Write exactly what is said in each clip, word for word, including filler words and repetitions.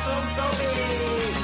Random Topic.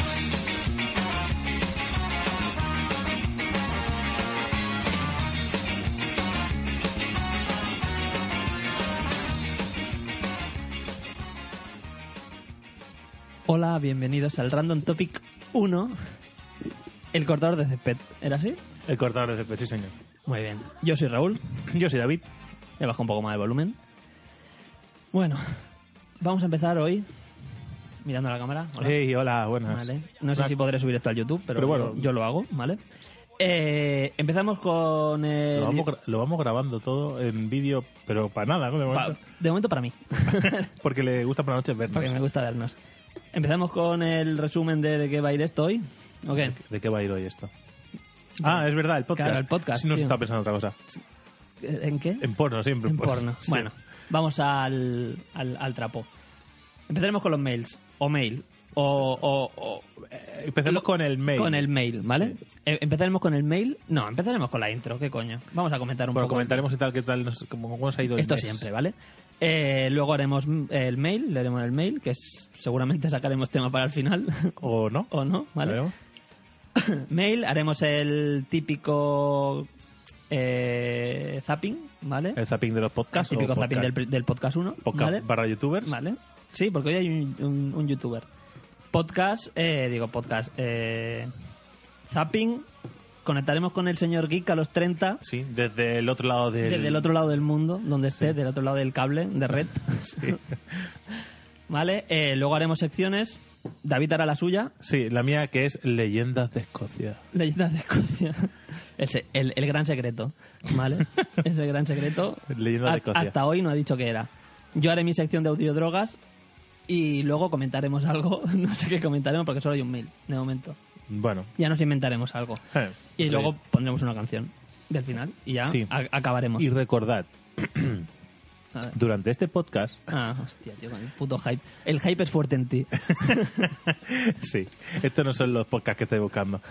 Hola, bienvenidos al Random Topic uno, el cortador de césped. ¿Era así? El cortador de césped, sí señor. Muy bien. Yo soy Raúl. Yo soy David. He bajado un poco más el volumen. Bueno, vamos a empezar hoy mirando a la cámara. Hola. Hey, hola, buenas. Vale. No sé Hola. si podré subir esto al YouTube, pero, Pero bueno. yo, yo lo hago, ¿vale? Eh, empezamos con el... Lo vamos, gra- lo vamos grabando todo en vídeo, pero para nada, ¿no? De Pa- momento. de momento para mí, Porque le gusta por la noche vernos. porque me gusta vernos. Empezamos con el resumen de, de qué va a ir esto hoy. ¿O qué? ¿De qué va a ir hoy esto? Ah, es verdad, el podcast. Claro, el podcast, Sí, no se tío. está pensando en otra cosa. ¿En qué? En porno, siempre. En pues. porno. Sí. Bueno, vamos al, al, al trapo. Empezaremos con los mails. O mail. O... o, o Eh, Empecemos con el mail. Con el mail, ¿vale? Eh, Empezaremos con el mail. No, empezaremos con la intro. ¿Qué coño? Vamos a comentar un Bueno, poco. comentaremos y tal, qué tal, nos, cómo, cómo nos ha ido el Esto mes. siempre, ¿vale? Eh, luego haremos el mail, leeremos el mail, que es, seguramente sacaremos tema para el final. ¿O no? O no, ¿vale? Veremos. Mail, haremos el típico eh, zapping, ¿vale? El zapping de los El podcasts. típico o zapping podcast, del, del podcast uno, podcast ¿vale? barra youtubers. Vale. Sí, porque hoy hay un, un, un youtuber. Podcast, eh, digo podcast, eh, zapping, conectaremos con el señor Geek a los treinta, Sí, desde el otro lado del... desde el otro lado del mundo, donde esté, Sí. del otro lado del cable, de red. Sí. Vale, eh, luego haremos secciones. David hará la suya, Sí, la mía que es Leyendas de Escocia. Leyendas de Escocia. Ese, el, el gran secreto, ¿vale? Ese gran secreto. Leyendas de A- Escocia. Hasta hoy no ha dicho qué era. Yo haré mi sección de audiodrogas y luego comentaremos algo. No sé qué comentaremos porque solo hay un mail, de momento. Bueno. Ya nos inventaremos algo. eh, Y sí. luego pondremos una canción del final y ya Sí. a- acabaremos. Y recordad, A ver. durante este podcast, Ah, hostia, tío, con el puto hype. El hype es fuerte en ti. sí, estos no son los podcasts que estoy buscando.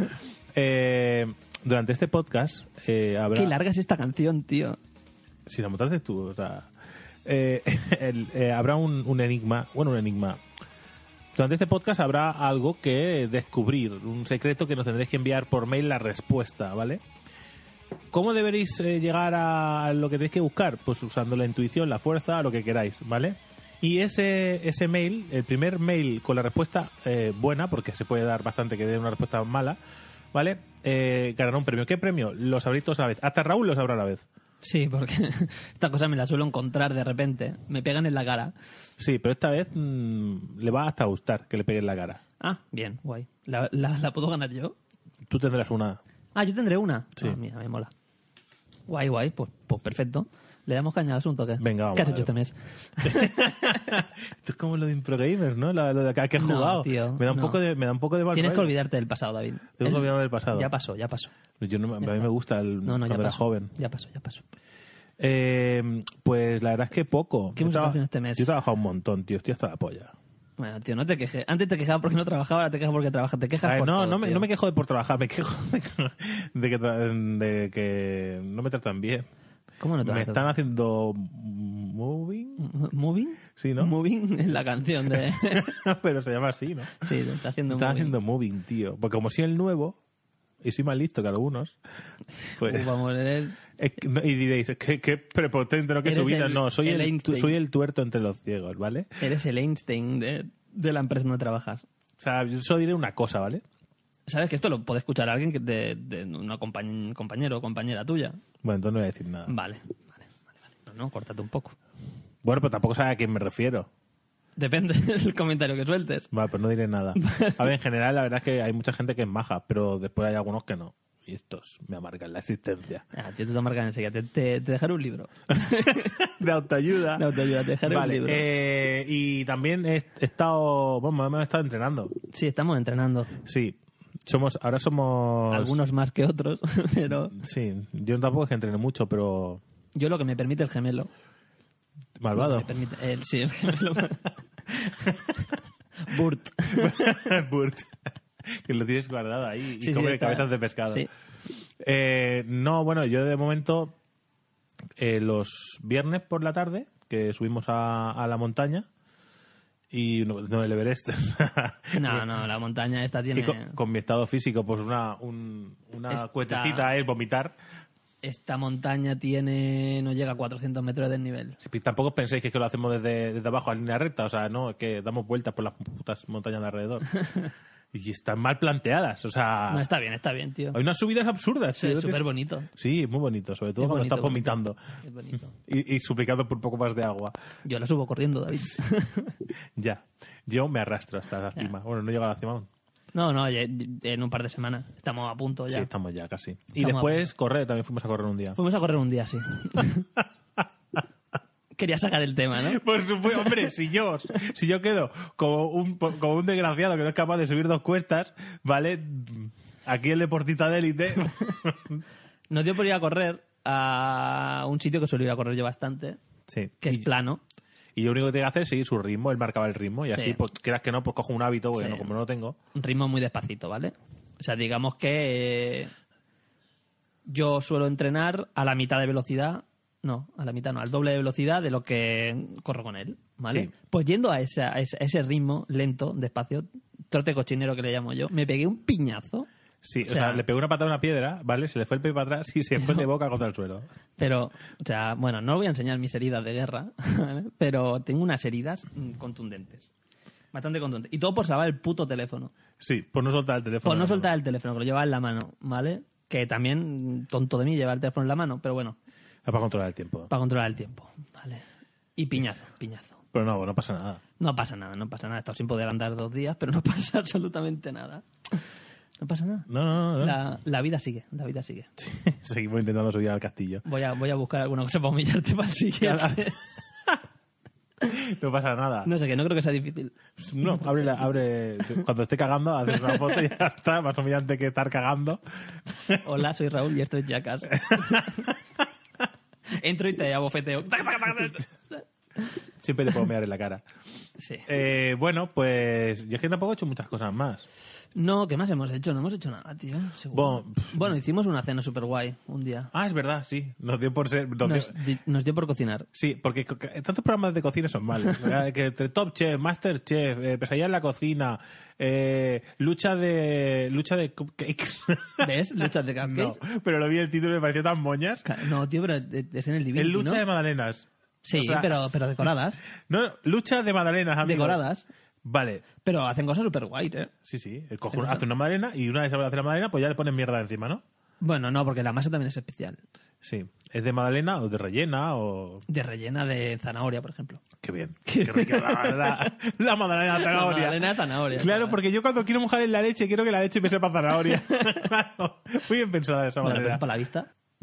Eh, durante este podcast eh, habrá... Qué larga es esta canción, tío. Si la montaste tú, o sea... eh, el- eh, habrá un, un enigma, bueno, un enigma. Durante este podcast habrá algo que descubrir, un secreto que nos tendréis que enviar por mail la respuesta, ¿vale? ¿Cómo deberéis eh, llegar a lo que tenéis que buscar? Pues usando la intuición, la fuerza, lo que queráis, ¿vale? Y ese, ese mail, el primer mail con la respuesta eh, buena, porque se puede dar bastante que dé una respuesta mala, ¿vale? Eh, ganará un premio. ¿Qué premio? Lo sabréis todos a la vez. Hasta Raúl lo sabrá a la vez. Sí, porque esta cosa me la suelo encontrar de repente. Me pegan en la cara. Sí, pero esta vez mmm, le va hasta gustar que le pegue en la cara. Ah, bien, guay. ¿La, la, la puedo ganar yo? Tú tendrás una... Ah, yo tendré una. Sí. Ah, mira, me mola. Guay, guay, pues, pues perfecto. ¿Le damos caña al asunto o qué? Venga, vamos ¿Qué has a hecho este ver. mes? Esto es como lo de Improgamers, ¿no? Lo, lo de acá que has No, jugado. tío, me da un no. poco de, me da un poco de mal Tienes que rollo. olvidarte del pasado, David. Tengo que El- olvidarme del pasado. Ya pasó, ya pasó. Yo no, a mí está. me gusta el No, no, ya cuando era pasó. joven. Ya pasó, ya pasó. Eh, pues la verdad es que poco. ¿Qué Yo hemos estado traba- haciendo este mes? Yo he trabajado un montón, tío. Estoy hasta la polla. Bueno, tío, no te quejes. Antes te quejabas porque no trabajaba, ahora te quejas porque trabajas. Te quejas A ver, por no, todo, no, me, tío. no me quejo de por trabajar, me quejo de, de que, tra- de que no me tratan bien. ¿Cómo no te Me vas a están haciendo moving, ¿Moving? sí, ¿no? Moving es la canción de... Pero se llama así, ¿no? Sí, te está haciendo Me están moving. haciendo moving, tío. Porque como soy el nuevo y soy más listo que algunos, pues... Uh, vamos, eres... es que- no, y diréis, qué, qué prepotente, ¿no? Que Eres subida. el- No, soy el el, tu- Einstein. soy el tuerto entre los ciegos, ¿vale? Eres el Einstein de, de la empresa donde trabajas. O sea, yo solo diré una cosa, ¿vale? ¿Sabes que esto lo puede escuchar alguien que de, de una compañ- compañero o compañera tuya? Bueno, entonces no voy a decir nada. Vale, vale, vale. vale. No, no, córtate un poco. Bueno, pero tampoco sabe a quién me refiero. Depende del comentario que sueltes. Vale, pues no diré nada. A ver, en general, la verdad es que hay mucha gente que es maja, pero después hay algunos que no. Y estos me amargan la existencia. Ah, tío, te te marcan enseguida. Te, te, te dejaré un libro. De autoayuda. De autoayuda, te dejaré Vale, un libro. eh, y también he he estado... Bueno, me he estado entrenando. Sí, estamos entrenando. Sí. Somos, ahora somos... Algunos más que otros, pero Sí, yo tampoco es que entrene mucho, pero... yo lo que me permite el gemelo. Malvado. Me permite, el, sí, el gemelo. Burt. Burt. Que lo tienes guardado ahí y Sí, sí, come está- cabezas de pescado. Sí. Eh, no, bueno, yo de momento eh, los viernes por la tarde, que subimos a, a la montaña, Y no, no el Everest. No, no, la montaña esta tiene... Y con, con mi estado físico, pues una, un, una Esta- cuetecita es vomitar. Esta montaña tiene... no llega a cuatrocientos metros de desnivel. Sí, pues tampoco penséis que, es que lo hacemos desde, desde abajo a línea recta, o sea, no, es que damos vueltas por las putas montañas de alrededor. Y están mal planteadas, o sea... No, está bien, está bien, tío. Hay unas subidas absurdas. Sí, tío. súper bonito. Sí, muy bonito, sobre todo Es cuando bonito, estás vomitando Es bonito. y, y suplicando por un poco más de agua. Yo la subo corriendo, David. Ya, yo me arrastro hasta la Ya. cima. Bueno, no llego a la cima aún. No, no, ya- en un par de semanas. Estamos a punto ya. Sí, estamos ya casi. Y Estamos a después correr, también fuimos a correr un día. Fuimos a correr un día, sí. Quería sacar el tema, ¿no? Por supuesto, hombre, si yo, si yo quedo como un, como un desgraciado que no es capaz de subir dos cuestas, ¿vale? Aquí el deportista de élite. Nos dio por ir a correr a un sitio que suelo ir a correr yo bastante, Sí. que es Y, plano. y lo único que tengo que hacer es seguir su ritmo, él marcaba el ritmo y Sí. así, pues quieras que no, pues cojo un hábito, porque Sí. no, como no lo tengo. Un ritmo muy despacito, ¿vale? O sea, digamos que eh, yo suelo entrenar a la mitad de velocidad, no, a la mitad no, al doble de velocidad de lo que corro con él, ¿vale? Sí. Pues yendo a ese, a ese, a ese ritmo lento, despacio, trote cochinero que le llamo yo, me pegué un piñazo, Sí, o, O sea, sea, le pegó una patada a una piedra, ¿vale? Se le fue el pie para atrás y se fue de boca contra el suelo. pero, o sea, bueno, no os voy a enseñar mis heridas de guerra, ¿vale? Pero tengo unas heridas mm, contundentes, bastante contundentes. Y todo por salvar el puto teléfono. Sí, por no soltar el teléfono. Por no soltar el teléfono, que lo llevaba en la mano, ¿vale? Que también, tonto de mí, llevar el teléfono en la mano, pero bueno, Es para controlar el tiempo. para controlar el tiempo, ¿vale? Y piñazo, piñazo. Pero no, no pasa nada. No pasa nada, no pasa nada. He estado sin poder andar dos días, pero no pasa absolutamente nada. No pasa nada. No, no, no. no. La, la vida sigue, la vida sigue. Seguimos intentando subir al castillo. Voy a, voy a buscar alguna cosa para humillarte para el siguiente. No pasa nada. No sé, que no creo que sea difícil. No, abre, la- abre cuando esté cagando, haces una foto y ya está. Más humillante que estar cagando. Hola, soy Raúl y esto es Jackass. Entro y te abofeteo. Siempre te puedo mirar en la cara. Sí. Eh, bueno, pues yo es que tampoco he hecho muchas cosas más. No, ¿qué más hemos hecho? No hemos hecho nada, tío. Seguro. Bueno, Bueno, hicimos una cena super guay un día. Ah, es verdad, sí. Nos dio por ser... nos Nos, dio- di- nos dio por cocinar. Sí, porque co- que- tantos programas de cocina son malos. ¿Verdad? Que entre Top Chef, Master Chef, eh, Pesadilla en la cocina, eh, lucha de lucha de cupcakes. ¿Ves? Luchas de No, cupcake. pero lo vi el título y me pareció tan moñas. Ca- No, tío, pero es en el Divinity, El lucha ¿no? de magdalenas. Sí, O sea, pero, pero decoradas. No, lucha de magdalenas, amigo. Decoradas. Vale. Pero hacen cosas super guay, ¿eh? Sí, sí. El cojo- hace una magdalena y una vez sabe hacer la magdalena, pues ya le ponen mierda encima, ¿no? Bueno, no, porque la masa también es especial. Sí. ¿Es de magdalena o de rellena o...? De rellena de zanahoria, por ejemplo. Qué bien. Qué rica la, la, la magdalena de La zanahoria. magdalena de zanahoria. Claro, porque yo cuando quiero mojar en la leche, quiero que la leche me sepa zanahoria. Claro. Muy bien pensada de esa Bueno, pero manera. es para la vista.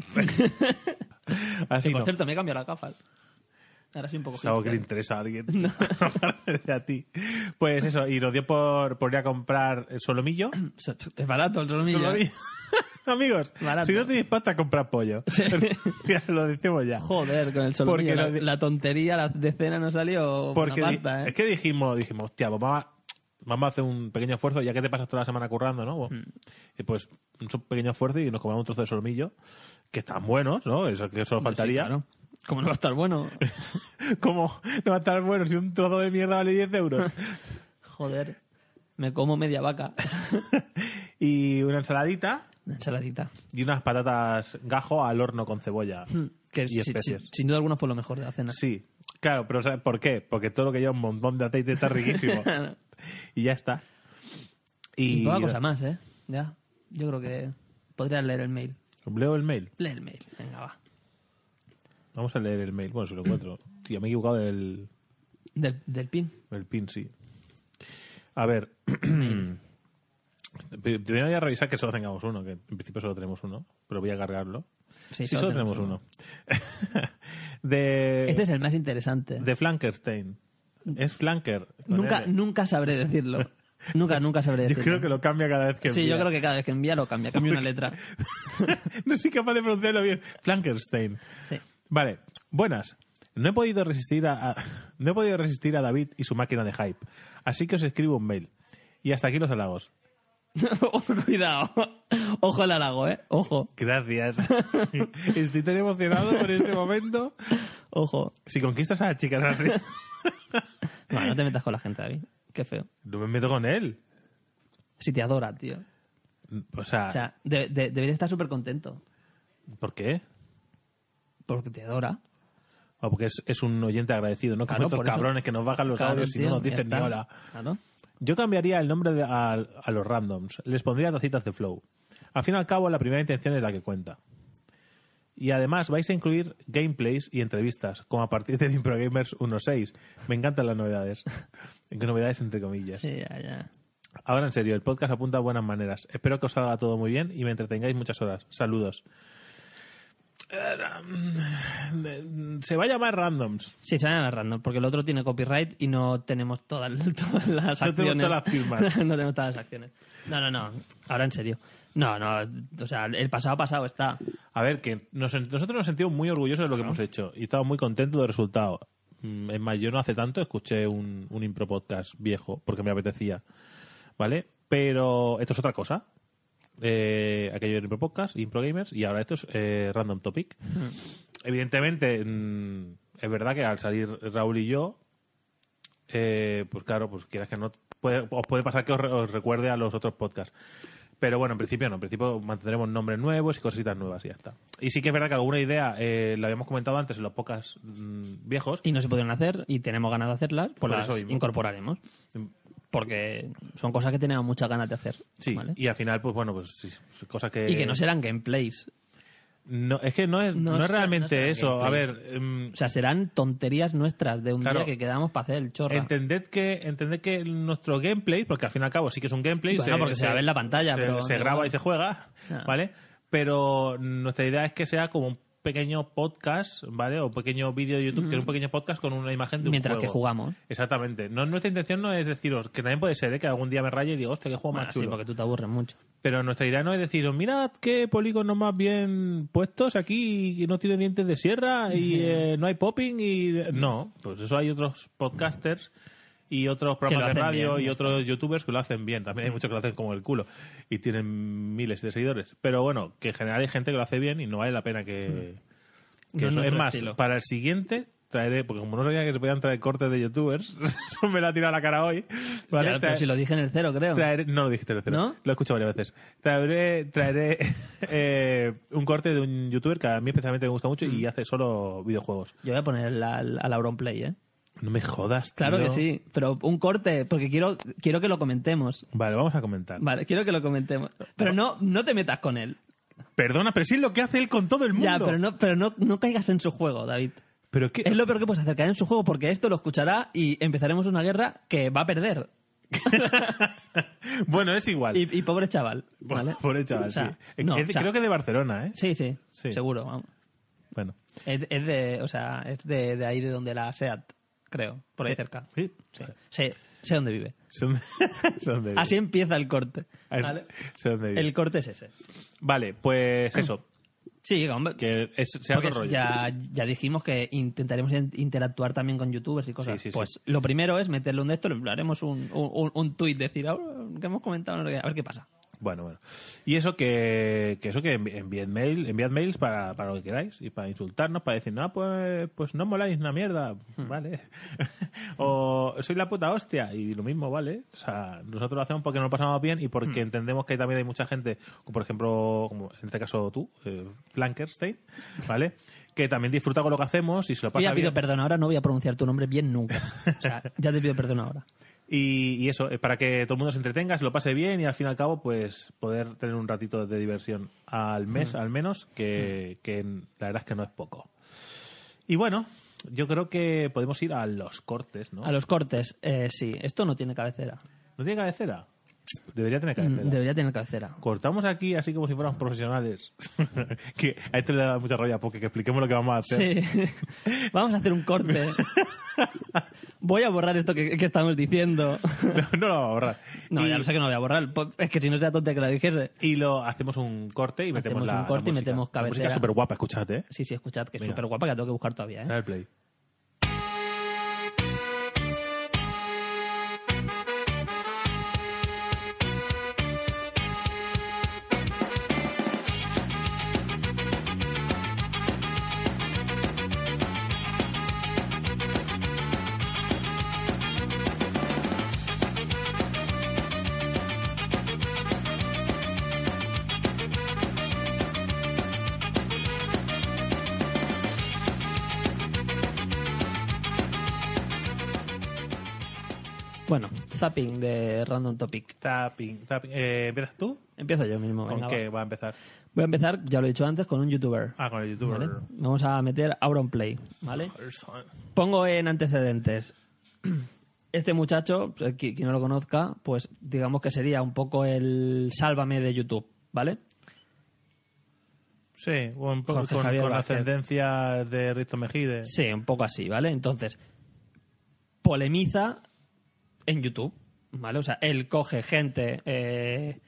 Así Que, por no. cierto, me he cambiado las gafas. Ahora soy un poco Es algo que le hipster. interesa a alguien. Aparte de a ti. Pues eso, y nos dio por, por ir a comprar el solomillo. Es barato el solomillo. Solomillo. Amigos, Barato. si no tenéis pasta, comprar pollo. Sí. Ya lo decimos ya. Joder, con el solomillo. Porque La, lo di- la tontería, la decena no salió Porque una di- pasta, ¿eh? es que dijimos, dijimos, hostia, pues vamos a, vamos a hacer un pequeño esfuerzo, ya que te pasas toda la semana currando, ¿no? Mm. Y pues un so- pequeño esfuerzo y nos comemos un trozo de solomillo, que están buenos, ¿no? Eso que solo faltaría. Sí, claro. ¿Cómo no va a estar bueno? ¿Cómo no va a estar bueno si un trozo de mierda vale diez euros? Joder. Me como media vaca. Y una ensaladita Una ensaladita. y unas patatas gajo al horno con cebolla. Que Y si- especias. si- sin duda alguna fue lo mejor de la cena. Sí, claro, pero ¿sabes por qué? Porque todo lo que lleva un montón de aceite está riquísimo. Y ya está. Y Y, poca cosa más, ¿eh? Ya. Yo creo que podrías leer el mail. ¿Leo el mail? Lee el mail. Venga, va. Vamos a leer el mail. Bueno, si lo encuentro. Tío, me he equivocado del, Del, del pin. del pin, sí. A ver. Primero voy a revisar que solo tengamos uno, que en principio solo tenemos uno, pero voy a cargarlo. Sí, Sí, solo tenemos uno. de, Este es el más interesante. de Flankerstein. Es Flanker. con Nunca, L. nunca sabré decirlo. Nunca, nunca sabré Yo decirlo. creo que lo cambia cada vez que Sí, envía. yo creo que cada vez que envía lo cambia. Cambia una letra. No soy capaz de pronunciarlo bien. Flankerstein. Sí. Vale, buenas. No he podido resistir a, a- no he podido resistir a David y su máquina de hype, así que os escribo un mail. Y hasta aquí los halagos. Cuidado. Ojo al halago, ¿eh? Ojo. Gracias. Estoy tan emocionado por este momento. Ojo. Si conquistas a las chicas así. No, no te metas con la gente, David. Qué feo. No me meto con él. Si te adora, tío. O sea, O sea, de- de- deberías estar súper contento. ¿por qué? Porque te adora. O porque es, es un oyente agradecido, ¿no? Como Claro, estos por eso. cabrones que nos bajan los Claro, audios y tío, no nos ya dicen ni está. hola. Claro. Yo cambiaría el nombre de- a, a los randoms. Les pondría tacitas de flow. Al fin y al cabo, la primera intención es la que cuenta. Y además vais a incluir gameplays y entrevistas, como a partir de Impro Gamers uno punto seis. Me encantan las novedades. Novedades entre comillas. Sí, ya, ya. Ahora en serio, el podcast apunta a buenas maneras. Espero que os salga todo muy bien y me entretengáis muchas horas. Saludos. Se va a llamar Randoms. Sí, se van a random, porque el otro tiene copyright y no tenemos todas, todas las No acciones. tenemos todas las firmas. No tenemos todas las acciones. No, no, no. Ahora en serio. No, no. O sea, el pasado pasado está. A ver, que nos- nosotros nos sentimos muy orgullosos de lo que hemos hecho y estamos muy contentos del resultado. Mm, Es más, yo no hace tanto escuché un, un impro podcast viejo porque me apetecía, ¿vale? Pero esto es otra cosa. Eh, aquello era Impro Podcast, Impro Gamers, y ahora esto es eh, Random Topic. Evidentemente, mm, es verdad que al salir Raúl y yo, eh, pues claro, pues quieras que no, puede- os puede pasar que os, re- os recuerde a los otros podcasts. Pero bueno, en principio no, en principio mantendremos nombres nuevos y cositas nuevas y ya está. Y sí que es verdad que alguna idea, eh, la habíamos comentado antes en los podcasts mm, viejos, Y no se pudieron hacer y tenemos ganas de hacerlas, pues Por las eso mismo. incorporaremos. Porque son cosas que tenemos muchas ganas de hacer. sí, ¿vale? y al final, pues bueno, pues sí, cosas que... Y que no serán gameplays. No, es que no es, No no es será- realmente no será eso. A gameplay. ver, em, O sea, serán tonterías nuestras de un Claro. día que quedamos para hacer el chorra. entended que entended que nuestro gameplay, porque al fin y al cabo sí que es un gameplay, Bueno, porque se va a ver en la pantalla, se, pero se da graba igual. y se juega, Ah. ¿vale? Pero nuestra idea es que sea como un pequeño podcast, ¿vale? O pequeño vídeo de YouTube, que es un pequeño podcast con una imagen de un Mientras juego. que jugamos. Exactamente. No, nuestra intención no es deciros, que también puede ser, ¿eh? Que algún día me raye y digo, hostia, qué juego Bueno, más sí, chulo. porque tú te aburres mucho. Pero nuestra idea no es deciros, mirad qué polígonos más bien puestos aquí y no tiene dientes de sierra y eh, no hay popping y... No, pues eso hay otros podcasters y otros programas de hacen radio bien, y ya otros youtubers que lo hacen bien. También hay muchos que lo hacen como el culo y tienen miles de seguidores. Pero bueno, que en general hay gente que lo hace bien y no vale la pena que... que No es eso. Es nuestro más, estilo. para el siguiente... Traeré, porque como no sabía que se podían traer cortes de youtubers, eso me lo ha tirado a la cara hoy. ¿vale? Ya, pero Trae- si lo dije en el cero, creo. Traeré- no lo dijiste en el cero. ¿No? Lo he escuchado varias veces. Traeré, traeré eh, un corte de un youtuber que a mí especialmente me gusta mucho Mm. y hace solo videojuegos. Yo voy a poner la- la- al Auronplay, ¿eh? No me jodas, tío. Claro que sí, pero un corte, porque quiero, quiero que lo comentemos. Vale, vamos a comentar. Vale, quiero que lo comentemos. Pero no, no te metas con él. Perdona, pero sí es lo que hace él con todo el mundo. Ya, pero no, pero no, no caigas en su juego, David. ¿Pero qué? Es lo peor que puedes hacer, caer en su juego, porque esto lo escuchará y empezaremos una guerra que va a perder. Bueno, es igual. Y, y pobre chaval, ¿vale? Pobre chaval, O sea, sí. no, Es de- o sea, creo que de Barcelona, ¿eh? Sí, sí, Sí. seguro, vamos. Bueno. Es, es de, o sea, es de, de ahí de donde la SEAT, creo, por ahí cerca. Sí. Sí. Sé, sé dónde vive. Sé dónde- sé dónde vive. Así empieza el corte. Es- ¿vale? sé dónde vive. El corte es ese. Vale, pues eso. Sí, hombre. Que es, sea Porque otro rollo. ya, ya dijimos que intentaremos in- interactuar también con youtubers y cosas. Sí, sí, sí. Pues lo primero es meterle un de esto, le haremos un, un, un, un tuit, decir, "Ah, que hemos comentado, no sé qué, a ver qué pasa. Bueno, bueno. Y eso que, que eso que envi- enviad mail, enviad mails para, para lo que queráis y para insultarnos, para decir, no, pues, pues no moláis una mierda, Hmm. vale. O soy la puta hostia, y lo mismo, vale. O sea, nosotros lo hacemos porque nos lo pasamos bien y porque Hmm. entendemos que también hay mucha gente, como por ejemplo, como en este caso tú, eh, Flankerstein, ¿vale? Que también disfruta con lo que hacemos y se lo Yo pasa ya pido bien. perdón ahora, no voy a pronunciar tu nombre bien nunca. O sea, ya te pido perdón ahora. Y, y eso, es para que todo el mundo se entretenga, se lo pase bien y al fin y al cabo, pues poder tener un ratito de diversión al mes, Mm. al menos, que, que la verdad es que no es poco. Y bueno, yo creo que podemos ir a los cortes, ¿no? A los cortes, eh, sí, esto no tiene cabecera. ¿No tiene cabecera? Debería tener cabecera. Mm, Debería tener cabecera. Cortamos aquí así como si fuéramos profesionales. Que a esto le da mucha rabia porque que expliquemos lo que vamos a hacer. Sí. Vamos a hacer un corte. Voy a borrar esto que, que estamos diciendo. No, no lo vamos a borrar. No, y, ya lo sé que no voy a borrar. Es que si no sea tonta que la dijese. y lo hacemos un corte y metemos Hacemos la, un corte la y música. metemos La música cabecera. súper guapa, escuchad, ¿eh? Sí, sí, escuchad, que es Venga. súper guapa, que la tengo que buscar todavía, ¿eh? Dale play. Bueno, zapping de Random Topic. Tapping, tapping. Eh, ¿Empiezas tú? Empiezo yo mismo. ¿Con Venga, qué va. va a empezar? Voy a empezar, ya lo he dicho antes, con un youtuber. Ah, con el youtuber. ¿Vale? Vamos a meter Auronplay, ¿vale? Pongo en antecedentes. Este muchacho, pues, qui- quien no lo conozca, pues digamos que sería un poco el sálvame de YouTube, ¿vale? Sí, un poco Jorge con, Javier con Vázquez. ascendencia de Risto Mejide. Sí, un poco así, ¿vale? Entonces, polemiza en YouTube, ¿vale? O sea, él coge gente, eh,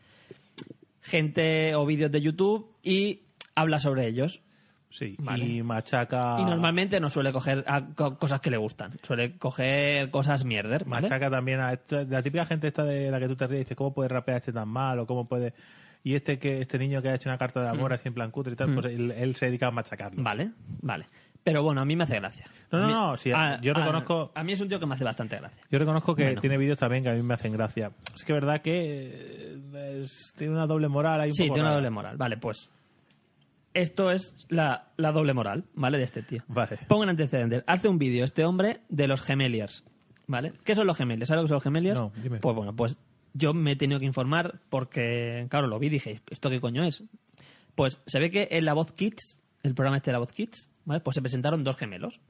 gente o vídeos de YouTube y habla sobre ellos. Sí, Vale. y machaca... Y normalmente no suele coger a- co- cosas que le gustan, suele coger cosas mierder, ¿vale? Machaca también a esto- la típica gente esta de la que tú te ríes, dices, ¿cómo puede rapear este tan mal? O cómo puede... Y este que este niño que ha hecho una carta de amor así en plan cutre y tal, pues él, él se dedica a machacarlo. Vale, vale. Pero bueno, a mí me hace gracia. No, A no, mí- no, sí, a- yo a- reconozco- A, mí es un tío que me hace bastante gracia. Yo reconozco que Bueno. tiene vídeos también que a mí me hacen gracia. Es que es verdad que eh, es- tiene una doble moral ahí un Sí, poco tiene una rara. doble moral. Vale, pues esto es la, la doble moral, ¿vale? De este tío. Vale. Pongo en antecedentes. Hace un vídeo este hombre de los Gemeliers, ¿vale? ¿Qué son los Gemeliers? ¿Sabes lo que son los Gemeliers? No, dime. Pues bueno, pues yo me he tenido que informar porque, claro, lo vi y dije, ¿esto qué coño es? Pues se ve que en La Voz Kids, el programa este de La Voz Kids, ¿vale? Pues se presentaron dos gemelos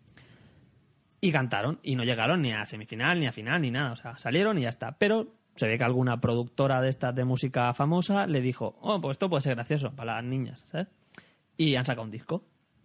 y cantaron y no llegaron ni a semifinal, ni a final, ni nada. O sea, salieron y ya está. Pero se ve que alguna productora de estas de música famosa le dijo, oh, pues esto puede ser gracioso para las niñas, ¿sabes? Y han sacado un disco.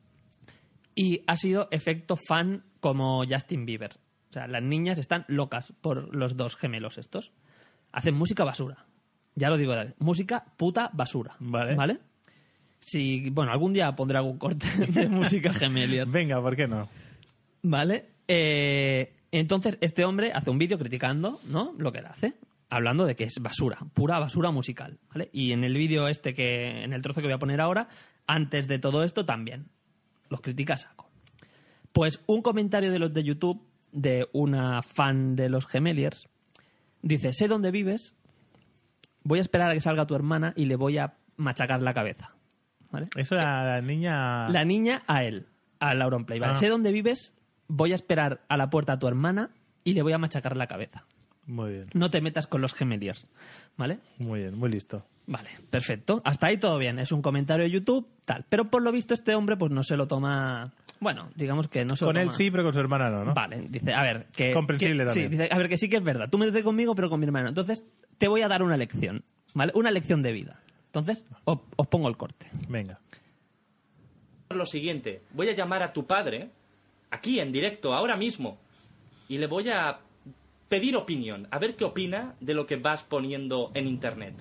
Y ha sido efecto fan como Justin Bieber. O sea, las niñas están locas por los dos gemelos estos. Hacen música basura. Ya lo digo, música puta basura. Vale. ¿Vale? Si, bueno, algún día pondré algún corte de música Gemelier. Venga, ¿por qué no? ¿Vale? Eh, entonces, este hombre hace un vídeo criticando, ¿no? Lo que él hace. Hablando de que es basura, pura basura musical, ¿vale? Y en el vídeo este que, en el trozo que voy a poner ahora, antes de todo esto también. Los critica a saco. Pues un comentario de los de YouTube, de una fan de los Gemeliers, dice, sé dónde vives, voy a esperar a que salga tu hermana y le voy a machacar la cabeza. ¿Vale? Eso la, la niña... La niña a él, al Auronplay. ¿Vale? Ah. Sé dónde vives, voy a esperar a la puerta a tu hermana y le voy a machacar la cabeza. Muy bien, No te metas con los Gemeliers, ¿vale? muy bien, muy listo. Vale, perfecto. Hasta ahí todo bien. Es un comentario de YouTube, tal. Pero por lo visto este hombre pues no se lo toma... Bueno, digamos que no se Con lo él toma... sí, pero con su hermana no, ¿no? Vale, dice, a ver, que... Comprensible que- también. Sí, dice, a ver, que sí que es verdad. Tú métete conmigo, pero con mi hermano. Entonces, te voy a dar una lección, ¿vale? Una lección de vida. Entonces, os, os pongo el corte. Venga. Lo siguiente, voy a llamar a tu padre, aquí en directo, ahora mismo, y le voy a pedir opinión, a ver qué opina de lo que vas poniendo en internet.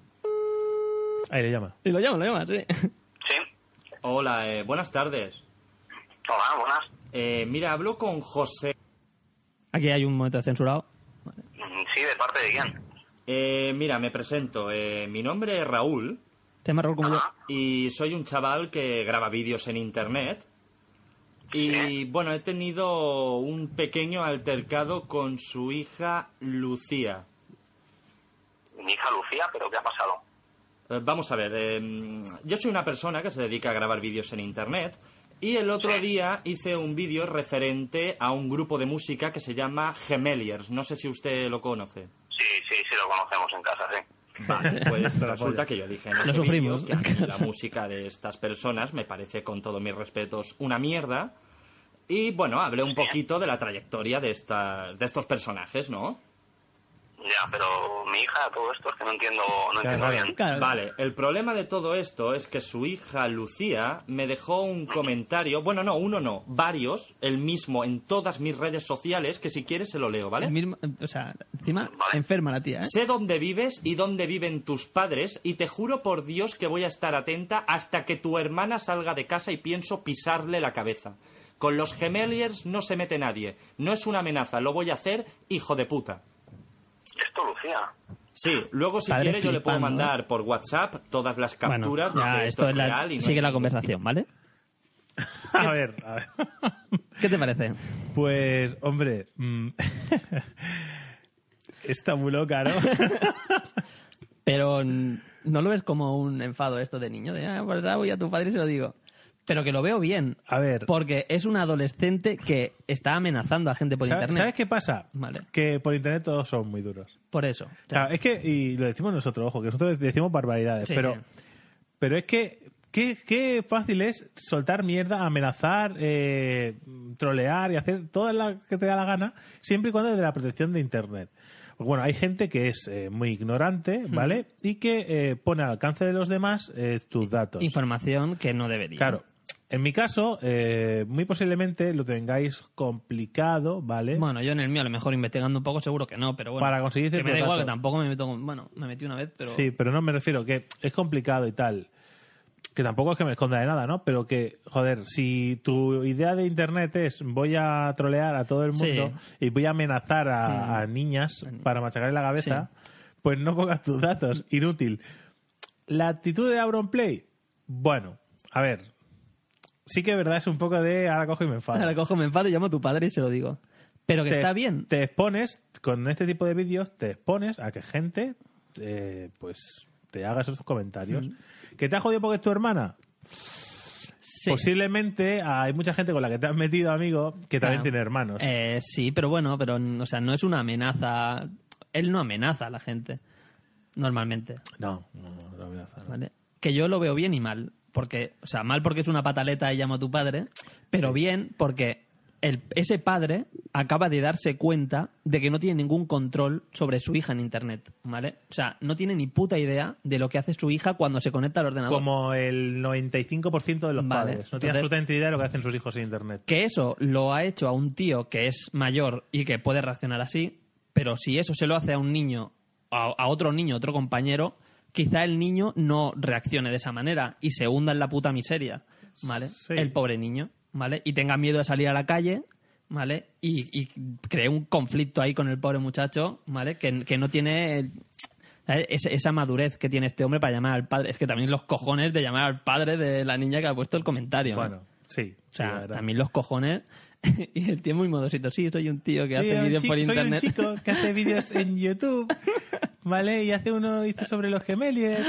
Ahí le llama. Y lo llamo, lo llamo, sí. Sí. Hola, eh, buenas tardes. Hola, buenas. Eh, mira, hablo con José. Aquí hay un momento censurado. Mm, Sí, ¿de parte de quién? Eh, mira, me presento. Eh, mi nombre es Raúl Se llama Raúl como yo. Ajá. y soy un chaval que graba vídeos en internet. Y bueno, he tenido un pequeño altercado con su hija Lucía. Mi hija Lucía, ¿pero qué ha pasado? Eh, Vamos a ver, eh, yo soy una persona que se dedica a grabar vídeos en internet y el otro día hice un vídeo referente a un grupo de música que se llama Gemeliers. No sé si usted lo conoce. Sí, sí, sí, lo conocemos en casa, sí. Vale, pues Pero resulta apoya. que yo dije en Lo ese sufrimos. vídeo que a mí la música de estas personas me parece, con todos mis respetos, una mierda. Y bueno, hablé un poquito de la trayectoria de, esta, de estos personajes, ¿no? Ya, pero mi hija, todo esto es que no entiendo, no Claro, entiendo claro. bien. Claro. Vale, el problema de todo esto es que su hija Lucía me dejó un comentario, bueno, no, uno no, varios, el mismo en todas mis redes sociales, que si quieres se lo leo, ¿vale? El mismo, o sea, encima Vale. enferma la tía, ¿eh? Sé dónde vives y dónde viven tus padres y te juro por Dios que voy a estar atenta hasta que tu hermana salga de casa y pienso pisarle la cabeza. Con los Gemeliers no se mete nadie, no es una amenaza, lo voy a hacer, hijo de puta. Esto, Lucía. Sí, luego si Padre quieres yo le puedo flipando, ¿eh? mandar por WhatsApp todas las Bueno, capturas de ya, que esto esto es es la, real y no sigue hay la ningún conversación, ¿vale? A ver, a ver. ¿Qué te parece? Pues, hombre... mm, está muy loca, ¿no? Pero mm, no lo ves como un enfado esto de niño, de, ah, pues ah, voy a tu padre y se lo digo. pero que lo veo bien. A ver. Porque es un adolescente que está amenazando a gente por ¿Sabes, internet. ¿Sabes qué pasa? Vale. Que por internet todos son muy duros. Por eso. Claro, es que, y lo decimos nosotros, ojo, que nosotros decimos barbaridades, Sí, pero, sí. pero es que qué, qué fácil es soltar mierda, amenazar, eh, trolear y hacer toda la que te da la gana, siempre y cuando desde la protección de internet. Pues bueno, hay gente que es eh, muy ignorante, ¿vale? Y que eh, pone al alcance de los demás eh, tus datos. Información que no debería. Claro. En mi caso, eh, muy posiblemente lo tengáis complicado, ¿vale? Bueno, yo en el mío, a lo mejor investigando un poco, seguro que no, pero bueno. Para conseguir que me da ciertos igual, datos. que tampoco me meto con... Bueno, me metí una vez, pero... Sí, pero no me refiero que es complicado y tal. Que tampoco es que me esconda de nada, ¿no? Pero que, joder, si tu idea de internet es voy a trolear a todo el mundo y voy a amenazar a, a niñas para machacarle la cabeza, pues no pongas tus datos. Inútil. La actitud de Auronplay, bueno, a ver, sí que es verdad, es un poco de ahora cojo y me enfado. Ahora cojo, me enfado y llamo a tu padre y se lo digo. Pero que Te- está bien. Te expones, con este tipo de vídeos, te expones a que gente, eh, pues, te haga esos comentarios. ¿Que te ha jodido porque es tu hermana? Sí. Posiblemente hay mucha gente con la que te has metido, amigo, que también Claro. tiene hermanos. Eh, sí, pero bueno, pero o sea, no es una amenaza. Él no amenaza a la gente, normalmente, No, no, no, no, amenaza, no. ¿vale? Que yo lo veo bien y mal. Porque, o sea, mal porque es una pataleta y llamo a tu padre, pero bien porque el, ese padre acaba de darse cuenta de que no tiene ningún control sobre su hija en Internet, ¿vale? O sea, no tiene ni puta idea de lo que hace su hija cuando se conecta al ordenador. Como el noventa y cinco por ciento de los Vale, padres. No tiene entonces- absolutamente idea de lo que hacen sus hijos en Internet. Que eso lo ha hecho a un tío que es mayor y que puede reaccionar así, pero si eso se lo hace a un niño, a, a otro niño, otro compañero, quizá el niño no reaccione de esa manera y se hunda en la puta miseria, ¿vale? Sí. El pobre niño, ¿vale? Y tenga miedo de salir a la calle, ¿vale? Y, y cree un conflicto ahí con el pobre muchacho, ¿vale? Que, que no tiene... ¿sabes? Esa, esa madurez que tiene este hombre para llamar al padre. Es que también los cojones de llamar al padre de la niña que ha puesto el comentario. ¿eh? Bueno, sí. O sea, sí, la verdad. también los cojones. Y el tío muy modosito. Sí, soy un tío que Sí, hace un vídeos chico- por internet. Soy un chico que hace vídeos en YouTube, ¿vale? Y hace uno, dice sobre los gemeliers.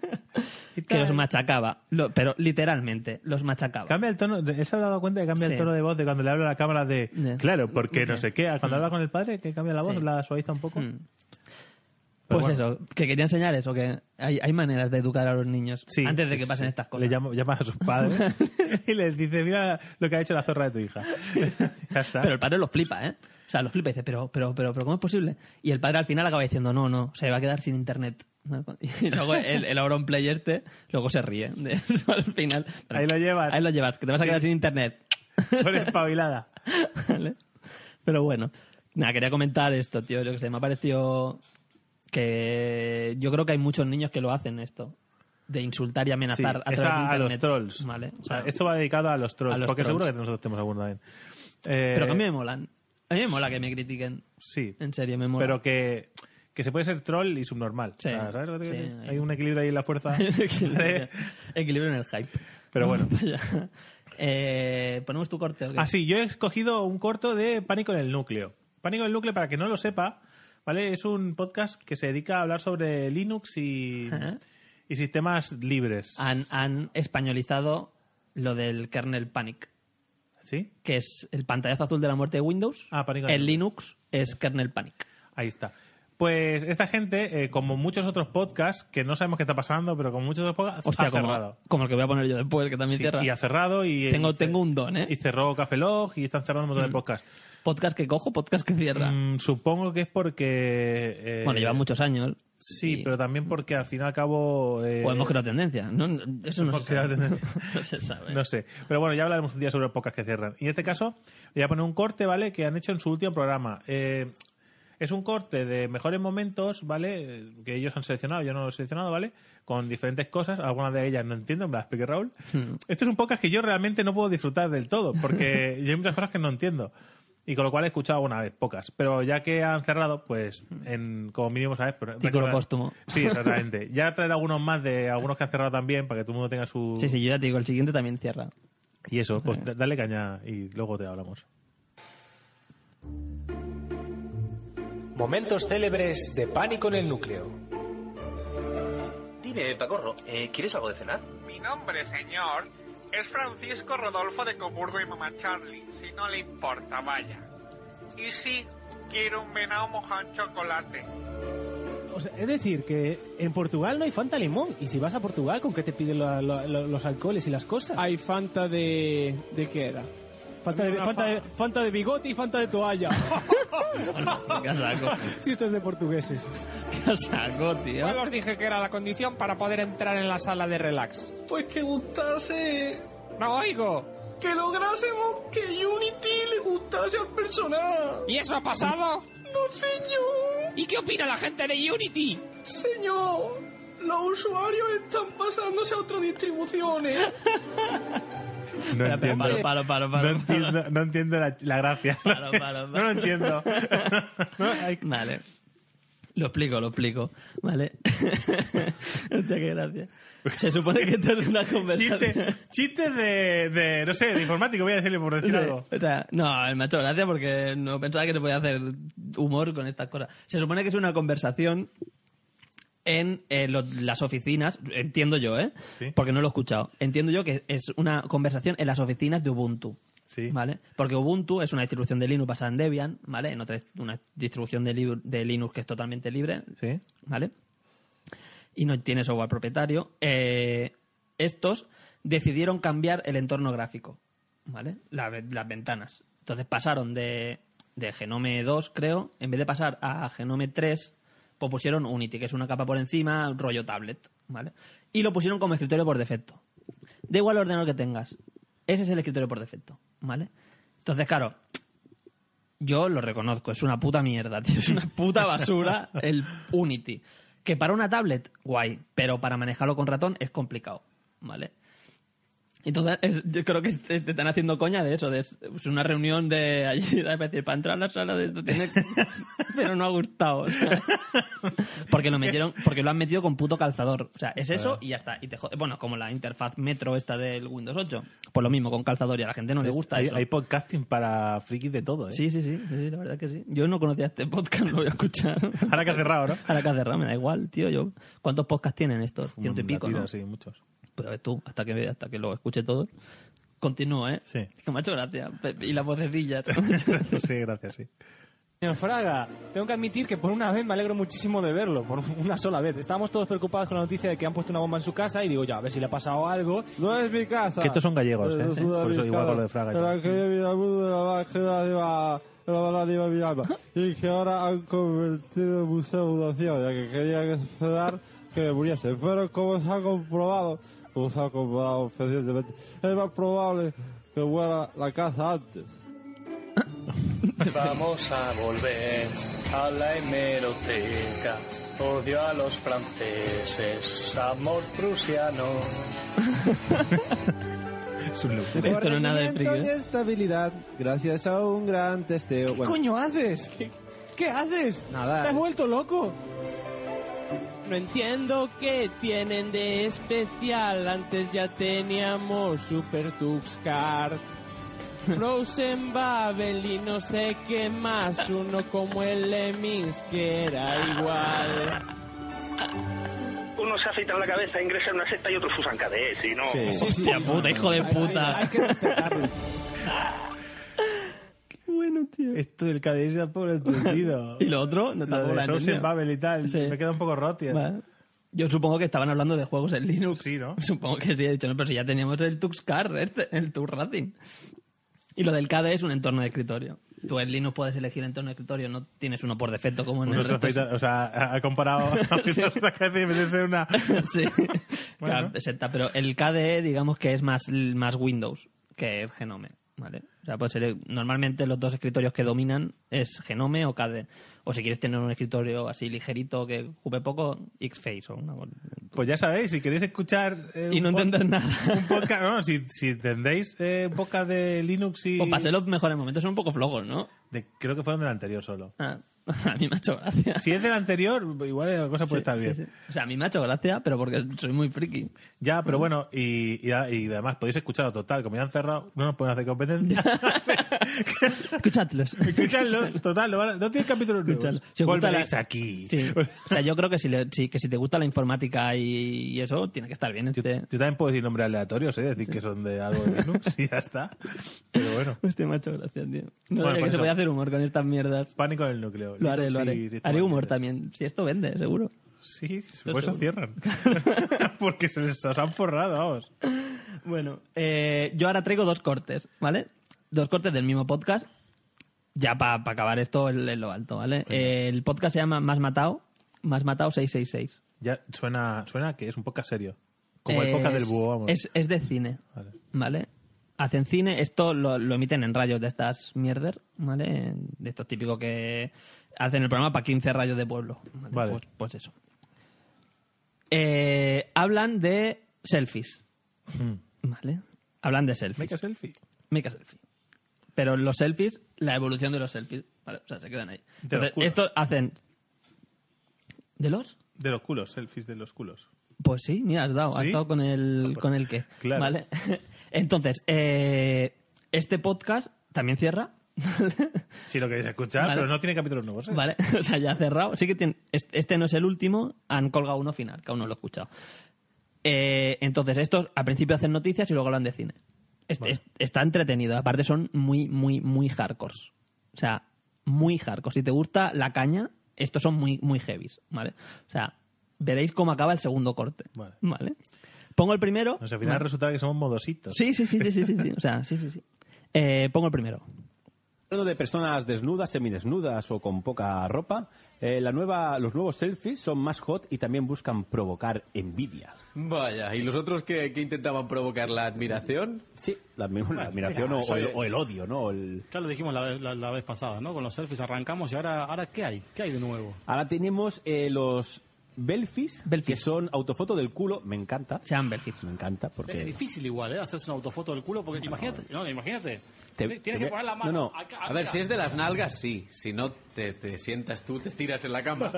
y que los tal. machacaba. Lo- pero literalmente, los machacaba. Cambia el tono, ¿se ha dado cuenta que cambia Sí. el tono de voz de cuando le habla a la cámara de Ya. claro, porque no Sí. sé qué, cuando habla con el padre que cambia la voz, Sí. la suaviza un poco? Mm. Pero Pues bueno. eso, que quería enseñar eso, que hay, hay maneras de educar a los niños Sí, antes de que sí, pasen sí. estas cosas. Le llama, llama a sus padres y les dice, mira lo que ha hecho la zorra de tu hija. Ya está. Pero el padre lo flipa, ¿eh? O sea, lo flipa y dice, pero, pero, pero, pero, ¿cómo es posible? Y el padre al final acaba diciendo, no, no, se va a quedar sin internet. Y luego el, el Auronplay este, luego se ríe de eso al final. Pero Ahí lo llevas. Ahí lo llevas, que te vas a quedar sin internet. Por espabilada. ¿Vale? Pero bueno, nada, quería comentar esto, tío. Yo que sé, me ha parecido que yo creo que hay muchos niños que lo hacen esto. De insultar y amenazar Sí, a es través de a, a internet. los trolls. Vale. O sea, esto va dedicado a los trolls, a los porque trolls. seguro que nosotros tenemos alguno también. Eh, Pero que a mí me molan. A mí me mola que me critiquen. Sí, En serio, me mola. pero que, que se puede ser troll y subnormal. Sí, O sea, ¿sabes lo que te quiero sí, decir? hay- Hay un equilibrio ahí en la fuerza. equilibrio, equilibrio en el hype. Pero bueno. Vaya. Eh, ¿Ponemos tu corte o qué? Ah, sí, yo he escogido un corto de Pánico en el Núcleo. Pánico en el Núcleo, para que no lo sepa, ¿vale? Es un podcast que se dedica a hablar sobre Linux y, Ajá. y sistemas libres. Han, han españolizado lo del kernel panic, ¿Sí? que es el pantallazo azul de la muerte de Windows. Ah, Pánico en el En Linux es kernel panic. Ahí está. Pues esta gente, eh, como muchos otros podcasts, que no sabemos qué está pasando, pero como muchos otros podcasts, Hostia, ha como, cerrado. como el que voy a poner yo después, que también Sí, cierra. y ha cerrado y... Tengo, y ce- tengo un don, ¿eh? Y cerró Café Log y están cerrando un montón de podcasts. Podcast que cojo, podcast que cierra. Mm, supongo que es porque... eh, Bueno, lleva muchos años. Sí, y- pero también porque al fin y al cabo... eh, O hemos creado tendencia. No, no, eso no hemos se sabe. creado tendencia. No se sabe. No sé. Pero bueno, ya hablaremos un día sobre podcasts que cierran. Y en este caso, voy a poner un corte, ¿vale? Que han hecho en su último programa. Eh, es un corte de mejores momentos, ¿vale? Eh, Que ellos han seleccionado, yo no lo he seleccionado, ¿vale? Con diferentes cosas. Algunas de ellas no entiendo, me las explique Raúl. Esto es un podcast que yo realmente no puedo disfrutar del todo, porque yo hay muchas cosas que no entiendo. Y con lo cual he escuchado alguna vez, pocas. Pero ya que han cerrado, pues, en, como mínimo, ¿sabes? Pero- Título póstumo. Sí, exactamente. Ya traeré algunos más de algunos que han cerrado también, para que todo el mundo tenga su... Sí, sí, yo ya te digo, el siguiente también cierra. Y eso, pues da- dale caña y luego te hablamos. Momentos célebres de Pánico en el Núcleo. Dime, Pacorro, eh, ¿quieres algo de cenar? Mi nombre, señor, Es Francisco Rodolfo de Coburgo y Mamá Charlie, si no le importa, vaya. Y sí, quiero un venado mojado en chocolate. O sea, es decir, que en Portugal no hay Fanta limón. Y si vas a Portugal, ¿con qué te piden lo, lo, lo, los alcoholes y las cosas? Hay Fanta de... ¿de qué era? Fanta de, Fanta, de, Fanta de bigote y Fanta de toalla. ¡Qué saco! Chistes de portugueses. ¡Qué saco, tío! Yo os dije que era la condición para poder entrar en la sala de relax. Pues que gustase... ¡No oigo! Que lográsemos que Unity le gustase al personal. ¿Y eso ha pasado? No, señor. ¿Y qué opina la gente de Unity? Señor, los usuarios están pasándose a otras distribuciones. No Espera, entiendo. paro, paro, paro, paro. No entiendo, no entiendo la, la gracia. Paro, paro, paro. No lo entiendo. No, hay- Vale. Lo explico, lo explico. Vale. Hostia, qué gracia. Se supone que esto es una conversación. Chiste, chistes de, de, no sé, de informático, voy a decirle por decir Sí, algo. o sea, no, me ha hecho gracia porque no pensaba que se podía hacer humor con estas cosas. Se supone que es una conversación en eh, lo- las oficinas, entiendo yo, ¿eh? Sí. Porque no lo he escuchado. Entiendo yo que es una conversación en las oficinas de Ubuntu. Sí. ¿Vale? Porque Ubuntu es una distribución de Linux basada en Debian, ¿vale? En otra, una distribución de, li- de Linux que es totalmente libre, Sí. ¿vale? Y no tiene software propietario. Eh, estos decidieron cambiar el entorno gráfico, ¿vale? La- las ventanas. Entonces pasaron de, de Genome dos, creo, en vez de pasar a Genome tres, pues pusieron Unity, que es una capa por encima, rollo tablet, ¿vale? Y lo pusieron como escritorio por defecto. Da igual el ordenador que tengas. Ese es el escritorio por defecto, ¿vale? Entonces, claro, yo lo reconozco, es una puta mierda, tío. Es una puta basura el Unity. Que para una tablet, guay, pero para manejarlo con ratón es complicado, ¿vale? Entonces, es- yo creo que te, te están haciendo coña de eso, de es es una reunión de allí, es decir, para entrar a la sala de esto tiene que- pero no ha gustado, ¿sabes? Porque lo metieron, porque lo han metido con puto calzador. O sea, es eso y ya está. Y te jode. Bueno, como la interfaz Metro esta del Windows ocho. Pues lo mismo con calzador y a la gente no le gusta hay, eso. hay podcasting para frikis de todo, ¿eh? Sí, sí, sí, sí, la verdad que sí. Yo no conocía este podcast, lo voy a escuchar. Ahora que ha cerrado, ¿no? Ahora que ha cerrado, me da igual, tío. Yo, ¿cuántos podcasts tienen estos? Ciento y La pico, tira, ¿no? Sí, muchos. Pero a ver tú, hasta que, hasta que lo escuche todo. Continúo, ¿eh? Sí. Es que me ha hecho gracia. Y las vocecillas. Sí, gracias, sí. Señor Fraga, tengo que admitir que por una vez me alegro muchísimo de verlo, por una sola vez. Estábamos todos preocupados con la noticia de que han puesto una bomba en su casa y digo, ya, a ver si le ha pasado algo. No es mi casa. Que estos son gallegos, ¿eh? Es Sí, una por eso mi igual casa. con lo de Fraga y Pero tal. que yo vi al mundo de la bajera de la- de la bala de mi alma. Y que ahora han convertido en museo de nación, ya que querían esperar que me muriese. Pero como se ha comprobado, como se ha comprobado recientemente, es más probable que muera la casa antes. Vamos a volver a la hemeroteca. Odio a los franceses, amor prusiano. Es un loop. Esto no es nada de friki, Rendimiento y ¿eh? estabilidad, gracias a un gran testeo. ¿Qué Bueno, coño haces? ¿Qué, qué haces? Nada. ¿Te has vuelto loco? No entiendo qué tienen de especial. Antes ya teníamos Super Tux Kart, Frozen Babel y no sé qué más. Uno como el Lemmings que era igual. Uno se afeita la cabeza, ingresa en una secta y otros usan K D S, y no... Hostia puta, hijo de puta. Hay, hay que respetarlo. Bueno, tío. Esto del K D S tampoco lo he entendido. ¿Y lo otro? No Lo tampoco de lo he Frozen entendido. Babel y tal. Sí. Me queda un poco rotia. Vale. Yo supongo que estaban hablando de juegos en Linux. Sí, ¿no? Supongo que sí, he dicho, no, pero si ya teníamos el Tuxcar, este, el Tux Racing. Y lo del K D E es un entorno de escritorio. Tú en Linux puedes elegir entorno de escritorio, no tienes uno por defecto como en Uno el se afeita- o sea, ha comparado a Sí. otra cabeza y meterse una... Sí. Bueno. Claro, exacta, pero el K D E, digamos que es más, más Windows que el Genome, ¿vale? O sea, puede ser, normalmente los dos escritorios que dominan es Genome o K D E. O si quieres tener un escritorio así ligerito que ocupe poco, X-Face o una cosa. Pues ya sabéis, si queréis escuchar... eh, Y un no pod- entender nada. Un podcast, no, si, si entendéis eh, un podcast de Linux y... Pues pasé los mejores momentos, son un poco flojos, ¿no? de- creo que fueron del anterior solo. Ah, a mí me ha hecho gracia. Si es del anterior, igual la cosa puede Sí, estar sí, bien. sí. O sea, a mí me ha hecho gracia, pero porque soy muy friki. Ya, pero bueno, y, y, y además podéis escucharlo total. Como ya han cerrado, no nos pueden hacer competencia. Escuchadlos. Escuchadlos, total, no, van a- no tiene capítulos nuevos. Escuchadlos. Si os gusta Volveréis la- aquí. Sí. O sea, yo creo que si, le- sí, que si te gusta la informática y, y eso, tiene que estar bien. Yo, Este... yo también puedo decir nombres aleatorios, ¿eh? Decir que son de algo de Linux y ya está. Pero bueno. Hostia, macho, gracias, tío. No Bueno, sabía por que se eso. podía hacer humor con estas mierdas. Pánico en el núcleo. Lo haré, Linux lo y haré. sistemas Haré humor libres. también. Si esto vende, seguro. Sí, Esto por eso seguro. cierran. Porque se les os han forrado, vamos. Bueno, eh, yo ahora traigo dos cortes, ¿vale? Dos cortes del mismo podcast. Ya para acabar esto en, en lo alto, ¿vale? Eh, el podcast se llama Más Matado, Más Matado seiscientos sesenta y seis. Ya suena, suena que es un podcast serio. Como el podcast del búho, vamos. Es, es de cine, Vale. ¿vale? Hacen cine, esto lo, lo emiten en radios de estas mierder, ¿vale? De estos típicos que hacen el programa para quince radios de pueblo. ¿vale? Vale. Pues, pues eso. Eh, hablan de selfies, Mm. ¿vale? Hablan de selfies. Make a selfie. Make a selfie. Pero los selfies, la evolución de los selfies, ¿vale? O sea, se quedan ahí. De los Entonces, culos. estos hacen... ¿De los? De los culos, selfies de los culos. Pues sí, mira, has dado, has ¿Sí? dado con el, Ah, pues, con el qué. claro. ¿Vale? Entonces, eh, este podcast también cierra. Si lo queréis escuchar, Vale. pero no tiene capítulos nuevos, ¿eh? ¿Vale? O sea, ya ha cerrado. Sí que tiene, este este no es el último, han colgado uno final, que aún no lo he escuchado. Eh, entonces, estos al principio hacen noticias y luego hablan de cine. Este- Vale. es- está entretenido. Aparte, son muy, muy, muy hardcore. O sea, muy hardcore. Si te gusta la caña, estos son muy, muy heavies, ¿vale? O sea, veréis cómo acaba el segundo corte. Vale. ¿Vale? Pongo el primero. O sea, al final ¿vale? resulta que somos modositos. Sí, sí, sí, sí, sí, sí, sí. O sea, sí, sí, sí. Eh, pongo el primero. Hablando de personas desnudas, semidesnudas o con poca ropa, eh, la nueva, los nuevos selfies son más hot y también buscan provocar envidia. Vaya, ¿y los otros que, que intentaban provocar la admiración? Sí, la, admi- la admiración mira, o, eso o el, es- o el odio, ¿no? El- Ya lo dijimos la, la- la vez pasada, ¿no? Con los selfies arrancamos y ahora, ahora ¿qué hay? ¿Qué hay de nuevo? Ahora tenemos eh, los belfis, que son autofoto del culo. Me encanta. Sean belfis. Me encanta porque... Es difícil igual, ¿eh? Hacerse una autofoto del culo porque imagínate, no, imagínate. Te- Tienes te que ve- poner la mano. no, no. acá, A ver, acá. si es de las nalgas, sí. Si no, te, te sientas tú, te tiras en la cama.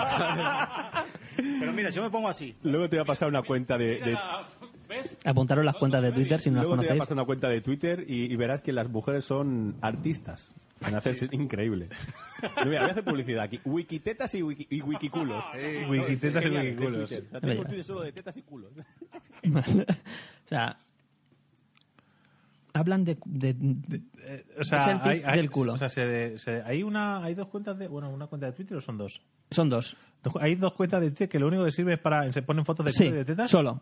Pero mira, yo me pongo así. Luego te va a pasar una cuenta de... de- ¿Ves? Apuntaros las cuentas de Twitter si no las Luego te voy a conocéis. pasar una cuenta de Twitter y, y verás que las mujeres son artistas. Van a hacerse increíble. Mira, voy a hacer publicidad aquí. Wikitetas y, wiki, y wikiculos. Wikitetas y Genial, wikiculos. de Twitter. Tenemos Twitter solo de tetas y culos. Vale. O sea, hablan de, de, de- O sea, selfies hay, hay- del culo. O sea, se- se- hay una, hay dos cuentas de, bueno, una cuenta de Twitter o son dos. Son dos. Dos- Hay dos cuentas de Twitter que lo único que sirve es para, se ponen fotos de Sí, culo y de tetas. solo.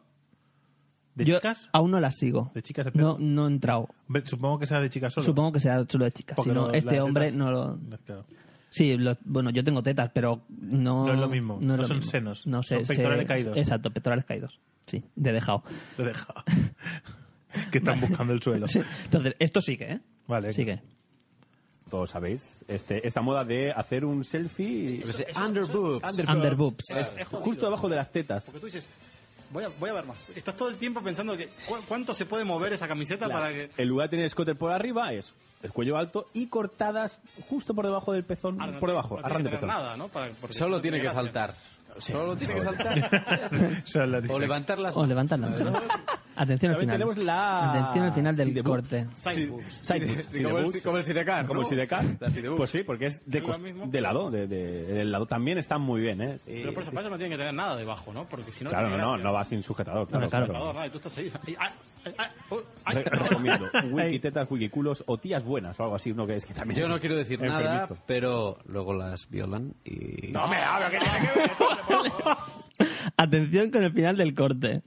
¿De Yo chicas? aún no las sigo. ¿De chicas? No, no he entrado. Hombre, supongo que sea de chicas solo. Supongo que sea solo de chicas. Porque Si no, no, las este de hombre tetas- no lo... Claro. Sí, lo- bueno, yo tengo tetas, pero no... No es lo mismo, es no lo son mismo. senos, No sé, son pectorales sé- caídos. Exacto, pectorales caídos. Sí, de dejado. Lo he dejado. Que están buscando el suelo. Sí. Entonces, esto sigue, ¿eh? Vale. Sigue. Todos sabéis, este, esta moda de hacer un selfie... Under boobs. Under boobs. Es justo debajo de las tetas. Porque tú dices, voy a, voy a ver más. Estás todo el tiempo pensando que cu- cuánto se puede mover esa camiseta Claro. para que... En lugar de tener escote por arriba, es el cuello alto y cortadas justo por debajo del pezón. Ahora no por tiene- debajo, no a ran tiene de que tener pezón. nada, ¿no? Para- porque Solo no tiene que gracia. saltar. Solo tiene que Solo. saltar. Solo O tiene- levantar las O levantan la mano. Atención al También final. tenemos la... Atención al final del Side boobs. corte. Side boobs. Side boobs. Sí, como, el, Side como el sidecar, Como ¿no? el sidecar. La side boobs. Pues sí, porque es de, Es lo cos- mismo, de pero- lado. De, de- del lado también están muy bien, ¿eh? Sí, Pero por eso, sí. para eso no tiene que tener nada debajo, ¿no? Porque si no... Claro, no, tiene no, gracia. no va sin sujetador. Claro, claro. claro. Salvador, nada, y tú estás ahí. Ay, ay, ay, ay, oh, ay. Re- Recomiendo wikitetas, wikiculos o tías buenas o algo así, uno que es que también Yo es no quiero decir nada, enfermizo. pero luego las violan y... No me habla, que tiene que ver eso, hombre, por favor. Atención con el final del corte.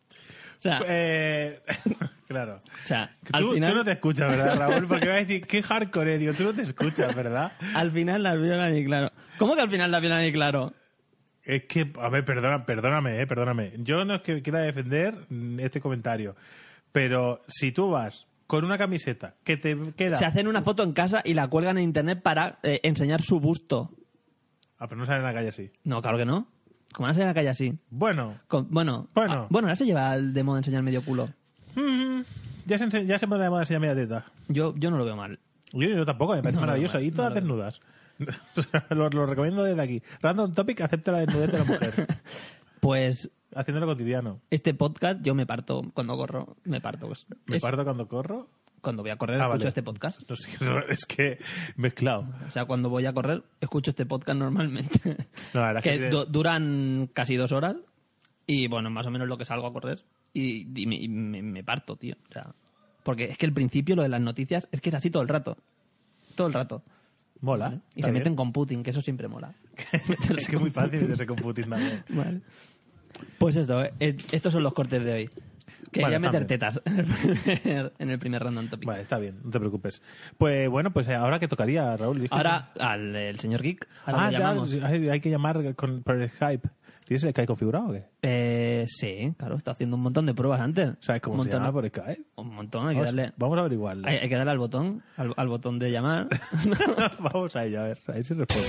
O sea, Eh, claro. o sea Que al Tú, final... tú no te escuchas, ¿verdad, Raúl? Porque vas a decir, qué hardcore, digo, tú no te escuchas, ¿verdad? Al final las violan y claro. ¿Cómo que al final las violan y claro? Es que, a ver, perdona, perdóname, eh, perdóname. Yo no es que quiera defender mm, este comentario, pero si tú vas con una camiseta que te queda... Se hacen una foto en casa y la cuelgan en internet para eh, enseñar su busto. Ah, pero no sale en la calle así. No, claro que no. ¿Cómo van a salir en la calle así? Bueno, Con- bueno, Bueno. ah, bueno, ahora se lleva de moda enseñar medio culo. mm, ya se, ense- ya se pone de moda enseñar media teta. Yo, yo no lo veo mal. Yo, yo tampoco, me parece No, no, maravilloso. no, y no, todas no. desnudas. O sea, lo, lo recomiendo desde aquí. Random Topic acepta la desnudez de la mujer. Pues Haciéndolo cotidiano. este podcast yo me parto cuando corro. Me parto. Pues. Me Es- parto cuando corro. Cuando voy a correr Ah, escucho vale. este podcast. No sé, no, es que mezclado. O sea, cuando voy a correr escucho este podcast normalmente. No, la verdad que es que du- duran casi dos horas y bueno, más o menos lo que salgo a correr y, y me, y me- me parto, tío. O sea, porque es que el principio, lo de las noticias, es que es así todo el rato. Todo el rato. Mola. ¿Vale? Y está se bien. meten con Putin, que eso siempre mola. Es que es muy fácil meterse con Putin también. Vale. Pues eso, eh, estos son los cortes de hoy. Quería Vale, meter está tetas en el primer, en el primer random topic. Vale, está bien, no te preocupes. Pues bueno, pues ahora que tocaría, Raúl. Dije- Ahora al el señor Geek, ahora ah, lo ya, llamamos. hay, hay que llamar con, por el Skype. ¿Tienes el Skype configurado o qué? Eh, sí, claro, está haciendo un montón de pruebas antes. ¿Sabes cómo Un se montón, llama por Skype? Un montón, hay que Vamos, darle... vamos a averiguarlo. Hay, hay que darle al botón, al, al botón de llamar. Vamos a ello, a ver, a ver si responde.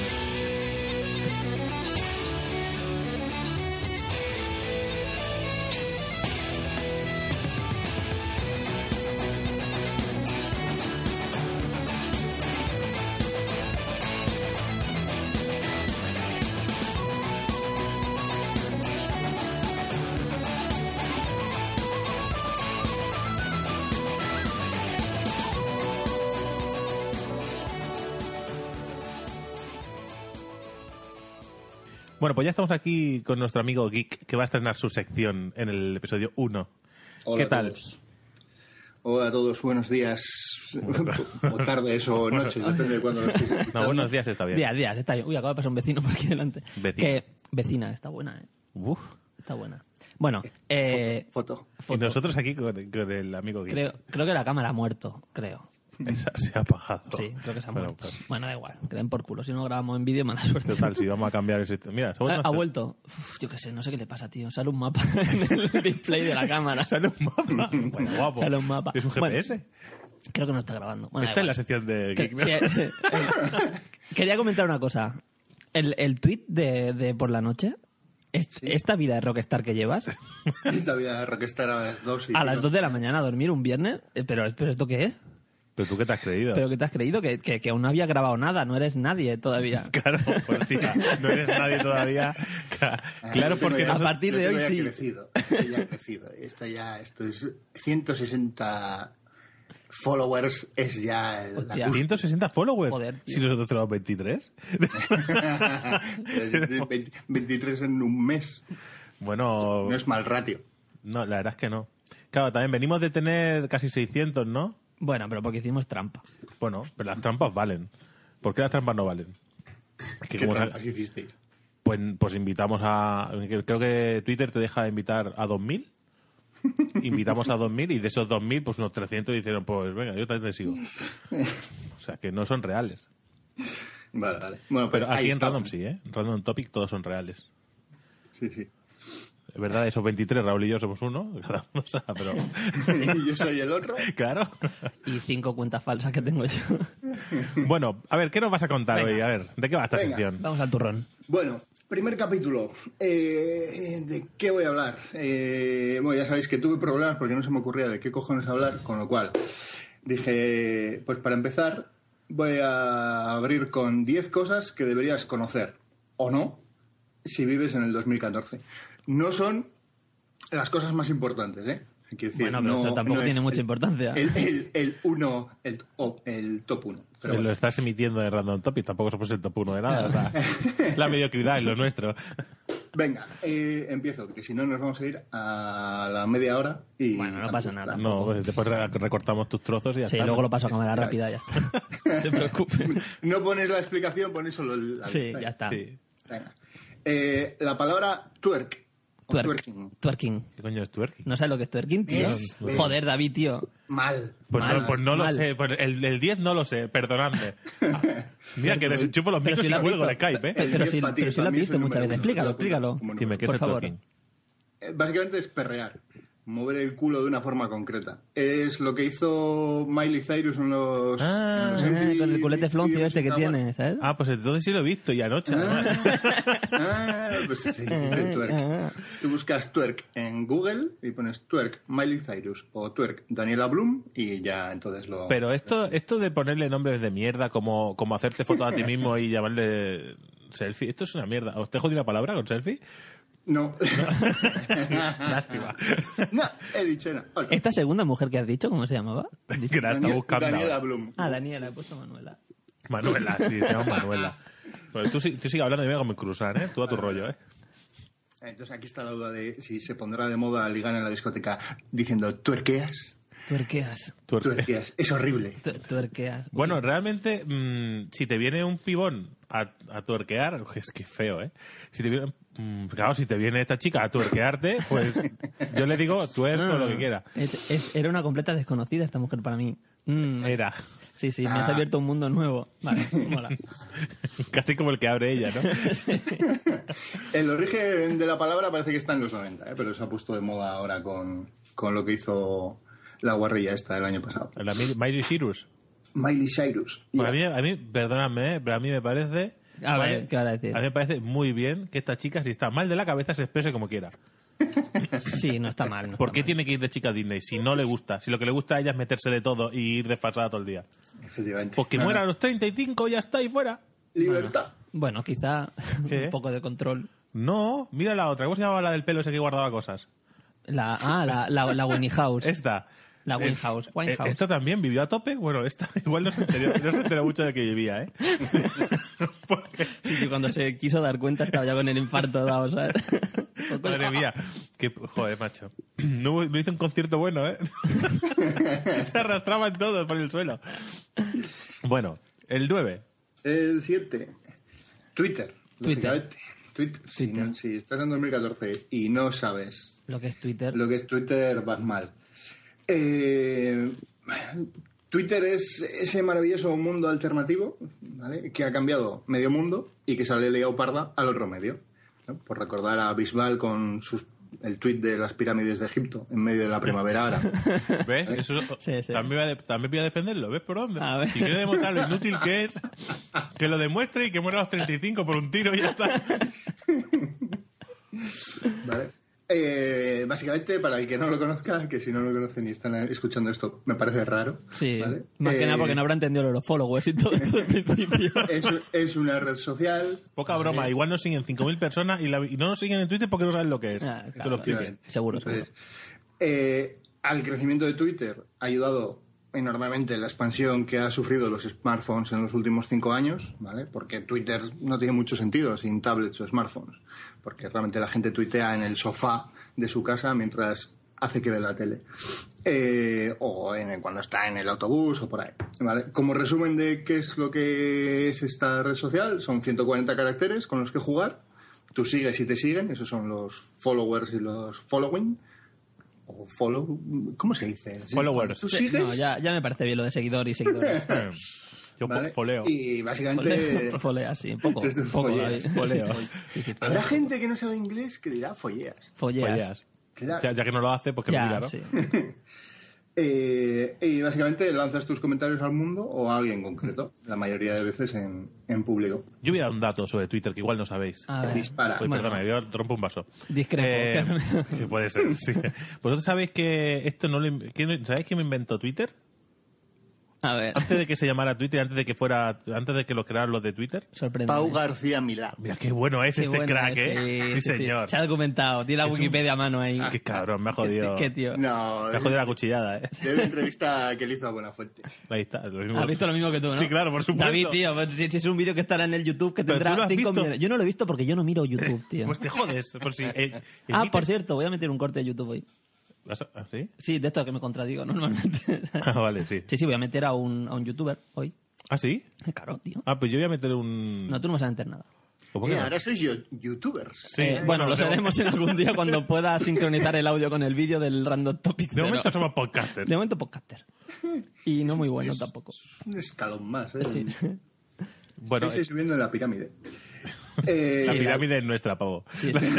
Bueno, pues ya estamos aquí con nuestro amigo Geek, que va a estrenar su sección en el episodio uno. Hola ¿Qué a tal? todos. Hola a todos, buenos días, o tardes o noches, depende de cuándo lo estéis escuchando. No, buenos días, está bien. Días, días, está bien. Uy, acaba de pasar un vecino por aquí delante. Vecina. Que, vecina, está buena, ¿eh? Uf. Está buena. Bueno, eh, Foto. Y nosotros aquí con, con el amigo Geek. creo, creo que la cámara ha muerto, creo. Esa se ha apagado. Sí, creo que se ha Bueno, muerto. pues, Bueno, da igual, que den por culo. Si no grabamos en vídeo, mala suerte. total, si vamos a cambiar el sistema. Mira, se ha Ha, vuelto a ha hacer- vuelto. Uf, yo qué sé, no sé qué le pasa, tío. Sale un mapa en el display de la cámara. Sale un mapa. Bueno, guapo. Sale un mapa. ¿Es un G P S? Bueno, creo que no está grabando. Bueno, da Está en igual. la sección de Que- Geek. sí, eh, eh, Quería comentar una cosa. El, el tweet de, de por la noche, est- esta vida de rockstar que llevas, Esta vida de rockstar a las dos y a las pico. dos de la mañana a dormir un viernes, eh, pero, pero ¿esto qué es? ¿Pero tú qué te has creído? ¿Pero qué te has creído? Que, que, que aún no había grabado nada, no eres nadie todavía. Claro, pues tía, no eres nadie todavía. Ca- Ah, Claro, yo tengo porque ya- a partir yo de tengo hoy ya sí. Crecido, estoy ya crecido. Esto ya, esto es ciento sesenta followers, es ya el- la Hostia. cúspide. ciento sesenta followers. Joder, tío. Si nosotros tenemos veintitrés. veinte- veintitrés en un mes. Bueno, No es mal ratio. no, la verdad es que no. Claro, también venimos de tener casi seiscientos, ¿no? Bueno, pero porque hicimos trampa. Bueno, pero las trampas valen. ¿Por qué las trampas no valen? Es que ¿Qué como sa- trampas hicisteis? pues, pues invitamos a... Creo que Twitter te deja invitar a dos mil. Invitamos a dos mil y de esos dos mil, pues unos trescientos dijeron, pues venga, yo también te sigo. O sea, que no son reales. Vale, vale. Bueno, Pero ahí aquí en estaban. Random sí, ¿eh? Random Topic todos son reales. Sí, sí. Es verdad, esos veintitrés, Raúl y yo somos uno, cada uno sabe, pero... Y yo soy el otro. Claro. Y cinco cuentas falsas que tengo yo. Bueno, a ver, ¿qué nos vas a contar Venga. hoy? A ver, ¿de qué va esta Venga. sección? Vamos al turrón. Bueno, primer capítulo. Eh, ¿De qué voy a hablar? Eh, bueno, ya sabéis que tuve problemas porque no se me ocurría de qué cojones hablar, con lo cual dije, pues para empezar voy a abrir con diez cosas que deberías conocer, o no, si vives en el dos mil catorce. No son las cosas más importantes, ¿eh? Quiero decir, Bueno, pero no- eso tampoco no es tiene mucha el- importancia. El, el, el uno, el, o- el top uno. Pero Lo bueno. estás emitiendo de Random Topic, tampoco somos el top uno de nada, ¿verdad? La mediocridad es lo nuestro. Venga, eh, empiezo, porque si no nos vamos a ir a la media hora y... Bueno, no pasa nada. No, pues después re- recortamos tus trozos y ya Sí, está. luego ¿no? lo paso a cámara rápida y ya está. No te preocupes. No pones la explicación, pones solo el... la Sí, lista. ya está. Sí. Venga. Eh, la palabra twerk. o Twerk. twerking. Twerking. ¿Qué coño es twerking? ¿No sabes lo que es twerking, tío? Es- es- Joder, David, tío. Mal. Pues Mal, no, pues no lo mal. sé, pues el, el diez no lo sé, perdonadme. Mira que les chupo los Pero micros si y lo has cuelgo visto. el Skype, ¿eh? Pero, pero El si, diez para ti, pero si para lo has mí es visto el muchas número veces. uno. Explícalo, Como explícalo. número Dime, ¿qué Por es el favor. twerking? Eh, Básicamente es perrear. Mover el culo de una forma concreta. Es lo que hizo Miley Cyrus en los... Ah, en los Ah, M T V con el culete floncio Video este que Music Awards. tiene, ¿sabes? Ah, pues entonces sí lo he visto, y anoche. además. Ah, pues sí, el twerk. Tú buscas twerk en Google y pones twerk Miley Cyrus o twerk Daniela Bloom y ya entonces lo... Pero esto, esto de ponerle nombres de mierda, como, como hacerte fotos a ti mismo y llamarle selfie, esto es una mierda. ¿Os te he jodido la palabra con selfie? No. Lástima. No, he dicho no. Hola. ¿Esta segunda mujer que has dicho, cómo se llamaba? Que la está buscando. Daniela Blum. Ah, Daniela, he puesto Manuela. Manuela, sí, se llama Manuela. Bueno, tú, sí- tú sigue hablando y me voy a comer cruzar, ¿eh? Tú a tu rollo, ¿eh? Entonces aquí está la duda de si se pondrá de moda ligar en la discoteca diciendo tuerqueas. Tuerqueas. Tuerqueas. Es horrible. Tu- Tuerqueas. Bueno, realmente, mmm, si te viene un pibón a, a tuerquear, uy, es que feo, ¿eh? Si te viene, mmm, claro, si te viene esta chica a tuerquearte, pues yo le digo tuerco No, lo que quiera. Es- es- era una completa desconocida esta mujer para mí. Mm, Era. Sí, sí, me has Ah. abierto un mundo nuevo. Vale, mola. Casi como el que abre ella, ¿no? El origen de la palabra parece que está en los noventa, ¿eh? Pero se ha puesto de moda ahora con, con lo que hizo la guarrilla esta del año pasado. La Mil- Miley Cyrus. Miley Cyrus. Pues a, mí, a mí, perdóname, ¿eh? Pero a mí me parece... A ver, ¿qué vas a decir? A mí me parece muy bien que esta chica, si está mal de la cabeza, se exprese como quiera. Sí, no está mal. No ¿Por está qué mal. tiene que ir de chica a Disney si no le gusta? Si lo que le gusta a ella es meterse de todo y ir desfasada todo el día. Efectivamente. Pues que Nada. muera a los treinta y cinco y ya está, y fuera. Libertad. Bueno, quizá ¿Qué? un poco de control. No, mira la otra. ¿Cómo se llamaba la del pelo ese que guardaba cosas? La, ah, la, la, la Winnie House. Esta. La Eh, Winehouse. eh, Winehouse. ¿Esta también vivió a tope? Bueno, esta igual no se enteró, no se enteró mucho de que vivía, ¿eh? Sí, sí, cuando se quiso dar cuenta estaba ya con el infarto dado, ¿sabes? Madre mía. Que, joder, macho. No, hubo- no hizo un concierto bueno, ¿eh? Se arrastraban todos por el suelo. Bueno, el nueve. El siete. Twitter. Twitter. lógicamente. Twitter. Si, no- si estás en dos mil catorce y no sabes Lo que es Twitter. lo que es Twitter, vas mal. Eh, Twitter es ese maravilloso mundo alternativo, ¿vale? Que ha cambiado medio mundo y que sale liado parda al otro medio, ¿no? Por recordar a Bisbal con sus, el tuit de las pirámides de Egipto en medio de la primavera árabe. ¿Ves? Eso, Sí, sí. También, voy a, de- también voy a defenderlo. ¿Ves por dónde? A ver. Si quiere demostrar lo inútil que es, que lo demuestre y que muera a los treinta y cinco por un tiro y ya está. ¿Vale? Eh, básicamente, para el que no lo conozca, que si no lo conocen y están escuchando esto, me parece raro. Sí, ¿vale? más que Eh, nada porque no habrá entendido lo de los followers y todo esto del principio. Es, es una red social. Poca broma. Igual nos siguen cinco mil personas y, la- y no nos siguen en Twitter porque no saben lo que es. Ah, Esto claro, lo explico. Efectivamente. Seguro, Entonces, eh, al crecimiento de Twitter ha ayudado enormemente la expansión que ha sufrido los smartphones en los últimos cinco años, ¿vale? Porque Twitter no tiene mucho sentido sin tablets o smartphones, porque realmente la gente tuitea en el sofá de su casa mientras hace que ve la tele. Eh, o en el- cuando está en el autobús o por ahí, ¿vale? Como resumen de qué es lo que es esta red social, son ciento cuarenta caracteres con los que jugar. Tú sigues y te siguen, esos son los followers y los following. O follow, ¿cómo se dice? Sí, Followers. ¿Tú Sí, sigues? no, ya, ya me parece bien lo de seguidor y seguidores. Eh, Yo ¿Vale? fo- foleo. Y básicamente... Fole- Folea, sí, un poco. Desde Un poco folleas. David. Foleo. Sí, sí, Habrá gente que no sabe inglés que dirá folleas. Folleas. Folleas. Claro. Ya, ya que no lo hace, pues que lo Ya, diga, ¿no? sí. Eh, y básicamente lanzas tus comentarios al mundo o a alguien concreto, la mayoría de veces en, en público. Yo voy a dar un dato sobre Twitter que igual no sabéis. A ver. Dispara. Uy, Bueno. perdona, yo rompo un vaso. Discrepo. Eh, sí, puede ser, sí. ¿Vosotros sabéis que esto no lo... in- ¿quién- ¿Sabéis quién me inventó Twitter? A ver, Antes de que se llamara Twitter, antes de que fuera... Antes de que lo crearan los de Twitter. sorprende. Pau García Milá. Mira, qué bueno es Qué este bueno crack, es, ¿eh? Sí, señor. Se ha documentado. Tiene la Es un- Wikipedia a mano ahí. Qué cabrón, me ha jodido. Qué tío. No, Me ha jodido la cuchillada, ¿eh? de una entrevista que le hizo a Buenafuente. Ahí está. Lo mismo. Has visto lo mismo que tú, ¿no? Sí, claro, por supuesto. David, tío, pues, si, si es un vídeo que estará en el YouTube que Pero tú tendrá lo has cinco visto. millones. Yo no lo he visto porque yo no miro YouTube, tío. Pues te jodes. Por si, eh, Ah, emites- por cierto, voy a meter un corte de YouTube hoy. ¿Vas a- ¿Ah, sí? Sí, de esto que me contradigo normalmente. Ah, vale, sí. Sí, sí, voy a meter a un, a un youtuber hoy. ¿Ah, sí? Claro, tío. Ah, pues yo voy a meter un... No, tú no vas a meter nada. ¿Cómo que Eh, no? ahora sois yo- youtubers. Sí. Eh, bueno, lo de- seremos en algún día cuando pueda sincronizar el audio con el vídeo del Random Topic. De pero- momento somos podcasters. De momento podcaster. Y no muy bueno tampoco. Un escalón más, ¿eh? Sí. Bueno, Estáis eh, subiendo en la pirámide. Eh, la pirámide es nuestra, pavo. Sí, sí.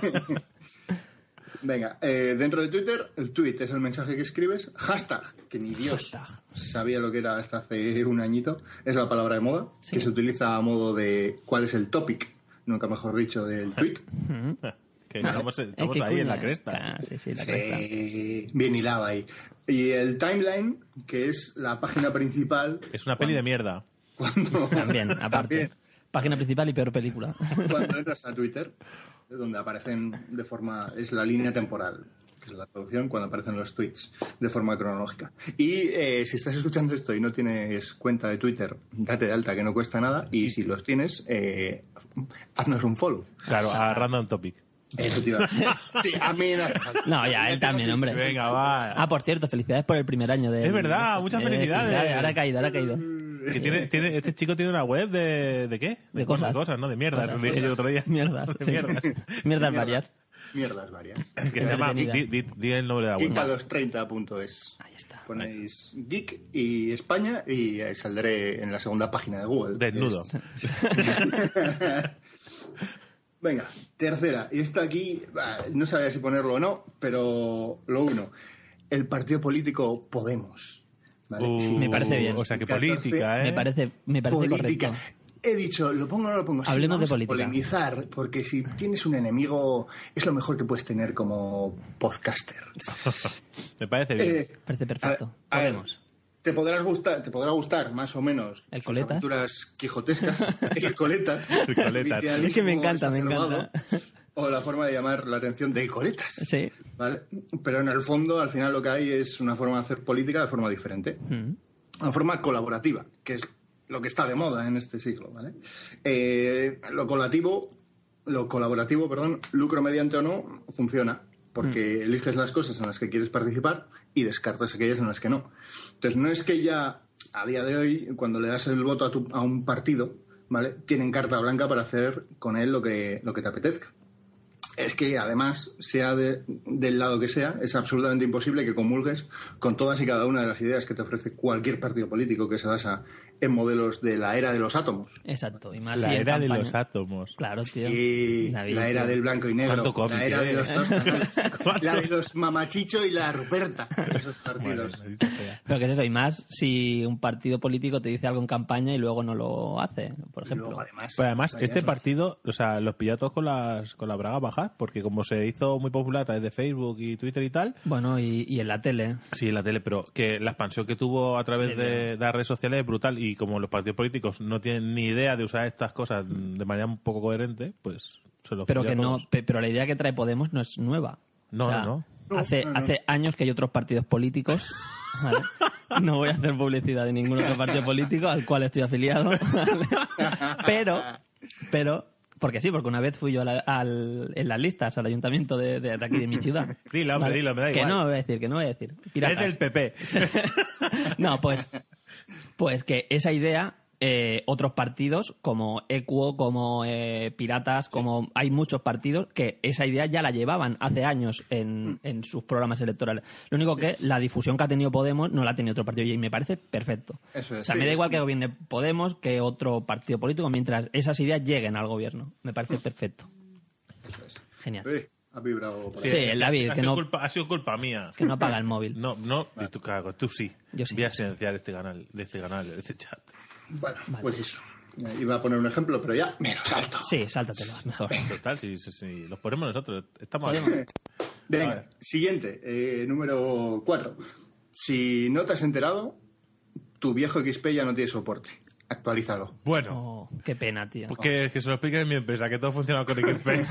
Venga, eh, dentro de Twitter, el tweet es el mensaje que escribes. Hashtag, que ni Dios Hashtag. sabía lo que era hasta hace un añito, es la palabra de moda, Sí. que se utiliza a modo de cuál es el topic, nunca mejor dicho, del tweet. Que estamos, Eh, estamos qué ahí en cuña. la cresta. Ah, sí, sí, la cresta. Sí, bien hilado ahí. Y el timeline, que es la página principal. Es una peli de mierda. Cuando, También, aparte. También, Página principal y peor película. cuando entras a Twitter. donde aparecen de forma... Es la línea temporal, que es la traducción, cuando aparecen los tweets de forma cronológica. Y eh, si estás escuchando esto y no tienes cuenta de Twitter, date de alta, que no cuesta nada. Y si los tienes, eh, haznos un follow. Claro, a Random Topic. Efectivamente. Sí, a mí no hace falta. No, ya, él también, hombre. Venga, va. Ah, por cierto, felicidades por el primer año de... Es verdad, muchas eh, felicidades. Ahora ha caído, ahora ha caído. Que tiene, tiene, este chico tiene una web de... ¿De qué? De cosas. De cosas, ¿no? De mierdas, Cosas, dije sí. yo el otro día. Mierdas, De sí. mierdas. Mierdas varias. Mierdas varias. Que se llama... Di, di, di el nombre de la web. geek a los treinta punto es. Ahí está. Ponéis Geek y España y eh, saldré en la segunda página de Google. Desnudo. Es... Venga, tercera. Y esta aquí, bah, no sabía si ponerlo o no, pero lo uno. El partido político Podemos. ¿Vale? Uh, Sí. Me parece bien. O sea, que catorce, política, ¿eh? Me parece, me parece política. correcto. He dicho, ¿lo pongo o no lo pongo? Sí, Hablemos de vamos a política. polemizar, porque si tienes un enemigo, es lo mejor que puedes tener como podcaster. Me parece bien. Eh, Parece perfecto. a- a ver, Podemos. Te podrás gustar, te podrá gustar más o menos ¿El sus coletas? aventuras quijotescas, el coletas, El coletas. Es que me encanta, me exacerbado, encanta. o la forma de llamar la atención de coletas, Sí. ¿vale? Pero en el fondo, al final lo que hay es una forma de hacer política de forma diferente, Mm. una forma colaborativa, que es lo que está de moda en este siglo, ¿vale? Eh, lo colaborativo, lo colaborativo, perdón, lucro mediante o no, funciona, porque eliges las cosas en las que quieres participar y descartas aquellas en las que no. Entonces, no es que ya, a día de hoy, cuando le das el voto a, tu, a un partido, ¿vale? Tienen carta blanca para hacer con él lo que, lo que te apetezca. Es que, además, sea de- del lado que sea, es absolutamente imposible que comulgues con todas y cada una de las ideas que te ofrece cualquier partido político que se basa en modelos de la era de los átomos. Exacto. Y más La si es era de campaña. los átomos. Claro, tío. Y David, la era tío. del blanco y negro, ¿Cuánto cómic, la era eh? de los dos canales, la de los mamachicho y la ruperta, esos partidos. Bueno, maldita sea. Pero que es eso, y más si un partido político te dice algo en campaña y luego no lo hace, por Y ejemplo. luego, además, Pero además, vaya, este pues, partido, o sea, los pilló a todos con las, con las bragas bajas, porque como se hizo muy popular a través de Facebook y Twitter y tal, Bueno, y, y en la tele. sí, en la tele, pero que la expansión que tuvo a través de, de las redes sociales es brutal, y como los partidos políticos no tienen ni idea de usar estas cosas de manera un poco coherente, pues se los Pero pilló a que no, todos. pe- pero la idea que trae Podemos no es nueva. No, O sea, no, Hace, No, no, no. hace años que hay otros partidos políticos. ¿vale? No voy a hacer publicidad de ningún otro partido político al cual estoy afiliado. ¿vale? Pero, pero, porque sí, porque una vez fui yo a la- al- en las listas al ayuntamiento de, de aquí de mi ciudad. Dilo, hombre, dilo, me da Que igual. no voy a decir, que no voy a decir. Piratas. Es del P P. No, pues, pues que esa idea, eh, otros partidos como Equo, como eh, Piratas, como hay muchos partidos que esa idea ya la llevaban hace años en, en sus programas electorales. Lo único que la difusión que ha tenido Podemos no la ha tenido otro partido y me parece perfecto. Eso es, O sea, sí, me da es igual que como- gobierne Podemos que otro partido político mientras esas ideas lleguen al gobierno. Me parece perfecto. Eso es. Genial. Uy, ha vibrado por ahí. Sí, el David, ha, que sido no, culpa, ha sido culpa mía. que no apaga el móvil. No, no, y tú, cago, tú sí. Yo sí. Voy a silenciar este canal, de este canal, de este chat. Bueno, pues eso. Iba a poner un ejemplo, pero ya me lo salto. Sí, sáltatelo, mejor. Total, si, si, si los ponemos nosotros, estamos Podemos. ahí. Venga, siguiente, eh, número cuatro. Si no te has enterado, tu viejo X P ya no tiene soporte. Actualízalo. Bueno, Oh, qué pena, tío. porque que se lo expliquen en mi empresa, que todo funciona con X P.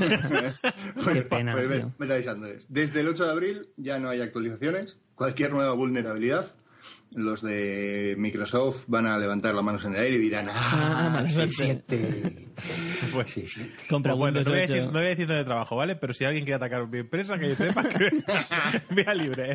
Qué pena, Pues ve, tío. vete avisando. Desde el ocho de abril ya no hay actualizaciones. Cualquier nueva vulnerabilidad, los de Microsoft van a levantar las manos en el aire y dirán, Ah, ah, mala sí, suerte. siete. Pues, Sí, siete. Compra pues bueno, Windows no voy, a ocho. decir, no voy a decir dónde trabajo, ¿vale? Pero si alguien quiere atacar mi empresa, que sepa que vía libre.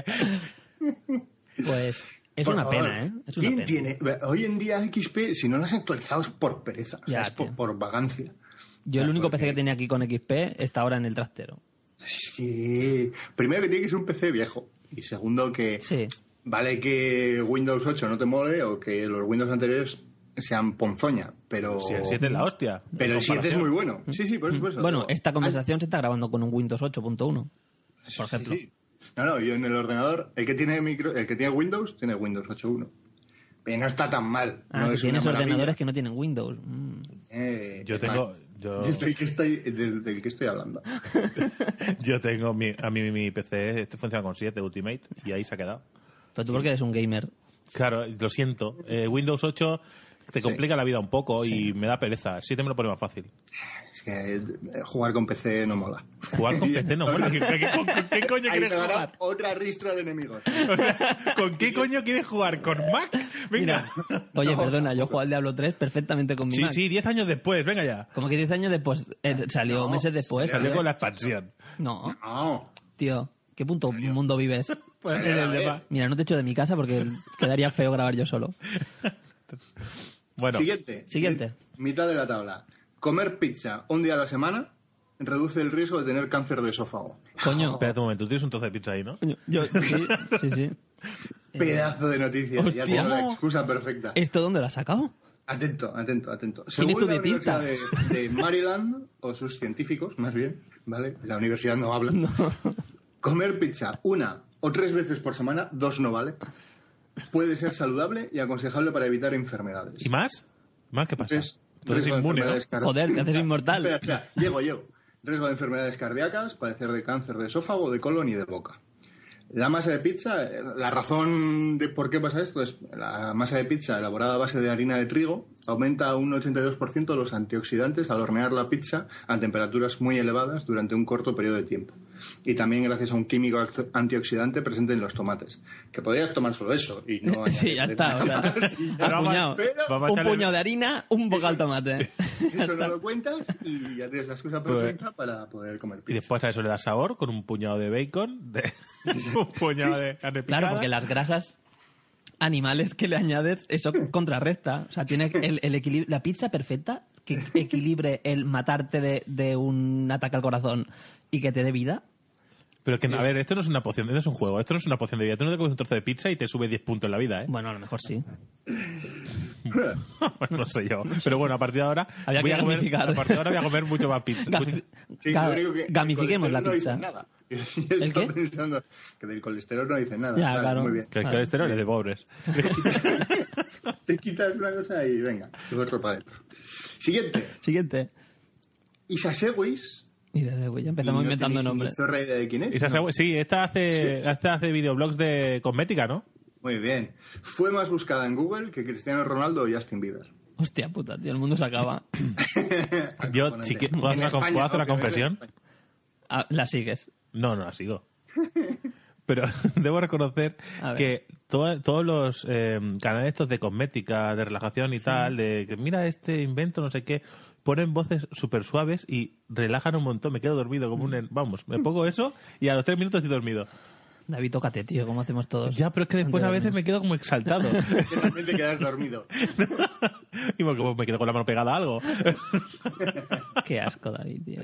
Pues es Por una favor, pena, ¿eh? Es una ¿Quién pena. tiene? Hoy en día X P, si no lo has actualizado es por pereza, o sea, Ya, es por, tío. por vagancia. Yo el Ya, único porque- P C que tenía aquí con X P está ahora en el trastero. Es que, primero que tiene que ser un P C viejo. Y segundo que Sí. vale que Windows ocho no te mole o que los Windows anteriores sean ponzoña, pero... Si el siete es la hostia. Pero el En siete es comparación. muy bueno. Sí, sí, por eso. por eso. Bueno, Digo, esta conversación se está grabando con un Windows ocho punto uno, ah, por ejemplo. sí, sí. No, no, yo en el ordenador, el que tiene micro, el que tiene Windows, tiene Windows ocho punto uno. Pero no está tan mal. Ah, no que es tienes una maravilla. ordenadores que no tienen Windows. Mm. Eh, Yo es tengo... mal. Yo, Desde el que estoy, del, del que estoy hablando. yo tengo mi, a mí mi P C, este funciona con siete Ultimate, y ahí se ha quedado. Pero tú porque eres un gamer. Claro, lo siento. Eh, Windows ocho te complica sí. la vida un poco sí. y me da pereza. siete me lo pone más fácil. Es que jugar con P C no mola. Jugar con P C no mola. ¿Qué, qué, qué, con, con qué coño quieres jugar? Otra ristra de enemigos. O sea, ¿con qué coño quieres jugar? ¿Con Mac? Venga. Mira, oye, no. perdona, yo juego al Diablo tres perfectamente con mi sí, Mac. Sí, sí, diez años después, venga ya. Como que diez años después, eh, salió no, meses después. Salió con la expansión. No. No. Tío, ¿qué punto mundo vives? Pues en el de Mira, no te echo de mi casa porque quedaría feo grabar yo solo. Bueno. Siguiente. Siguiente. Mitad de la tabla. Comer pizza un día a la semana reduce el riesgo de tener cáncer de esófago. Coño. Espérate un momento, tú tienes un trozo de pizza ahí, ¿no? Coño, yo, sí, sí, sí. Pedazo de noticias. Hostia. Ya tengo la excusa perfecta. ¿Esto dónde lo has sacado? Atento, atento, atento. ¿Quién es tu Según la dietista? Universidad de, de Maryland, o sus científicos, más bien, ¿vale? La universidad no habla. No. Comer pizza una o tres veces por semana, dos no vale, puede ser saludable y aconsejable para evitar enfermedades. ¿Y más? ¿Más qué pasa? Es, Tú eres inmune, ¿no? Card... Joder, te haces inmortal. Espera, espera, llego, llego. Riesgo de enfermedades cardíacas, padecer de cáncer de esófago, de colon y de boca. La masa de pizza, la razón de por qué pasa esto es la masa de pizza elaborada a base de harina de trigo aumenta un ochenta y dos por ciento los antioxidantes al hornear la pizza a temperaturas muy elevadas durante un corto periodo de tiempo. Y también gracias a un químico antioxidante presente en los tomates. Que podrías tomar solo eso y no... Sí, ya está. O sea, sí, ya. Puñado. Pero, un puñado de harina, un bocal tomate. Eso no lo cuentas y ya tienes la excusa perfecta pues, para poder comer pizza. Y después a eso le das sabor con un puñado de bacon, de... un puñado sí. de carne picada. Claro, porque las grasas animales que le añades, eso contrarresta. O sea, tiene el, el equilibrio, la pizza perfecta que equilibre el matarte de, de un ataque al corazón y que te dé vida. Pero que, a ver, esto no es una poción, esto es un juego, esto no es una poción de vida. Tú no te comes un trozo de pizza y te sube diez puntos en la vida, ¿eh? Bueno, a lo mejor sí. Bueno, no sé yo. Pero bueno, a partir de ahora Había voy que a comer, gamificar. a partir de ahora voy a comer mucho más pizza. Gami- Sí, Ga- yo digo que gamifiquemos la el colesterol pizza. No dice nada. ¿El Estoy qué? pensando que del colesterol no dice nada. Ya, Vale, claro. Muy bien. Que el Vale. colesterol es de pobres. Te quitas una cosa y venga, luego otro para adentro. Siguiente. Siguiente. Isa Sewis. Mira, güey, ya empezamos Y no inventando tenéis ni nombres. zorra idea de quién es. Esa ¿no? se- Sí, esta hace, Sí. esta hace videoblogs de cosmética, ¿no? Muy bien. Fue más buscada en Google que Cristiano Ronaldo o Justin Bieber. Hostia puta, tío, el mundo se acaba. Yo, Acojonante. si que- ¿puedo hacer En una, con- España, ¿puedo hacer una obviamente, en confesión? España. Ah, la sigues. No, no la sigo. Pero debo reconocer A ver. que to- todos los eh, canales estos de cosmética, de relajación y tal, de que mira este invento, no sé qué, ponen voces súper suaves y relajan un montón. Me quedo dormido como un... en- Vamos, me pongo eso y a los tres minutos estoy dormido. David, tócate, tío, como hacemos todos. Ya, pero es que después a veces me quedo como exaltado. Que también te quedas dormido. Y porque como me quedo con la mano pegada a algo. Qué asco, David, tío.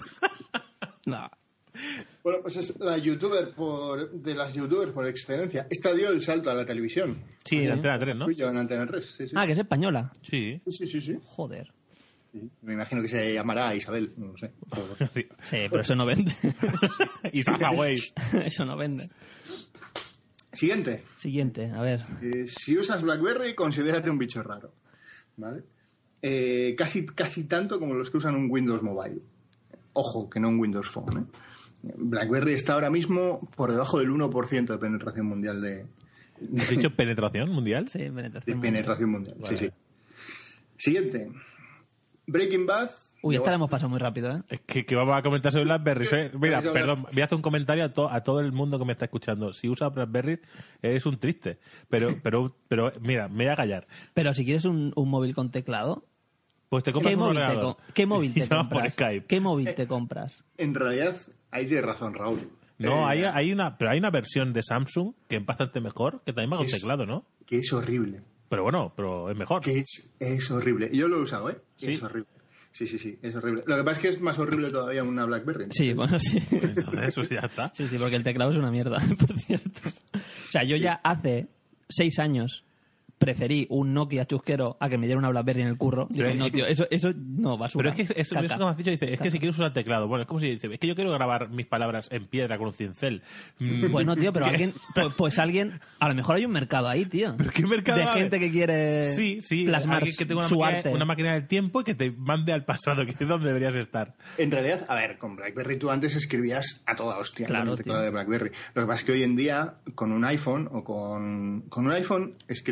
No. Bueno, pues es la youtuber por, de las youtubers por excelencia. Esta dio el salto a la televisión. Sí, en Antena tres, ¿no? Fui yo en Antena tres, sí, sí. Ah, que es española. Sí. Sí, sí, sí. Joder. Sí. Me imagino que se llamará Isabel, no lo sé. Sí. Sí, pero eso no vende. Y Sasa Way. Eso no vende. Siguiente. Siguiente, a ver. Eh, si usas BlackBerry, considérate un bicho raro. ¿Vale? Eh, casi, casi tanto como los que usan un Windows Mobile. Ojo, que no un Windows Phone. ¿eh? BlackBerry está ahora mismo por debajo del uno por ciento de penetración mundial de, ¿Has dicho penetración mundial? Sí, de penetración. penetración mundial. Vale. Sí, sí. Siguiente. Breaking Bad. Uy, esta la hemos pasado muy rápido, ¿eh? Es que, que vamos a comentar sobre BlackBerry. ¿eh? Mira, Sí, sí, perdón, voy a hacer un comentario a, to- a todo el mundo que me está escuchando. Si usas BlackBerry, eres un triste. Pero, pero, pero mira, me voy a callar. Pero si quieres un, un móvil con teclado, Pues te compras ¿qué un móvil, te, ordenador. co- ¿qué móvil Y te llamas por compras? Skype. ¿Qué móvil te compras? En realidad, ahí tienes razón, Raúl. No, Eh, hay, hay una, pero hay una versión de Samsung que es bastante mejor, que también va con Es- teclado, ¿no? Que es horrible. Pero bueno, pero es mejor. Que es, es horrible. Yo lo he usado, ¿eh? Sí. Es horrible. Sí, sí, sí, es horrible. Lo que pasa es que es más horrible todavía una BlackBerry. ¿no? Sí, bueno, sí. Entonces, pues ya está. Sí, sí, porque el teclado es una mierda, por cierto. O sea, yo ya hace seis años preferí un Nokia chusquero a que me diera una BlackBerry en el curro. Digo, Pero- no, tío, eso, eso no va a Pero es que eso, Caca. eso que me has dicho, dice, es Caca. que si quieres usar teclado, bueno, es como si dice, es que yo quiero grabar mis palabras en piedra con un cincel. Mm, Bueno, tío, pero alguien, pues, pues alguien, a lo mejor hay un mercado ahí, tío. ¿Pero qué mercado De hay? gente que quiere Sí, sí, plasmar alguien que tenga una su máquina, arte. una máquina del tiempo y que te mande al pasado, que es donde deberías estar. En realidad, a ver, con BlackBerry tú antes escribías a toda hostia Claro, con el teclado tío. de BlackBerry. Lo que pasa es que hoy en día, con un iPhone o con, con un iPhone, escribes prácticamente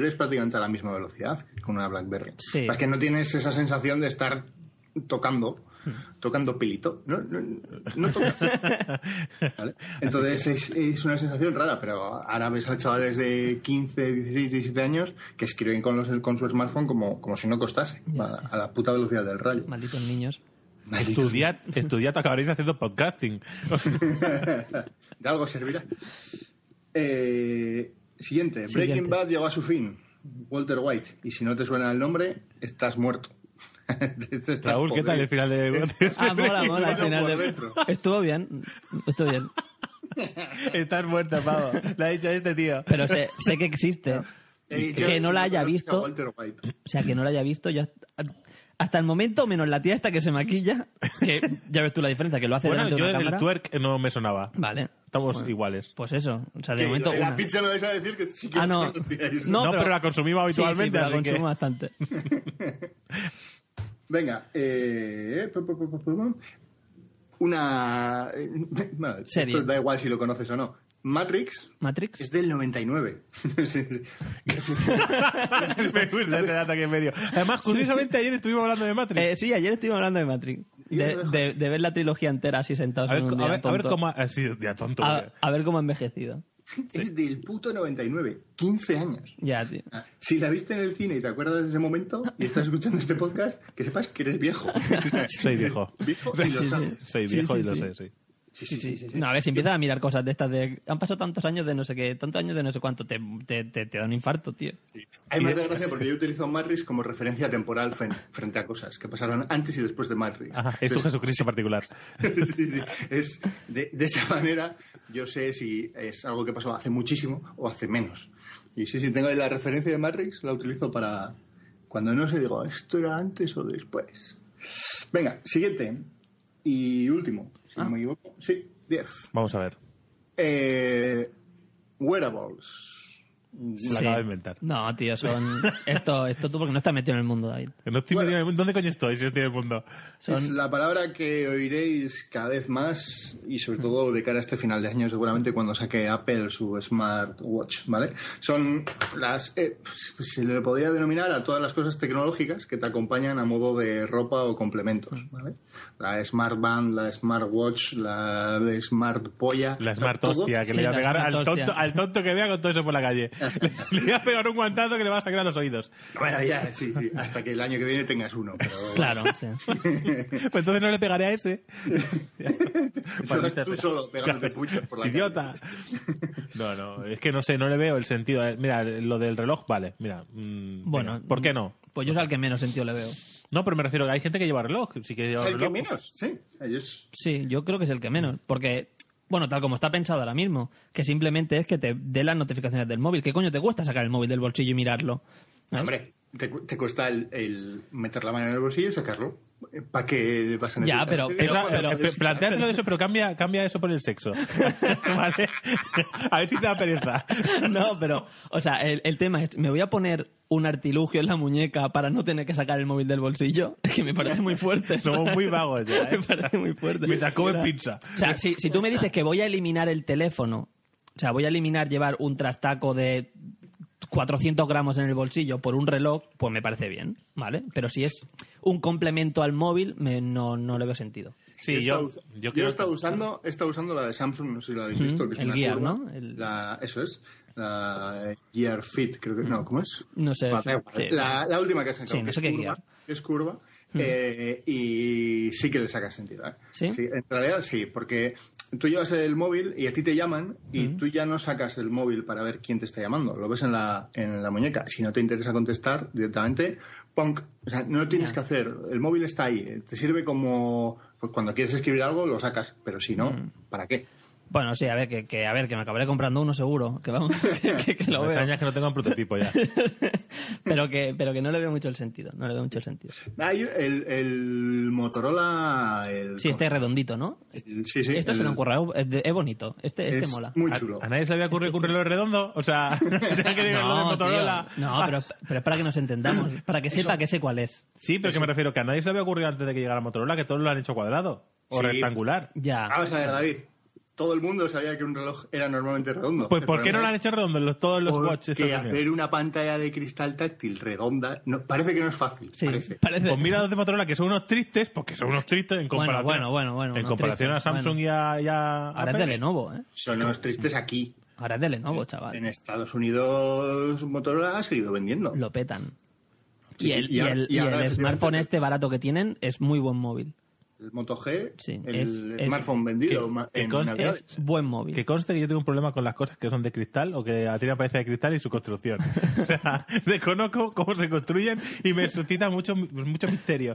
prácticamente a la misma velocidad que una BlackBerry. Sí. Es que no tienes esa sensación de estar tocando, tocando pilito. No, no, no tocas. ¿Vale? Entonces es, es una sensación rara, pero ahora ves a chavales de quince, dieciséis, diecisiete años que escriben con, los, con su smartphone como, como si no costase, a, a la puta velocidad del rayo. Malditos niños. Estudiad, estudiad, acabaréis haciendo podcasting. De algo servirá. Eh, siguiente. Siguiente. Breaking Bad llegó a su fin. Walter White. Y si no te suena el nombre, estás muerto. Este está Raúl, ¿qué tal el final de...? Ah, mola, mola. El final de... Estuvo bien. Estuvo bien. Estás muerta, pavo. Lo ha dicho este tío. Pero sé, sé que existe. Eh, que no la haya a visto. Walter White. O sea, que no la haya visto. Yo hasta, hasta el momento, menos la tía esta que se maquilla, que ya ves tú la diferencia, que lo hace Bueno, delante yo de una en el cámara. twerk no me sonaba. Vale. Estamos Bueno, iguales. Pues eso. O sea, de Sí, momento. en la una. pizza no vais a decir que sí que Ah, no. conocíais. No, No, pero- pero, la consumimos Sí, sí, habitualmente, pero la así que... consumo bastante. Venga, eh, pu- pu- pu- pu- pu- una... eh, bueno, Serie. esto da igual si lo conoces o no. Matrix Matrix. es del noventa y nueve. Sí, sí. Me gusta este dato aquí en medio. Además, curiosamente, ayer estuvimos hablando de Matrix. Eh, sí, ayer estuvimos hablando de Matrix. De, de- de ver la trilogía entera así sentados a, ver, en un a, día ver, a ver tonto. cómo... Ha sido día tonto. a, porque- a ver cómo ha envejecido. Es del puto noventa y nueve. quince años. Ya, tío. Ah, Si la viste en el cine y te acuerdas de ese momento y estás escuchando este podcast, que sepas que eres viejo. Soy viejo. Viejo y lo Sí, sabes. sí. Soy Sí, viejo sí, y lo sí. sé, sí. Sí, sí, sí, sí, sí. No, a ver, si empiezas a mirar cosas de estas de... Han pasado tantos años de no sé qué, tantos años de no sé cuánto, te, te, te, te da un infarto, tío. Hay más de gracia porque yo utilizo Matrix como referencia temporal fen- frente a cosas que pasaron antes y después de Matrix. Ajá, es tu Entonces, Jesucristo particular. sí, sí. Es de, de esa manera yo sé si es algo que pasó hace muchísimo o hace menos. Y sí, sí, tengo ahí la referencia de Matrix, la utilizo para cuando no sé, digo, ¿esto era antes o después? Venga, siguiente y último, si Ah. no me equivoco. Sí, diez. Vamos a ver. Eh, wearables. La Sí. acabo de inventar. No, tío, son... Esto, esto tú porque no estás metido en el mundo, David. No estoy Bueno. metido en el mundo. ¿Dónde coño estoy si estoy en el mundo? Son- Es la palabra que oiréis cada vez más y sobre todo de cara a este final de año seguramente cuando saque Apple su smartwatch, ¿vale? Son las... eh, pues, se le podría denominar a todas las cosas tecnológicas que te acompañan a modo de ropa o complementos, ¿vale? La Smart Band, la Smartwatch, la Smart Polla... La Smart todo- Hostia, que Sí, le voy a la pegar Smart al Hostia. tonto, al tonto que vea con todo eso por la calle. le, le voy a pegar un guantazo que le va a sacar a los oídos. Bueno, ya, sí, sí, hasta que el año que viene tengas uno, pero... Claro, sí. Pues entonces no le pegaré a ese. Ya está. Maldita tú sea. solo pegándote puños por la calle. Idiota. No, no, es que no sé, no le veo el sentido. Eh, Mira, lo del reloj, vale, mira. mm, Bueno, venga, ¿por qué no? Pues yo es al que menos sentido le veo. No, pero me refiero que hay gente que lleva reloj. Sí que lleva Es el que reloj. menos, sí. Ellos... Sí, yo creo que es el que menos. Porque, bueno, tal como está pensado ahora mismo, que simplemente es que te dé las notificaciones del móvil. ¿Qué coño te cuesta sacar el móvil del bolsillo y mirarlo? ¿Eh? Hombre, te, cu- te cuesta el, el meter la mano en el bolsillo y sacarlo. ¿Para qué vas a necesitar? Ya, pero- Sí, pero- no, pero- puedes- Pero, plantéatelo de eso, pero cambia, cambia eso por el sexo. ¿Vale? A ver si te da pereza. No, pero, o sea, el, el tema es, ¿me voy a poner un artilugio en la muñeca para no tener que sacar el móvil del bolsillo? Es que me parece muy fuerte. Somos muy vagos ya, ¿eh? Me parece muy fuerte. Mientras comes pizza. O sea, si, si tú me dices que voy a eliminar el teléfono, o sea, voy a eliminar llevar un trastaco de cuatrocientos gramos en el bolsillo por un reloj, pues me parece bien, ¿vale? Pero si es un complemento al móvil, me, no, no le veo sentido. Sí, he yo, estado- yo yo creo he estado usando, he estado usando la de Samsung, no sé si la habéis Ujú, visto, que es el una Gear, curva. ¿no? El- La, eso es. La Gear Fit, creo que... No, ¿cómo es? No sé. Vale, sí, sí. la, la última que has sacado, Sí, no que sé es qué curva, Gear. que es curva, eh, y sí que le saca sentido. ¿eh? ¿Sí? En realidad sí, porque tú llevas el móvil y a ti te llaman y tú ya no sacas el móvil para ver quién te está llamando, lo ves en la, en la muñeca. Si no te interesa contestar directamente, ¡punk! O sea, no tienes Ya. que hacer, el móvil está ahí, te sirve como, pues cuando quieres escribir algo lo sacas, pero si no, ¿para qué? Bueno, sí, a ver, que, que, a ver, que me acabaré comprando uno seguro, que vamos, que, que- que lo Me veo. extraña que no tenga un prototipo ya. pero que, pero que no le veo mucho el sentido, no le veo mucho el sentido. Hay el, el Motorola... El, Sí, este es redondito, ¿no? el- sí, sí, Esto se el- lo han currado, es, de- es bonito, este, este es mola. muy ¿A, chulo. a nadie se le había ocurrido que un reloj redondo? O sea, ya que digas lo de No, Motorola. tío, no, pero, pero es para que nos entendamos, para que sepa que sé cuál es. Sí, pero que me refiero que a nadie se le había ocurrido antes de que llegara Motorola que todos lo han hecho cuadrado o Sí. rectangular. Ya. Vamos a ver, David. todo el mundo sabía que un reloj era normalmente redondo. Pues El ¿por qué no problema lo han es hecho redondo en los, todos los watches? que hacer una pantalla de cristal táctil redonda no, parece que no es fácil. parece. Pues mira los de Motorola, que son unos tristes, porque son unos tristes en comparación, bueno, bueno, bueno, en unos comparación tristes, a Samsung bueno. y a, y a Ahora es de Lenovo, ¿eh? Son unos tristes aquí. Ahora es de Lenovo, chaval. En Estados Unidos Motorola ha seguido vendiendo. Lo petan. Sí, Y el, sí, y y ahora- el, y y ahora el efectivamente- smartphone este barato que tienen es muy buen móvil. El Moto G, Sí, el es- smartphone es- vendido que- ma- que en conste- Navidades. Es buen móvil. Que conste que yo tengo un problema con las cosas que son de cristal o que a ti me parece de cristal y su construcción. O sea, desconozco cómo se construyen y me suscita mucho, mucho misterio.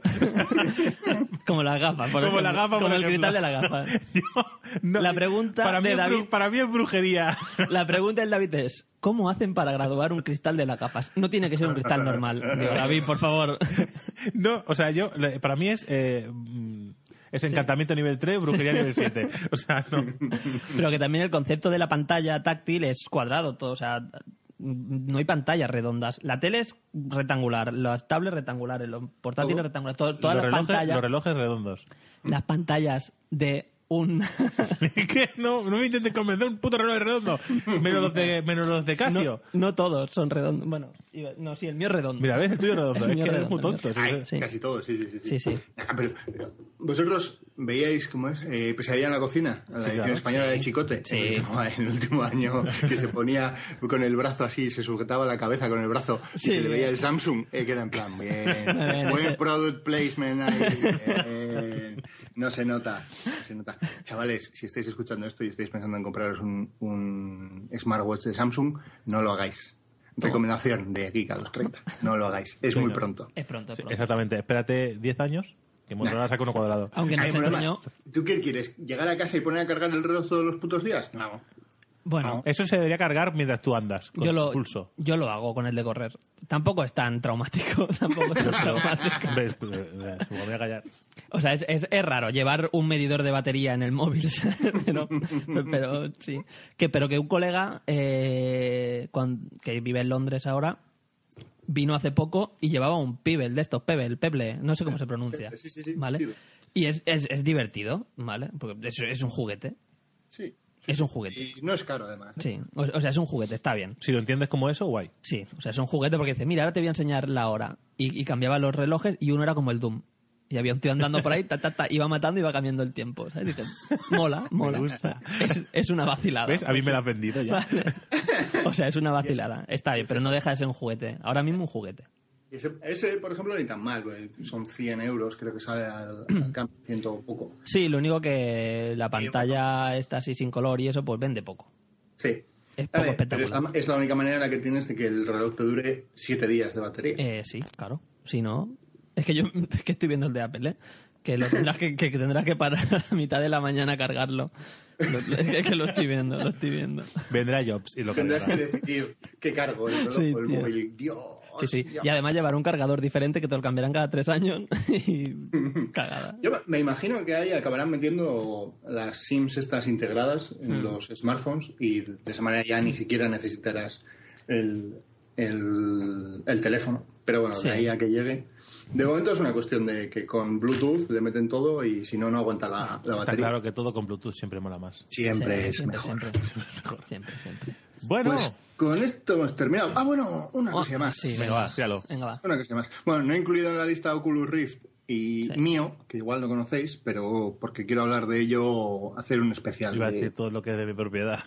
Como las gafas, por Como ejemplo. la gafa, por Como el ejemplo. cristal de la gafa. No, la pregunta para mí, de es David... bru- para mí es brujería. La pregunta del David es, ¿cómo hacen para graduar un cristal de las gafas? No tiene que ser un cristal normal. Digo, David, por favor. No, o sea, yo le- para mí es eh, mm, es encantamiento nivel tres, brujería nivel siete. O sea, no. Pero que también el concepto de la pantalla táctil es cuadrado todo, o sea, no hay pantallas redondas. La tele es rectangular, las tablets rectangulares, los portátiles Todo. rectangulares, todo- todas los, las relojes, pantallas, los relojes redondos. las pantallas de un ¿Qué? No, no me intentes convencer, un puto reloj redondo. Menos los de, menos los de Casio. no, no todos son redondos. Bueno, iba- no, sí, el mío es redondo. Mira, ves, el tuyo redondo. El Es mío que eres redondo, muy tonto. el mío. Ay, Sí. Casi todo, sí, sí, sí. Sí, sí. Ah, pero, pero, ¿vosotros veíais cómo es? Eh, Pesadilla en la cocina, la edición claro. española Sí. de Chicote. Sí. En, el último, en el último año que se ponía con el brazo así, se sujetaba la cabeza con el brazo Sí. y se le veía el Samsung, eh, que era en plan, bien, bien, buen ese- product placement ahí, bien. No se nota, no se nota. Chavales, si estáis escuchando esto y estáis pensando en compraros un, un smartwatch de Samsung, no lo hagáis. Recomendación de aquí, Carlos treinta. No lo hagáis, es Sí, muy no. pronto. Es pronto, es Sí, pronto. exactamente. Espérate diez años, que Motorola saca uno cuadrado. Aunque Hay nos problema. enseñó... ¿Tú qué quieres? ¿Llegar a casa y poner a cargar el reloj todos los putos días? No. Bueno, Eso se debería cargar mientras tú andas, con yo lo, pulso. yo lo hago con el de correr. Tampoco es tan traumático. Tampoco es tan traumático. Ves, pues, eh, me voy a callar. O sea, es, es, es raro llevar un medidor de batería en el móvil. pero, pero sí. Que, pero que un colega eh, cuan- que vive en Londres ahora vino hace poco y llevaba un Pebble de estos, Pebble, Pebble, no sé cómo se pronuncia. Sí, sí, sí. ¿Vale? Pebble. Y es, es, es divertido, ¿vale? Porque es, es un juguete. Sí. Es un juguete. Y no es caro, además. ¿eh? Sí, o, o sea, es un juguete, está bien. Si lo entiendes como eso, guay. Sí, o sea, es un juguete porque dice, mira, ahora te voy a enseñar la hora. Y, y cambiaba los relojes y uno era como el Doom. Y había un tío andando por ahí, ta, ta, ta, iba matando y iba cambiando el tiempo. ¿Sabes? Dicen, mola, mola. Me gusta. Es, es una vacilada. ¿Ves? A mí me lo has vendido ya. Vale. O sea, es una vacilada. Está bien, pero no deja de ser un juguete. Ahora mismo un juguete. Y ese, ese, por ejemplo, ni tan mal. Pues, son cien euros, creo que sale al, al cambio, ciento poco. Sí, lo único que la pantalla está así sin color y eso, pues vende poco. Sí. Es poco Vale, pero espectacular. es la, es la única manera en la que tienes de que el reloj te dure siete días de batería. Eh, sí, claro. Si no, es que yo es que estoy viendo el de Apple, ¿eh? Que lo tendrás que, que, que tendrás que parar a la mitad de la mañana a cargarlo. Lo- Es que lo estoy viendo, lo estoy viendo. Vendrá Jobs y lo Tendrás que cargará. decidir qué cargo, el reloj Sí, o el tío. móvil. Dios. Sí, sí. Y además llevar un cargador diferente que te lo cambiarán cada tres años y cagada. Yo me imagino que ahí acabarán metiendo las SIMs estas integradas en Hmm. los smartphones y de esa manera ya ni siquiera necesitarás el, el, el teléfono. Pero bueno, Sí. de ahí a que llegue. De momento es una cuestión de que con Bluetooth le meten todo y si no, no aguanta la, la Está batería. claro que todo con Bluetooth siempre mola más. Siempre Sí, es siempre, mejor. siempre. Siempre, siempre. Bueno, Pues con esto hemos terminado. Ah, bueno, una Oh, cosa más. sí, venga, va, tíralo. Venga, va. Una cosa más. Bueno, no he incluido en la lista Oculus Rift y Sí. mío, que igual no conocéis, pero porque quiero hablar de ello, hacer un especial. iba a de- decir todo lo que es de mi propiedad.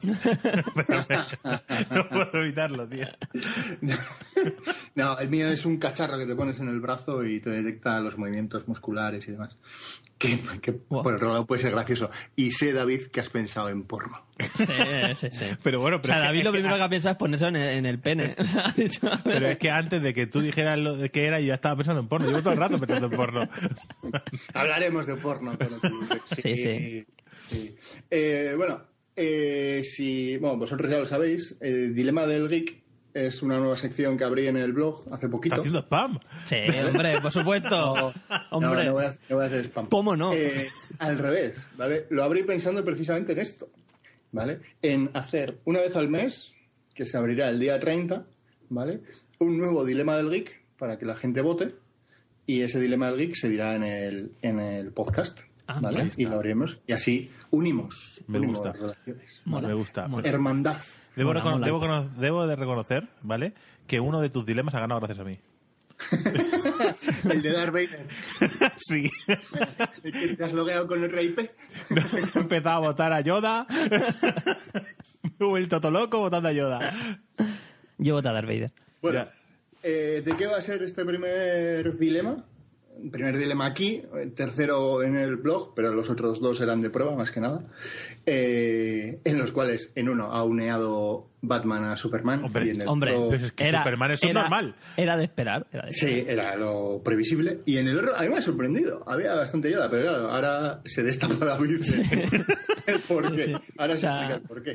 No puedo evitarlo, tío. No, el mío es un cacharro que te pones en el brazo y te detecta los movimientos musculares y demás. Que, que Wow. por otro lado puede ser gracioso. Y sé, David, que has pensado en porno. Sí, sí, sí. Pero bueno, O pero, sea, es que- David es lo que- primero que ha pensado es ponerse en el, en el pene. O sea, ha dicho, a ver. pero es que antes de que tú dijeras lo de qué era, yo ya estaba pensando en porno. Llevo todo el rato pensando en porno. Hablaremos de porno. Con Oculus Rift. Sí, sí. sí. Eh, bueno, eh, si, bueno, vosotros ya lo sabéis, el Dilema del Geek es una nueva sección que abrí en el blog hace poquito. Está haciendo spam. Sí, hombre, por supuesto. No, Hombre. no, no voy a, no voy a hacer spam. ¿Cómo no? Eh, al revés, ¿vale? Lo abrí pensando precisamente en esto, ¿vale? En hacer una vez al mes, que se abrirá el día treinta, ¿vale? Un nuevo Dilema del Geek para que la gente vote y ese Dilema del Geek se dirá en el, en el podcast. Ah, ¿vale? mira. Y lo abriremos. Y así unimos. Me unimos gusta. relaciones. Mola, me gusta. Mola. Hermandad. Debo, Mola, recono- mola. debo cono- debo de reconocer, ¿vale? Que uno de tus dilemas ha ganado gracias a mí. El de Darth Vader. Sí. ¿El que te has logueado con el R I P? He empezado a votar a Yoda. Me he vuelto todo loco votando a Yoda. Yo voto a Darth Vader. Bueno, eh, ¿de qué va a ser este primer dilema? Primer dilema aquí, tercero en el blog, pero los otros dos eran de prueba, más que nada. Eh, en los cuales, en uno ha uneado Batman a Superman. Hombre, y en el Hombre, otro- Pero es que Superman es era- normal. Era de esperar. Era de Sí, era lo previsible. Y en el otro, a mí me ha sorprendido. Había bastante Yoda, pero claro, ahora se destapa la bici. El por qué. Ahora se O sea, explica el por qué.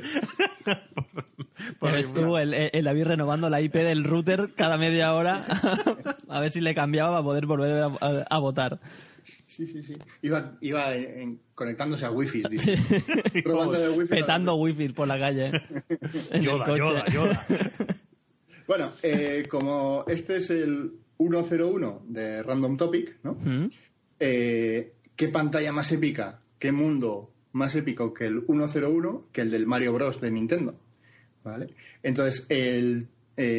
Eres tú el, el David renovando la I P del router cada media hora a ver si le cambiaba para poder volver a, a- a votar. Sí, sí, sí. Iba, iba en- en- conectándose a wifi, dice. Probando el wifi. Petando wifi por la calle. En Yoda, el coche. Yoda, Yoda. Bueno, eh, como este es el ciento uno de Random Topic, ¿no? ¿Mm? Eh, ¿Qué pantalla más épica, qué mundo más épico que el ciento uno, que el del Mario Bros. De Nintendo? ¿Vale? Entonces, el,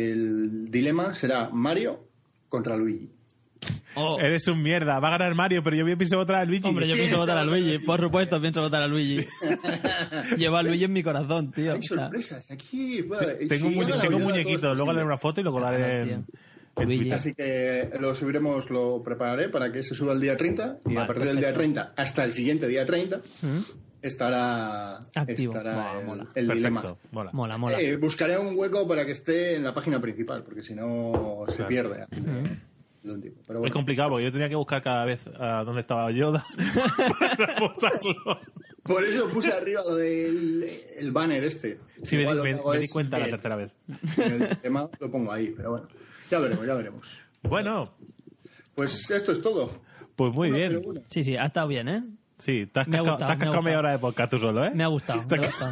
el dilema será Mario contra Luigi. Oh. Eres un mierda. Va a ganar Mario, pero yo pienso votar a Luigi. Hombre, yo pienso votar a Luigi. Por supuesto, pienso votar a Luigi. Llevo a Luigi en mi corazón, tío. Hay O sea, sorpresas aquí. Bueno, Tengo un, si muñe- gana tengo un Yoda, todo es muñequito. Luego le posible. haré una foto y lo colaré en, en Twitter. Así que lo subiremos, lo prepararé para que se suba el día treinta y Vale, a partir del día perfecto. treinta hasta el siguiente día treinta ¿Mm? estará, Activo. estará Mola, el, mola. el Perfecto, dilema. mola. Mola, mola. Eh, buscaré un hueco para que esté en la página principal, porque si no se Claro. pierde. Así que, de un tipo. Pero Es bueno. complicado porque yo tenía que buscar cada vez a dónde estaba Yoda para votarlo. Por eso puse arriba lo del el banner este. Sí, me, Igual di- lo que me- hago me di es cuenta la que tercera vez. en el tema lo pongo ahí, pero bueno. Ya veremos, ya veremos. Bueno, Pues esto es todo. pues muy Una bien. pregunta. Sí, sí, ha estado bien, ¿eh? Sí, te has Me ha cascado, gustado, te has me ha cascado media gustado. hora de podcast tú solo, ¿eh? Me ha gustado, me ha gustado.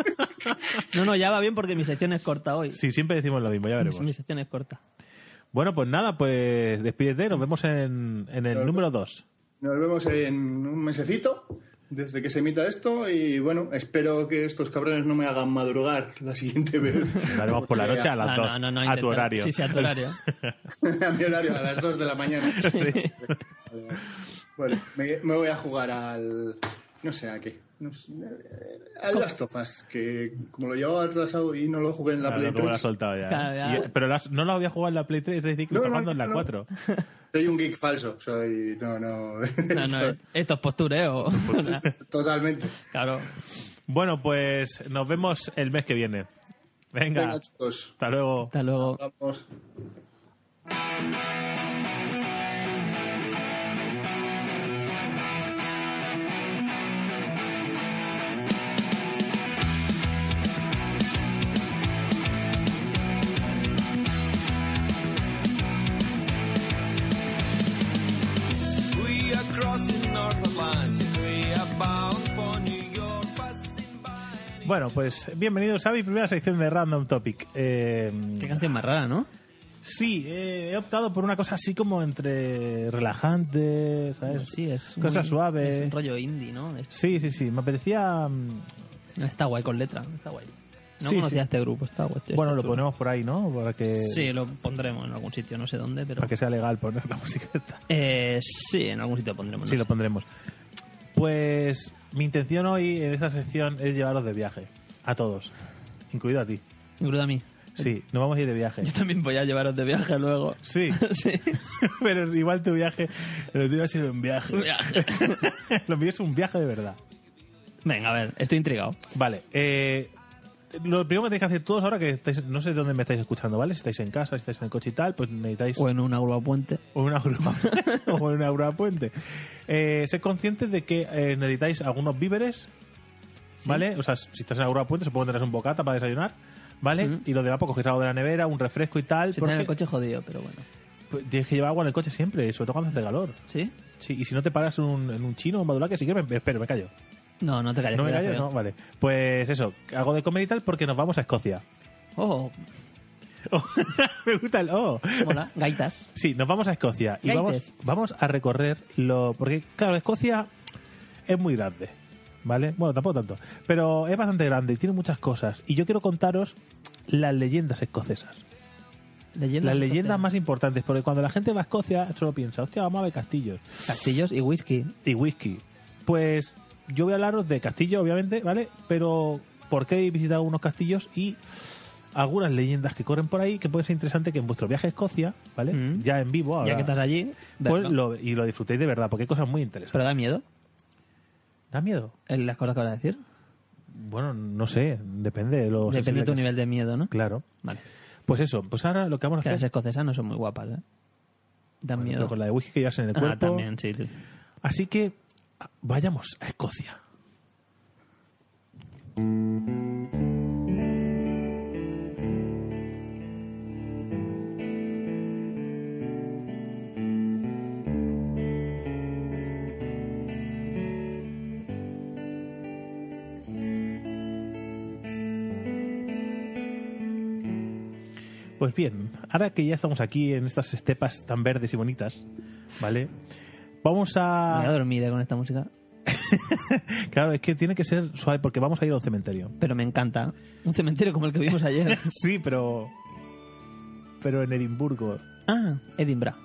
No, no, ya va bien porque mi sección es corta hoy. Sí, siempre decimos lo mismo, ya veremos. Mi sección es corta. Bueno, pues nada, pues despídete, nos vemos en, en el Nos número dos. Nos vemos en un mesecito desde que se emita esto y bueno, espero que estos cabrones no me hagan madrugar la siguiente vez. Lo haremos por la noche a las No, dos, no, no, no, a intenta- tu horario. Sí, sí, a tu horario. A mi horario, a las dos de la mañana. Vale, vale. Bueno, me, me voy a jugar al... no sé a qué. No sé, eh, al Last of Us, que como lo llevaba atrasado y no lo jugué en la Claro, Play luego la has tres. soltado ya. Claro, ya. Y- pero las- no lo había jugado en la Play tres, es decir, que lo No, está no, jugando en la no. cuatro. Soy un geek falso, soy... No, no... No, no, esto es postureo. O sea, Totalmente. claro. Bueno, pues nos vemos el mes que viene. Venga, Venga, chicos. hasta luego. Hasta luego. Vamos. We are crossing North Atlantic, we are bound for New York, passing by. Bueno, pues bienvenidos a mi primera sección de Random Topic. Eh, Qué canción más rara, ¿no? sí, eh, he optado por una cosa así como entre relajante, ¿sabes? Sí, es Cosa muy- suave. Es un rollo indie, ¿no? Es- Sí, sí, sí. Me apetecía... mm, Está guay con letra, está guay. No Sí, conocía sí. este grupo, está guay. está Bueno, lo chulo. ponemos por ahí, ¿no? Para que, Sí, lo pondremos en algún sitio, no sé dónde, pero... para que sea legal poner la música esta. Eh, sí, en algún sitio pondremos. Sí, no lo sé. pondremos. Pues mi intención hoy en esta sección es llevaros de viaje. A todos. Incluido a ti. Incluido a mí. Sí, nos vamos a ir de viaje. Yo también voy a llevaros de viaje luego. Sí. Sí. Pero igual tu viaje, lo tuyo ha sido un viaje. Un viaje. Lo mío es un viaje de verdad. Venga, a ver, estoy intrigado. Vale, eh, lo primero que tenéis que hacer todos ahora que estáis, no sé dónde me estáis escuchando, ¿vale? Si estáis en casa, si estáis en el coche y tal, pues necesitáis... O en una grúa puente. O en una grúa, o en una grúa puente. Eh, sed conscientes de que eh, necesitáis algunos víveres, ¿vale? O sea, si estás en la grúa puente, supongo que tendrás un bocata para desayunar, ¿vale? Mm. Y lo demás, pues coges algo de la nevera, un refresco y tal. Si porque estás en el coche jodido, pero bueno. pues, tienes que llevar agua en el coche siempre, sobre todo cuando hace calor. ¿Sí? Sí, y si no te paras en un, en un chino o un madura, que sí que me espero, me callo. No, no te calles. No me que da callo, feo. no, vale. Pues eso, algo de comer y tal porque nos vamos a Escocia. Oh, Me gusta el oh. mola. Gaitas. Sí, nos vamos a Escocia y Gaites. vamos, vamos a recorrer lo... Porque, claro, Escocia es muy grande, ¿vale? Bueno, tampoco tanto, pero es bastante grande y tiene muchas cosas. Y yo quiero contaros las leyendas escocesas. Leyendas las leyendas escocesas. más importantes, porque cuando la gente va a Escocia solo piensa, hostia, vamos a ver castillos. Castillos y whisky. Y whisky. Pues yo voy a hablaros de castillos, obviamente, ¿vale? Pero ¿por qué he visitado algunos castillos y algunas leyendas que corren por ahí que puede ser interesante que en vuestro viaje a Escocia, ¿vale? Mm. Ya en vivo. Ahora, Ya que estás allí, pues verlo. lo, y lo disfrutéis de verdad, porque hay cosas muy interesantes. ¿Pero da miedo? ¿Da miedo? ¿En las cosas que vas a decir? Bueno, no sé, depende de lo Depende de sensible tu que- nivel de miedo, ¿no? Claro. Vale. Pues eso, pues ahora lo que vamos a Que las hacer... escocesas no son muy guapas, ¿eh? Dan Bueno, miedo. pero con la de whisky que llevas en el Ah, cuerpo... también, sí. Así que vayamos a Escocia. Pues bien, ahora que ya estamos aquí en estas estepas tan verdes y bonitas, ¿vale? Vamos a... Me voy a dormir ¿eh? con esta música. Claro, es que tiene que ser suave porque vamos a ir a un cementerio. Pero me encanta. Un cementerio como el que vimos ayer. Sí, pero... Pero en Edimburgo. Ah, Edinburgh.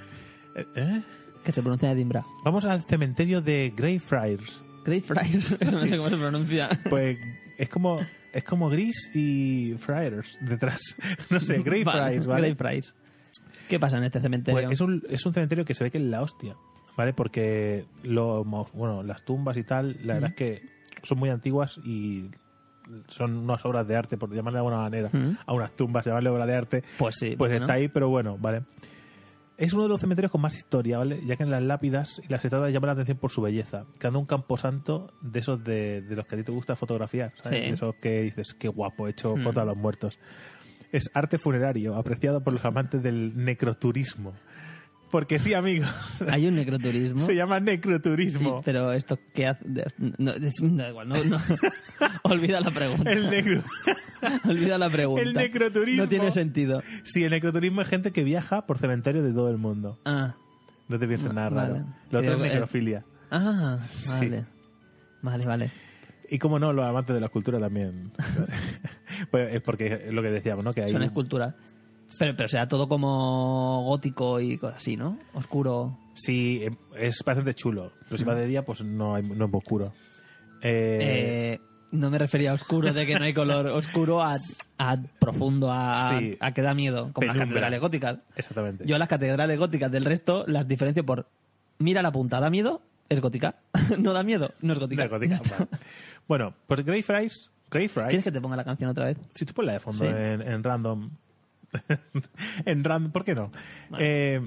¿Eh? Que se pronuncia Edinburgh. Vamos al cementerio de Greyfriars. Greyfriars, eso no sé cómo se pronuncia. Pues es como... Es como Gris y Friars detrás. No sé, Greyfriars, ¿vale? Greyfriars. ¿Qué pasa en este cementerio? Pues es un, es un cementerio que se ve que es la hostia, ¿vale? Porque lo, bueno, las tumbas y tal, la verdad Mm. es que son muy antiguas y son unas obras de arte, por llamarle de alguna manera, Mm. a unas tumbas, llamarle obra de arte. Pues sí. Pues ¿por qué está no? ahí, pero bueno, ¿vale? Es uno de los cementerios con más historia, ¿vale? Ya que en las lápidas y las estatuas llaman la atención por su belleza, creando un camposanto de esos de, de los que a ti te gusta fotografiar, ¿sabes? Sí. De esos que dices, qué guapo, he hecho Hmm. foto a los muertos. Es arte funerario, apreciado por los amantes del necroturismo. Porque sí, amigos. Hay un necroturismo. Se llama necroturismo. Y- pero esto qué hace... No, es- da igual, no, no. Olvida la pregunta. El necro... Olvida la pregunta. El necroturismo. No tiene sentido. Sí, el necroturismo es gente que viaja por cementerios de todo el mundo. Ah. No te pienses nada Vale. raro. Lo otro Creo es que- necrofilia. Ah, Sí. vale. Vale, vale. Y como no, los amantes de la escultura también. Pues es porque es lo que decíamos, ¿no? Que hay Son esculturas. Pero, pero sea todo como gótico y cosas así, ¿no? Oscuro. Sí, es bastante chulo. Pero si va de día, pues no, hay, no es oscuro. Eh, Eh, no me refería a oscuro de que no hay color. Oscuro a, a profundo, a, Sí. a que da miedo. Como las Penumbra. catedrales góticas. Exactamente. Yo las catedrales góticas del resto las diferencio por... Mira la punta, ¿da miedo? Es gótica. ¿No da miedo? No es gótica. No es gótica, Ya está. vale. Bueno, pues Greyfriars... Greyfriars... ¿Quieres que te ponga la canción otra vez? Si tú pones la de fondo Sí. en, en random... en random, ¿por qué no? Eh,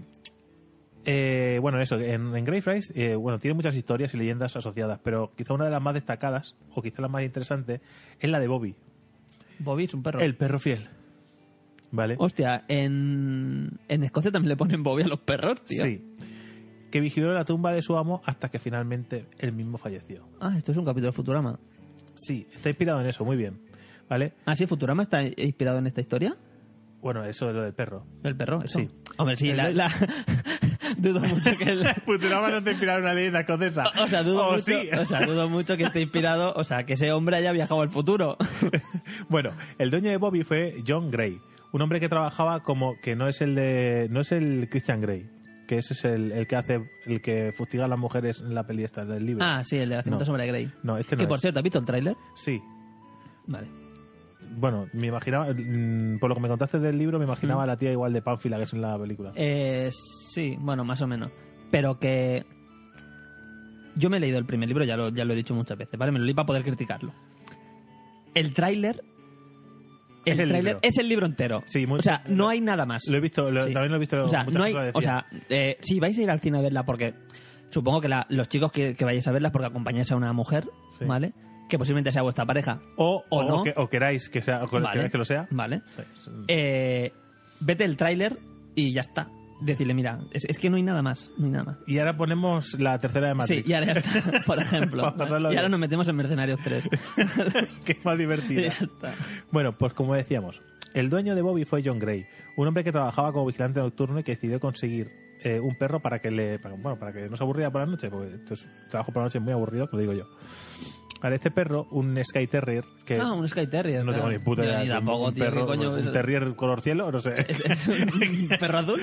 eh, bueno, eso, en, en Greyfriars, eh, bueno, tiene muchas historias y leyendas asociadas, pero quizá una de las más destacadas, o quizá la más interesante, es la de Bobby, Bobby es un perro. el perro fiel. ¿Vale? Hostia, en, en Escocia también le ponen Bobby a los perros, tío. Sí. Que vigiló la tumba de su amo hasta que finalmente él mismo falleció. Ah, esto es un capítulo de Futurama. Sí, está inspirado en eso, muy bien. ¿Vale? Ah, sí, Futurama está inspirado en esta historia. Bueno, eso es lo del perro. El perro, eso. Sí. Hombre, sí, El la, de- la- dudo mucho que el... Futurama no te inspirado en una leyenda escocesa. O sea, dudo Oh, mucho, sí. o sea, dudo mucho que esté inspirado, o sea, que ese hombre haya viajado al futuro. Bueno, el dueño de Bobby fue John Gray, un hombre que trabajaba como que no es el de no es el Christian Grey, que ese es el, el que hace el que fustiga a las mujeres en la peli esta del libro. Ah, sí, el de la cinta No. sobre Grey. No, este no Que por es. cierto, ¿has visto el tráiler? Sí. Vale. Bueno, me imaginaba, mm, por lo que me contaste del libro, me imaginaba Mm. a la tía igual de Pánfila que es en la película. Eh, sí, bueno, más o menos. Pero que... Yo me he leído el primer libro, ya lo, ya lo he dicho muchas veces, ¿vale? Me lo leí para poder criticarlo. El tráiler... El, Es el tráiler libro. es el libro entero. Sí, muy- o sea, no hay nada más. Lo he visto, lo- Sí. también lo he visto. O sea, muchas no hay, personas o decían. sea eh, si vais a ir al cine a verla, porque supongo que la- los chicos que, que vayáis a verla es porque acompañáis a una mujer, Sí. ¿vale? Que posiblemente sea vuestra pareja. o, o o, no. que, o queráis que sea, o que Vale. queráis que lo sea. Vale. Sí, es- Eh, vete el tráiler y ya está. Decirle, mira, es, es que no hay nada más, no hay nada más. Y ahora ponemos la tercera de Sí, Matrix. y ahora ya está, por ejemplo. Para pasarlo Y ahora bien. nos metemos en Mercenarios tres. Que es más divertida. Ya está. Bueno, pues como decíamos, El dueño de Bobby fue John Gray, un hombre que trabajaba como vigilante nocturno y que decidió conseguir eh, un perro para que le para, bueno, para que no se aburriera por la noche, porque esto es, trabajo por la noche es muy aburrido, que lo digo yo. Vale, este perro, un Sky Terrier, que Ah, un Sky Terrier. no tengo claro. ni puta Yo idea, ni un- tampoco, un tío, perro, ¿qué coño un es? Terrier color cielo, no sé. ¿Es, es un perro azul?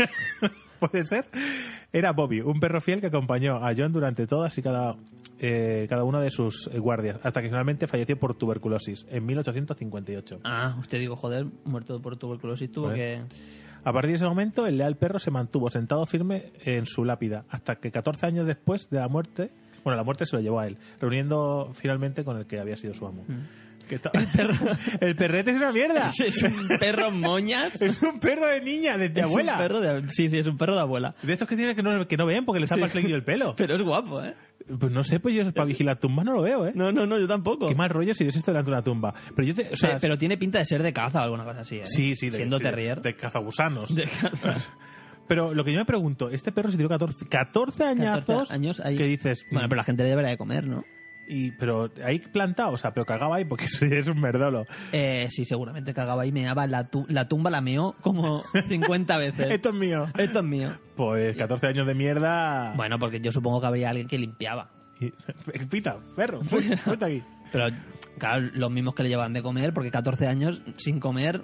Puede ser. Era Bobby, un perro fiel que acompañó a John durante todas y cada, eh, cada una de sus eh, guardias, hasta que finalmente falleció por tuberculosis en mil ochocientos cincuenta y ocho. Ah, usted digo, joder, muerto por tuberculosis tuvo Vale. que... A partir de ese momento, el leal perro se mantuvo sentado firme en su lápida, hasta que catorce años después de la muerte, bueno, la muerte se lo llevó a él, reuniendo finalmente con el que había sido su amo. Que ta- El perro... El perrete es una mierda. Es, es un perro moñas. Es un perro de niña, de, de Es abuela. un perro de... Sí, sí, es un perro de abuela. De estos que tienen que no, que no ven porque les está Sí. mal flequido el pelo. Pero es guapo, ¿eh? Pues no sé, pues yo para vigilar tumbas no lo veo, ¿eh? No, no, no, yo tampoco. Qué mal rollo si ves esto delante de una tumba. Pero yo te, o sea, Pe- pero tiene pinta de ser de caza o alguna cosa así, ¿eh? sí, sí, de, Siendo sí, de- terrier. de cazagusanos. De caza. Pero lo que yo me pregunto, este perro se tiró catorce, catorce añazos, catorce años ahí. que dices, Bueno, pero la gente le debería de comer, ¿no? y pero ahí plantado, o sea, pero cagaba ahí porque eso es un merdolo. Eh, sí, seguramente cagaba y meaba. La, tu- la tumba la meó como cincuenta veces. Esto es mío. Esto es mío. Pues catorce años de mierda. Bueno, porque yo supongo que habría alguien que limpiaba. Y- Pita, perro, fuerte, fuerte aquí. Pero, claro, los mismos que le llevan de comer, porque catorce años sin comer...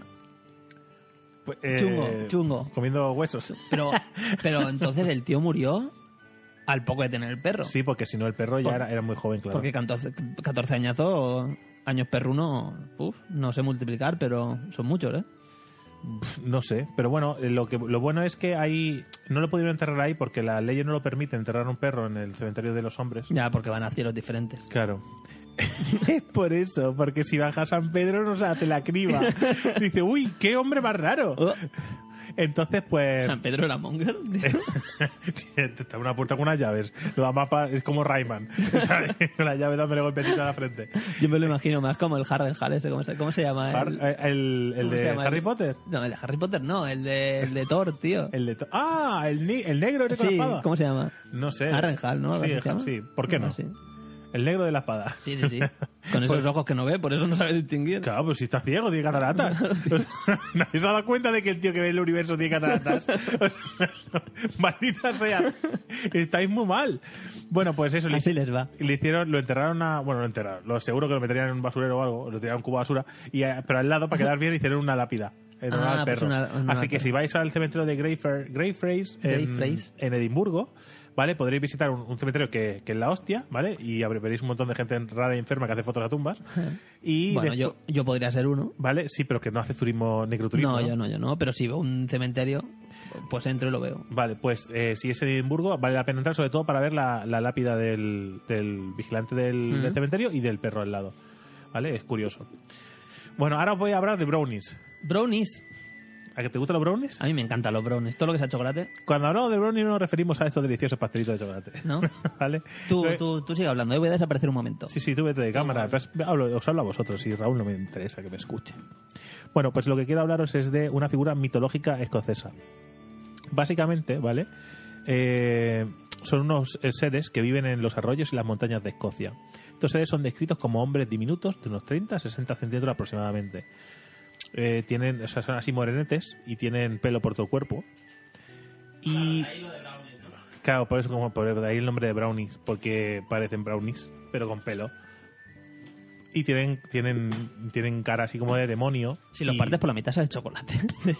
Pues, eh, Chungo, chungo. Comiendo huesos. Pero, pero entonces el tío murió al poco de tener el perro. Sí, porque si no el perro ya Por- era, era muy joven, claro. Porque catorce, catorce añazos, años perruno, uf, no sé multiplicar, pero son muchos, ¿eh? No sé, pero bueno, eh, lo que lo bueno es que ahí no lo pudieron enterrar ahí porque la ley no lo permite enterrar un perro en el cementerio de los hombres. Ya, porque van a cielos diferentes. Claro. Es por eso, porque si baja a San Pedro no se hace la criba. Dice, uy, qué hombre más raro. Entonces, pues... San Pedro era monger. Está una puerta con unas llaves. Lo da mapa, es como Rayman. Con la llave dándole golpetito a la frente. Yo me lo imagino más como el Harrenhal ese, ¿cómo se, cómo se llama? Har- El, eh, el, el ¿cómo se de llama? Harry El- Potter. No, el de Harry Potter no, el de, el de Thor, tío. El de to- ah, el, ni- el negro ese con Sí, la espada. ¿cómo se llama? No sé. Harrenhal, ¿no? Algo Sí, así se llama. sí, ¿por qué no? Algo así. El negro de la espada. Sí, sí, sí. Con esos Pues- ojos que no ve, por eso no sabe distinguir. Claro, pues si está ciego, tiene cataratas. ¿Nadie se ha dado cuenta de que el tío que ve el universo tiene cataratas? O sea, maldita sea. Estáis muy mal. Bueno, pues eso. Así les va. Le hicieron, lo enterraron a... Bueno, lo enterraron. Lo seguro que lo meterían en un basurero o algo. Lo tiraron en un cubo de basura. Y, eh, pero al lado, para quedar bien, hicieron una lápida. En honor Ah, al pues perro. una- una Así que lápida. si vais al cementerio de Greyfriars Greyfriars en, Greyfriars. en Edimburgo, ¿vale? Podréis visitar un, un cementerio que, que es la hostia, ¿vale? Y habr- veréis un montón de gente rara e enferma que hace fotos a tumbas. Y Bueno, despu- yo, yo podría ser uno. ¿Vale? Sí, pero que no hace turismo, necroturismo. No, ¿no? yo no, yo no. Pero si veo un cementerio, pues entro y lo veo. Vale, pues eh, si es en Edimburgo, vale la pena entrar, sobre todo para ver la, la lápida del, del vigilante del, Mm. del cementerio y del perro al lado. ¿Vale? Es curioso. Bueno, ahora os voy a hablar de brownies. Brownies. ¿A que te gustan los brownies? A mí me encantan los brownies. Todo lo que sea chocolate, Cuando hablamos de brownies no nos referimos a estos deliciosos pastelitos de chocolate. ¿no? ¿Vale? Tú, Pero- tú, tú sigue hablando. Yo voy a desaparecer un momento. Sí, sí, tú vete de cámara. Pues, hablo- os hablo a vosotros y Raúl no me interesa que me escuche. Bueno, pues lo que quiero hablaros es de una figura mitológica escocesa. Básicamente, ¿vale? Eh, son unos eh, seres que viven en los arroyos y las montañas de Escocia. Estos seres son descritos como hombres diminutos de unos treinta a sesenta centímetros aproximadamente. Eh, tienen, o sea, son así morenetes y tienen pelo por todo el cuerpo. Y... Claro, por eso como por ahí el nombre de brownies, porque parecen brownies, pero con pelo. Y tienen tienen tienen cara así como de demonio. Si los y- partes por la mitad sale chocolate.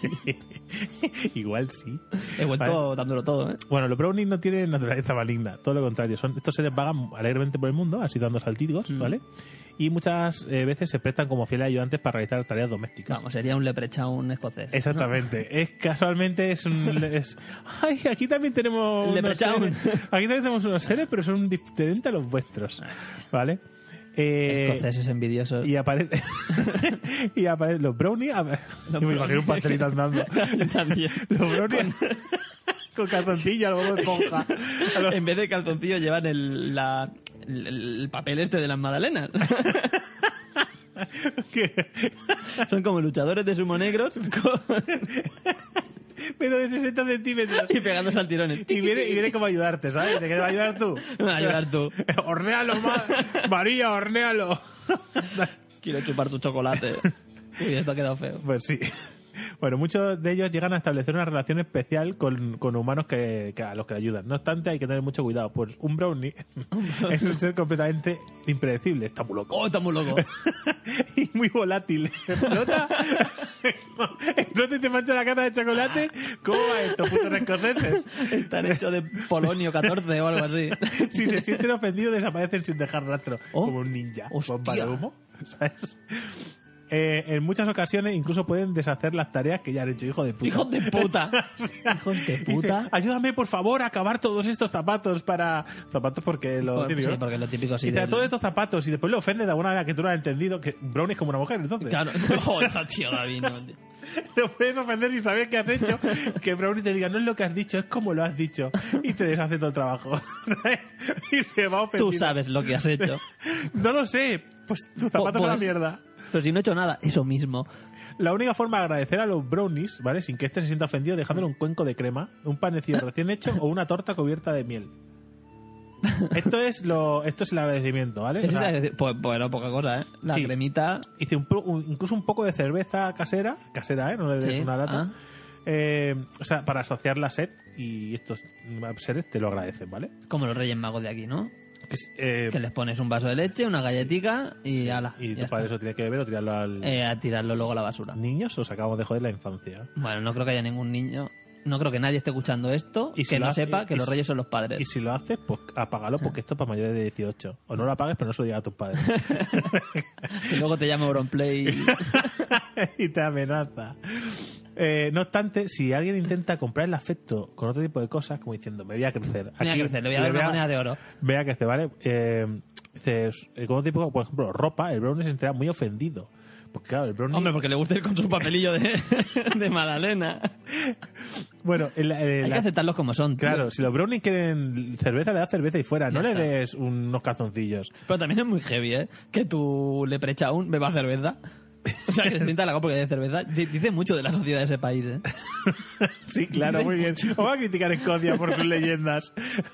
Igual sí. He vuelto Vale. dándolo todo, ¿eh? Bueno, los brownies no tienen naturaleza maligna, todo lo contrario. Son, estos seres vagan alegremente por el mundo, así dando saltitos, Mm. ¿vale? Y muchas eh, veces se prestan como fieles ayudantes para realizar tareas domésticas. Vamos, sería un leprechaun escocés. Exactamente. Es casualmente es un es, ay, aquí también tenemos El unos Leprechaun. seres. Aquí también tenemos unos seres, pero son diferentes a los vuestros. ¿Vale? Eh, Escoceses envidiosos. y aparece y aparece los brownies, a ver, yo me imagino un pastelito andando. También. Los brownies con calzoncillo, algo de esponja. A los- En vez de calzoncillo llevan el, la, el, el papel este de las magdalenas. que- Son como luchadores de sumo negros con- pero de sesenta centímetros. y pegándose al tirones. Y viene, y viene como a ayudarte, ¿sabes? ¿De qué te va a ayudar tú? Me va a ayudar tú. Hornéalo, ma- María, hornéalo. Quiero chupar tu chocolate. Uy, esto ha quedado feo. Pues sí. Bueno, muchos de ellos llegan a establecer una relación especial con, con humanos que, que a los que le ayudan. No obstante, hay que tener mucho cuidado, pues un brownie es un ser completamente impredecible. Está muy loco. ¡Oh, está muy loco! Y muy volátil. Explota, explota y te mancha la cara de chocolate. ¿Cómo va esto, putos escoceses? Están hechos de polonio catorce o algo así. Si se sienten ofendidos, desaparecen sin dejar rastro. Oh, como un ninja. hostia. Bomba de humo. ¿Sabes? Eh, en muchas ocasiones incluso pueden deshacer las tareas que ya han hecho. Hijo de puta. ¡Hijos de puta! O sea, ¡Hijos de puta! Dice, ayúdame, por favor, a acabar todos estos zapatos para... Zapatos porque lo Por- típico, sí, ¿no? porque lo típico sí Dice, del- todos estos zapatos y después le ofende de alguna manera que tú no has entendido que Brownie es como una mujer, entonces. Claro. Joder, tío, David, no, tío. Lo puedes ofender si sabes qué has hecho. Que Brownie te diga, no es lo que has dicho, es como lo has dicho. Y te deshace todo el trabajo. Y se va ofendido. Tú sabes lo que has hecho. No lo sé. Pues tus zapatos son Pues- la mierda. Pero si no he hecho nada, eso mismo. La única forma de agradecer a los brownies, ¿vale? Sin que este se sienta ofendido, dejándole un cuenco de crema, un panecillo recién hecho o una torta cubierta de miel. Esto es lo, esto es el agradecimiento, ¿vale? Es O sea, decir, pues bueno, poca cosa, ¿eh? La sí. cremita... Hice un, pro- un- incluso un poco de cerveza casera, casera, ¿eh? No le des Sí, una lata. ah. Eh, o sea, para asociar la sed y estos seres te lo agradecen, ¿vale? Como los Reyes Magos de aquí, ¿no? Que, es, eh, Que les pones un vaso de leche, una galletica y ala. y ya tú para está. eso tienes que beber o tirarlo al... Eh, a tirarlo luego a la basura. ¿Niños os acabamos de joder la infancia? Bueno, no creo que haya ningún niño... No creo que nadie esté escuchando esto Y si que lo no hace- sepa que y los si- Reyes son los padres. Y si lo haces, pues apágalo porque esto es para mayores de dieciocho. O no lo apagues, pero no se lo digas a tus padres. Y luego te llama Auronplay y... Y te amenaza. Eh, no obstante, si alguien intenta comprar el afecto con otro tipo de cosas, como diciendo, me voy a crecer. Me voy a crecer, le voy a dar una moneda de oro. Me voy a crecer, ¿vale? Eh, dices, eh, con otro tipo, por ejemplo, ropa, el brownie se entra muy ofendido. Porque claro, el brownie... Hombre, porque le gusta ir con su papelillo de, de Madalena. Bueno, el, el- Hay la- que aceptarlos como son, tío. Claro, si los brownies quieren cerveza, le das cerveza y fuera. Ya no está. le des unos calzoncillos. Pero también es muy heavy, ¿eh? Que tu leprechaun beba cerveza. O sea, que se sienta la copa porque de cerveza. D- Dice mucho de la sociedad de ese país, ¿eh? Sí, claro, muy bien. Vamos a criticar Escocia por sus leyendas.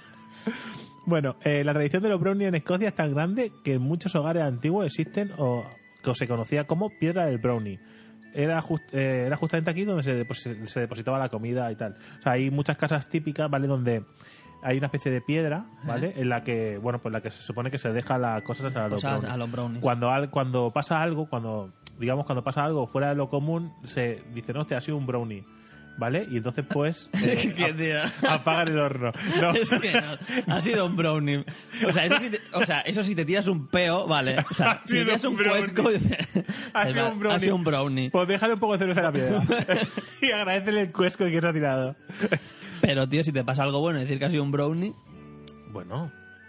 Bueno, eh, la tradición de los brownies en Escocia es tan grande que en muchos hogares antiguos existen o que se conocía como piedra del brownie. Era, just- eh, era justamente aquí donde se, depos- se depositaba la comida y tal. O sea, hay muchas casas típicas, ¿vale? Donde hay una especie de piedra, ¿vale? En la que, bueno, pues la que se supone que se deja las cosas a los Cosas brownies. a los brownies. Cuando, al- cuando pasa algo, cuando digamos cuando pasa algo fuera de lo común, se dice, no, te ha sido un brownie. ¿Vale? Y entonces, pues, eh, ¿Qué, tío? ap- apagan el horno. No. Es que no, ha sido un brownie. O sea, eso si te, o sea, eso si te tiras un peo, vale. O sea, Ha si te sido tiras un un brownie. cuesco, dices, Ha sido un brownie. Ha sido un brownie. Pues déjale un poco de cerveza a la piedra. Y agradecele el cuesco que se ha tirado. Pero, tío, si te pasa algo bueno, decir que ha sido un brownie. Bueno.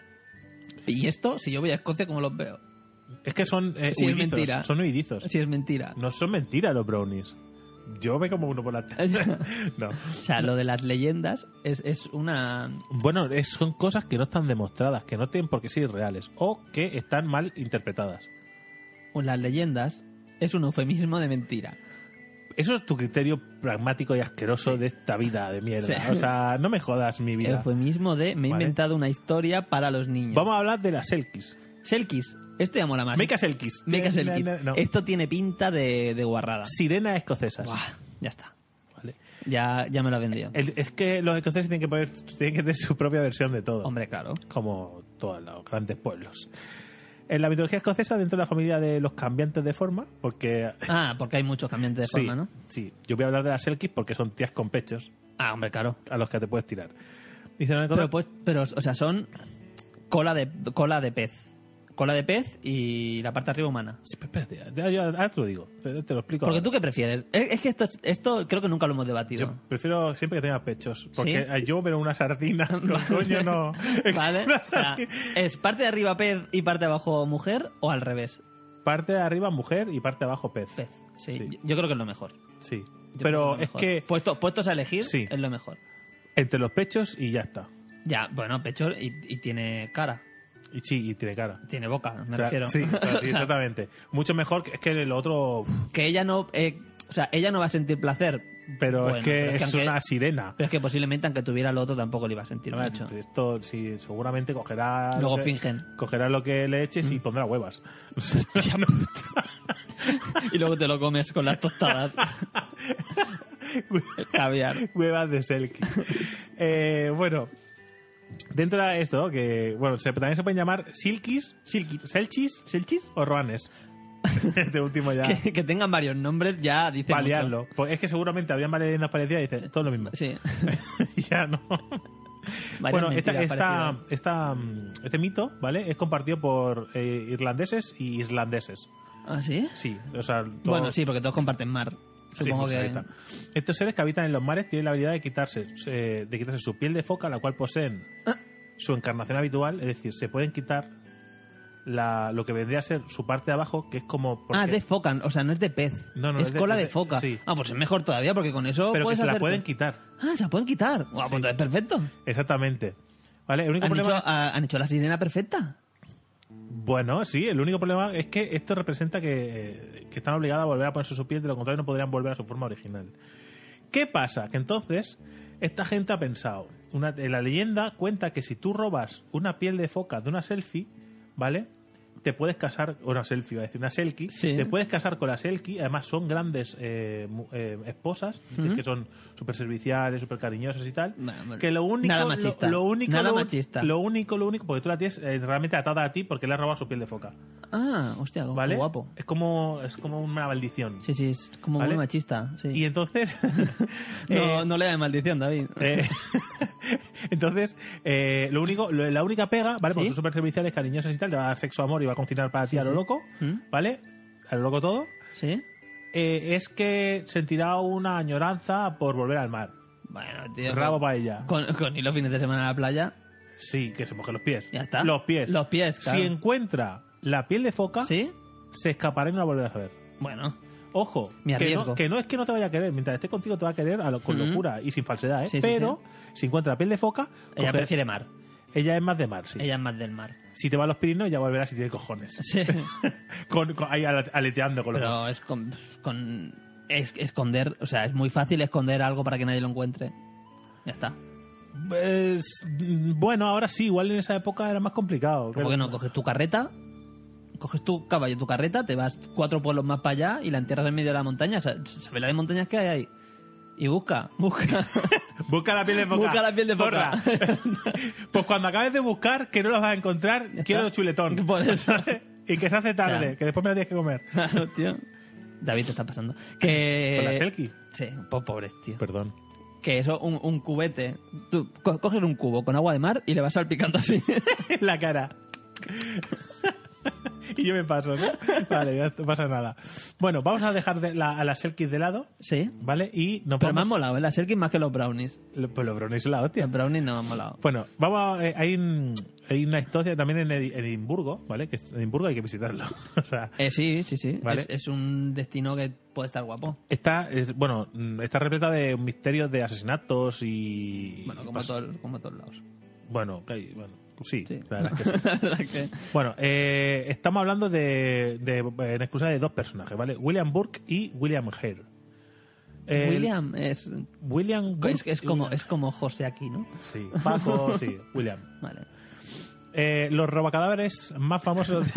Y esto, si yo voy a Escocia, ¿cómo los veo? Es que son eh, Si es huidizos, mentira. son huidizos. Si es mentira. No son mentiras los brownies. Yo me como uno por la tarde. No. O sea, lo de las leyendas es, es una... Bueno, es- son cosas que no están demostradas, que no tienen por qué ser reales o que están mal interpretadas. Las leyendas es un eufemismo de mentira. Eso es tu criterio pragmático y asqueroso de esta vida de mierda. Sí. O sea, no me jodas mi vida. Eufemismo de me he Vale. inventado una historia para los niños. Vamos a hablar de las Selkies. Selkies. Esto ya mola más. Meca Selkies. Meca No, Selkies. no, no. Esto tiene pinta de, de guarrada. Sirenas escocesas. Buah, ya está. Vale. Ya, ya me lo ha vendido. El- es que los escoceses tienen que, poner, tienen que tener su propia versión de todo. Hombre, claro. Como todos los grandes pueblos. En la mitología escocesa, dentro de la familia de los cambiantes de forma, porque... Ah, porque hay muchos cambiantes de sí, forma, ¿no? Sí, yo voy a hablar de las Selkies porque son tías con pechos Ah, hombre, claro. a los que te puedes tirar. Dicen en Pero, pues, pero, o sea, son cola de, cola de pez. Cola de pez y la parte de arriba humana. Sí, pero espérate, ya, ya- ahora te lo digo, te, te lo explico. Porque ahora. tú qué prefieres. Es, es que esto, esto creo que nunca lo hemos debatido. Yo prefiero siempre que tenga pechos. Porque ¿Sí? yo ver una sardina, no, coño, no. ¿Vale? Una O sea, sardina. ¿es parte de arriba pez y parte de abajo mujer o al revés? Parte de arriba mujer y parte de abajo pez. Pez, sí. Sí. Yo- Yo creo que es lo mejor. Sí. Yo creo Pero es, lo es mejor. que Puesto, puestos a elegir, Sí. es lo mejor. entre los pechos y ya está. Ya, bueno, pecho y, y tiene cara. Y sí, y tiene cara. Tiene boca, me Claro, refiero. Sí, claro, sí, O sea, exactamente. Mucho mejor que es que el otro. que ella no... eh, o sea, ella no va a sentir placer. Pero Bueno, es que pero es es, que aunque- una sirena. Pero es que posiblemente aunque tuviera lo otro tampoco le iba a sentir A ver, mucho. esto sí, seguramente cogerá. Luego lo que- fingen. Cogerá lo que le eches y pondrá huevas. Y luego te lo comes con las tostadas. El caviar. Huevas de selkie. eh, bueno, dentro de esto, ¿no? que bueno, se, también se pueden llamar silkis, silkis, selchis, selchis o roanes. Este último ya. Que, que tengan varios nombres ya dice Paliarlo. mucho. Pues es que seguramente habrían varias leyendas parecidas y dicen todo lo mismo. Sí. Ya no. Varias Bueno, esta, mentiras esta, parecidas. esta, mm, este mito, ¿vale? Es compartido por eh, irlandeses y islandeses. ¿Ah, sí? Sí, o sea, todo- Bueno, sí, porque todos comparten mar. Supongo Sí, pues ahí que... está. Estos seres que habitan en los mares tienen la habilidad de quitarse, eh, de quitarse su piel de foca, la cual poseen su encarnación habitual, es decir, se pueden quitar la, lo que vendría a ser su parte de abajo, que es como... porque- Ah, de foca, o sea, no es de pez. No, no, es es de- cola es de, de- foca. sí. Ah, pues es mejor todavía, porque con eso pero que puedes se la hacerte- pueden quitar. Ah, se la pueden quitar. Guau, pues entonces perfecto. Exactamente. ¿Vale? El único ¿Han, problema... hecho, ah, ¿Han hecho la sirena perfecta? Bueno, sí, el único problema es que esto representa que, eh, que están obligados a volver a ponerse su piel, de lo contrario no podrían volver a su forma original. ¿Qué pasa? Que entonces esta gente ha pensado, una, en la leyenda cuenta que si tú robas una piel de foca de una selfie, ¿vale? Te puedes casar, o una selfie, iba a decir, una selkie, Sí. te puedes casar con la selkie, además son grandes eh, mu- eh, esposas, Ujú. que son súper serviciales, súper cariñosas y tal, bueno, que lo único, nada lo- machista. Lo, único, Nada lo, machista. lo único, lo único, porque tú la tienes eh, realmente atada a ti porque le has robado su piel de foca. Ah, hostia, ¿Vale? qué guapo. Es como, es como una maldición. Sí, sí, es como ¿Vale? muy machista. Sí. Y entonces... no, eh, no le da maldición, David. eh, entonces, eh, lo único, lo- la única pega, ¿vale? Porque ¿Sí? son súper serviciales, cariñosas y tal, te va a dar sexo, amor y va a cocinar para ti Sí, a lo sí. loco, ¿Mm? ¿vale? A lo loco todo. ¿Sí? Eh, es que sentirá una añoranza por volver al mar. Bueno, tío. Rabo con- para ella. Con, con ir los fines de semana a la playa. Sí, que se moje los pies. Ya está. Los pies. Los pies, claro. Si encuentra la piel de foca, ¿Sí? se escapará y no la volverás a ver. Bueno. Ojo, Me que arriesgo. no, que no es que no te vaya a querer, mientras esté contigo te va a querer a lo- con Ujú. locura y sin falsedad, ¿eh? Sí, sí, Pero si encuentra la piel de foca, Ella coge- prefiere mar. ella es más de mar, sí. Ella es más del mar. Si te va a los Pirineos ya volverás si tiene cojones. Sí. con, con- ahí ale- aleteando con los Pero es con, con es- esconder, o sea, es muy fácil esconder algo para que nadie lo encuentre. Ya está. Pues, mm, bueno, ahora sí, igual en esa época era más complicado. ¿Cómo que no? Coges tu carreta, coges tu caballo, tu carreta, te vas cuatro pueblos más para allá y la entierras en medio de la montaña. Sa- ¿Sabes la de montañas que hay ahí? Y busca, busca. Busca la piel de foca. Busca la piel de foca. Zorra. Pues cuando acabes de buscar, que no los vas a encontrar, quiero chuletón. Por eso. Y que se hace tarde, O sea, que después me lo tienes que comer. Claro, tío. David, te está pasando. Que... ¿Con la selkie? Sí, po- pobres, tío. Perdón. Que eso, un, un cubete. Tú co- coges un cubo con agua de mar y le vas salpicando así. En la cara. Y yo me paso, ¿no? Vale, ya no pasa nada. Bueno, vamos a dejar de la- a las selkies de lado, Sí. ¿vale? Y nos Pero me han vamos... molado, ¿eh? Las selkies más que los brownies. Lo- Pues los brownies son la hostia. Los brownies no me han molado. Bueno, vamos a- eh, hay, un- hay una historia también en Edi- Edimburgo, ¿vale? Que es- Edimburgo hay que visitarlo. O sea, Eh, sí, sí, sí. Vale. Es, es un destino que puede estar guapo. está, es, bueno, mm, está repleta de misterios de asesinatos y... Bueno, como, pas- todo, como todos lados. Bueno, que hay- bueno, sí, Sí. la verdad es que sí. La verdad que... Bueno, eh, estamos hablando de, de, en exclusiva de dos personajes, ¿vale? William Burke y William Hare. El- William es, William Burke es, es, y como, William- es como José aquí, ¿no? Sí, Paco, sí, William. Vale. Eh, los robacadáveres más famosos...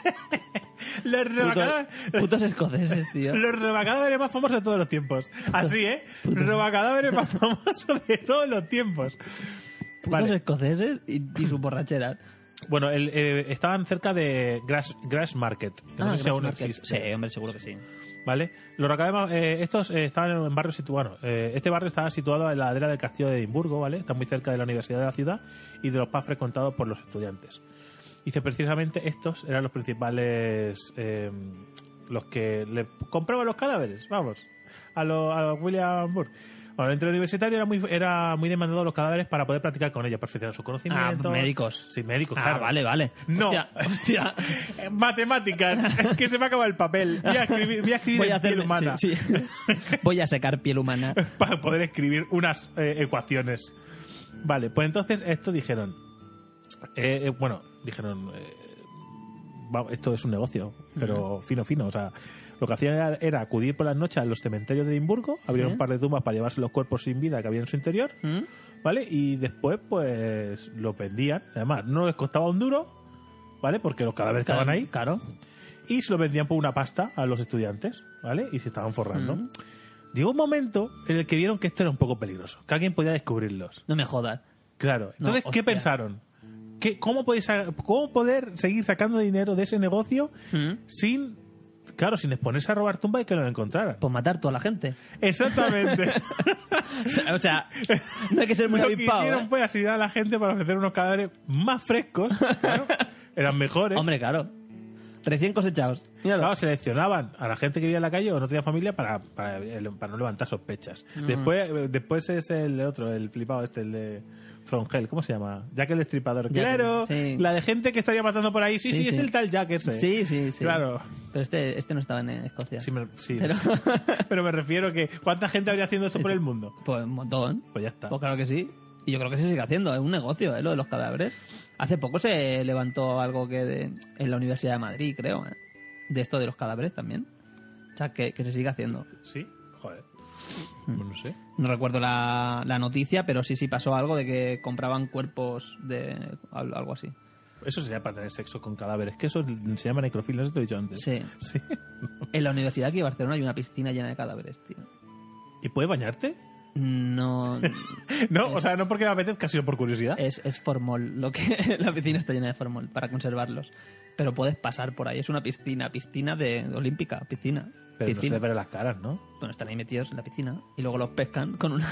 los, Puto- robacadáveres... putos escoceses, tío. los robacadáveres más famosos de todos los tiempos. Así, ¿eh? Robacadáveres más famosos de todos los tiempos. Putos Vale. escoceses y, y sus borracheras. Bueno, el, eh, estaban cerca de Grass, Grass Market. Que no Ah, sé si aún Grass Market. existe. Sí, hombre, seguro que sí. ¿Vale? Los rocademas, eh, estos eh, estaban en barrios situados. Bueno, eh, este barrio estaba situado en la ladera del castillo de Edimburgo, ¿vale? Está muy cerca de la universidad de la ciudad y de los pubs frecuentados por los estudiantes. Dice precisamente estos eran los principales, eh, los que le compraban los cadáveres, vamos, a los a los William Burke. Bueno, entre universitario era muy, era muy demandado los cadáveres para poder practicar con ellos, perfeccionar sus Ah, conocimientos. médicos. Sí, médicos, Ah, claro. vale, vale. No. Hostia, hostia. Matemáticas. Es que se me acaba el papel. Voy a escribir, voy a escribir Voy en a piel hacer humana sí, sí. Voy a secar piel humana. para poder escribir unas eh, ecuaciones. Vale, pues entonces esto dijeron. eh, eh, bueno, dijeron. eh, va- esto es un negocio, pero fino, fino. O sea, lo que hacían era, era acudir por las noches a los cementerios de Edimburgo, abrir Sí. un par de tumbas para llevarse los cuerpos sin vida que había en su interior, ¿Mm? ¿vale? Y después, pues, lo vendían. Además, no les costaba un duro, ¿vale? Porque los cadáveres estaban ahí. Claro. y se lo vendían por una pasta a los estudiantes, ¿vale? Y se estaban forrando. Mm. Llegó un momento en el que vieron que esto era un poco peligroso, que alguien podía descubrirlos. No me jodas. Claro. Entonces, No, ¿qué hostia. pensaron? ¿Qué, cómo, podéis, sa- ¿Cómo poder seguir sacando dinero de ese negocio Mm. sin, claro, sin exponerse a robar tumba y que lo encontraran? Pues matar toda la gente. Exactamente. O sea, o sea, no hay que ser muy Lo que avispado. hicieron ¿eh? fue asesinar a la gente para ofrecer unos cadáveres más frescos, claro, eran mejores. Hombre, claro. Recién cosechados. Míralo. Claro, seleccionaban a la gente que vivía en la calle o no tenía familia para, para, para no levantar sospechas. Mm. Después después es el otro, el flipado este, el de From Hell, ¿cómo se llama? Jack el Destripador. Jack, Claro, sí. la de gente que estaría matando por ahí. Sí, sí, Sí, es sí. el tal Jack ese. Sí, sí, sí. Claro. Pero este, este no estaba en Escocia. Sí, me, sí, Pero- sí. Pero me refiero que ¿cuánta gente habría haciendo esto por el mundo? Pues un montón. Pues ya está. Pues claro que sí. Y yo creo que se sigue haciendo. Es un negocio, ¿eh? Lo de los cadáveres. Hace poco se levantó algo que de- en la Universidad de Madrid, creo. ¿eh? De esto de los cadáveres también. O sea, que, que se sigue haciendo. Sí, joder. Mm. No sé. No recuerdo la, la noticia, pero sí, sí pasó algo de que compraban cuerpos de al- algo así. Eso sería para tener sexo con cadáveres, que eso se llama necrofilia, eso te lo he dicho antes. Sí. Sí. En la Universidad aquí de Barcelona hay una piscina llena de cadáveres, tío. ¿Y puedes bañarte? No. No, o sea, no porque me apetezca, sino por curiosidad. Es, es formol, lo que la piscina está llena de formol para conservarlos. Pero puedes pasar por ahí, es una piscina, piscina de olímpica, piscina. Pero no se piscina. les verá las caras, ¿no? Bueno, están ahí metidos en la piscina y luego los pescan con una...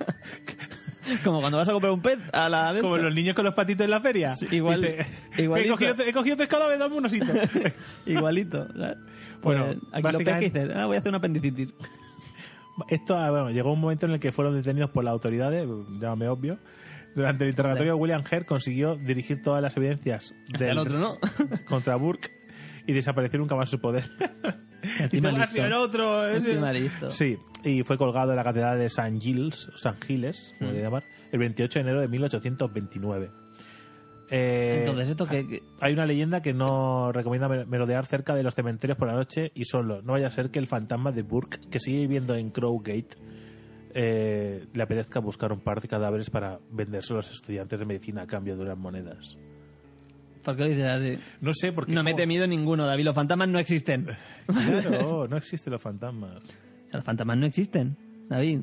Como cuando vas a comprar un pez a la vez. Como los niños con los patitos en la feria. Sí, igual- Dice, igualito. He cogido, he cogido tres cadáveres, dame un osito. Igualito. ¿sabes? Pues Bueno, aquí lo pesca y básicamente- dices, ah, voy a hacer una apendicitis. Esto, ah, bueno, llegó un momento en el que fueron detenidos por las autoridades, llámame obvio. Durante el interrogatorio, William Hare consiguió dirigir todas las evidencias Hasta el otro, ¿no? contra Burke y desaparecer nunca más su poder. Encima Y tú, "Ah, listo. sí, el otro, ese". Encima listo. Sí, y fue colgado en la catedral de San Giles, San Giles, como Mm. se llamar, el veintiocho de enero de mil ochocientos veintinueve. Eh, Entonces, esto que... que- Hay una leyenda que no recomienda mer- merodear cerca de los cementerios por la noche y solo. No vaya a ser que el fantasma de Burke, que sigue viviendo en Crowgate, eh, le apetezca buscar un par de cadáveres para venderse a los estudiantes de medicina a cambio de unas monedas. ¿Por qué lo dices así? No sé, porque... No me he como- temido ninguno, David. Los fantasmas no existen. Claro, no existen los fantasmas. O sea, los fantasmas no existen, David.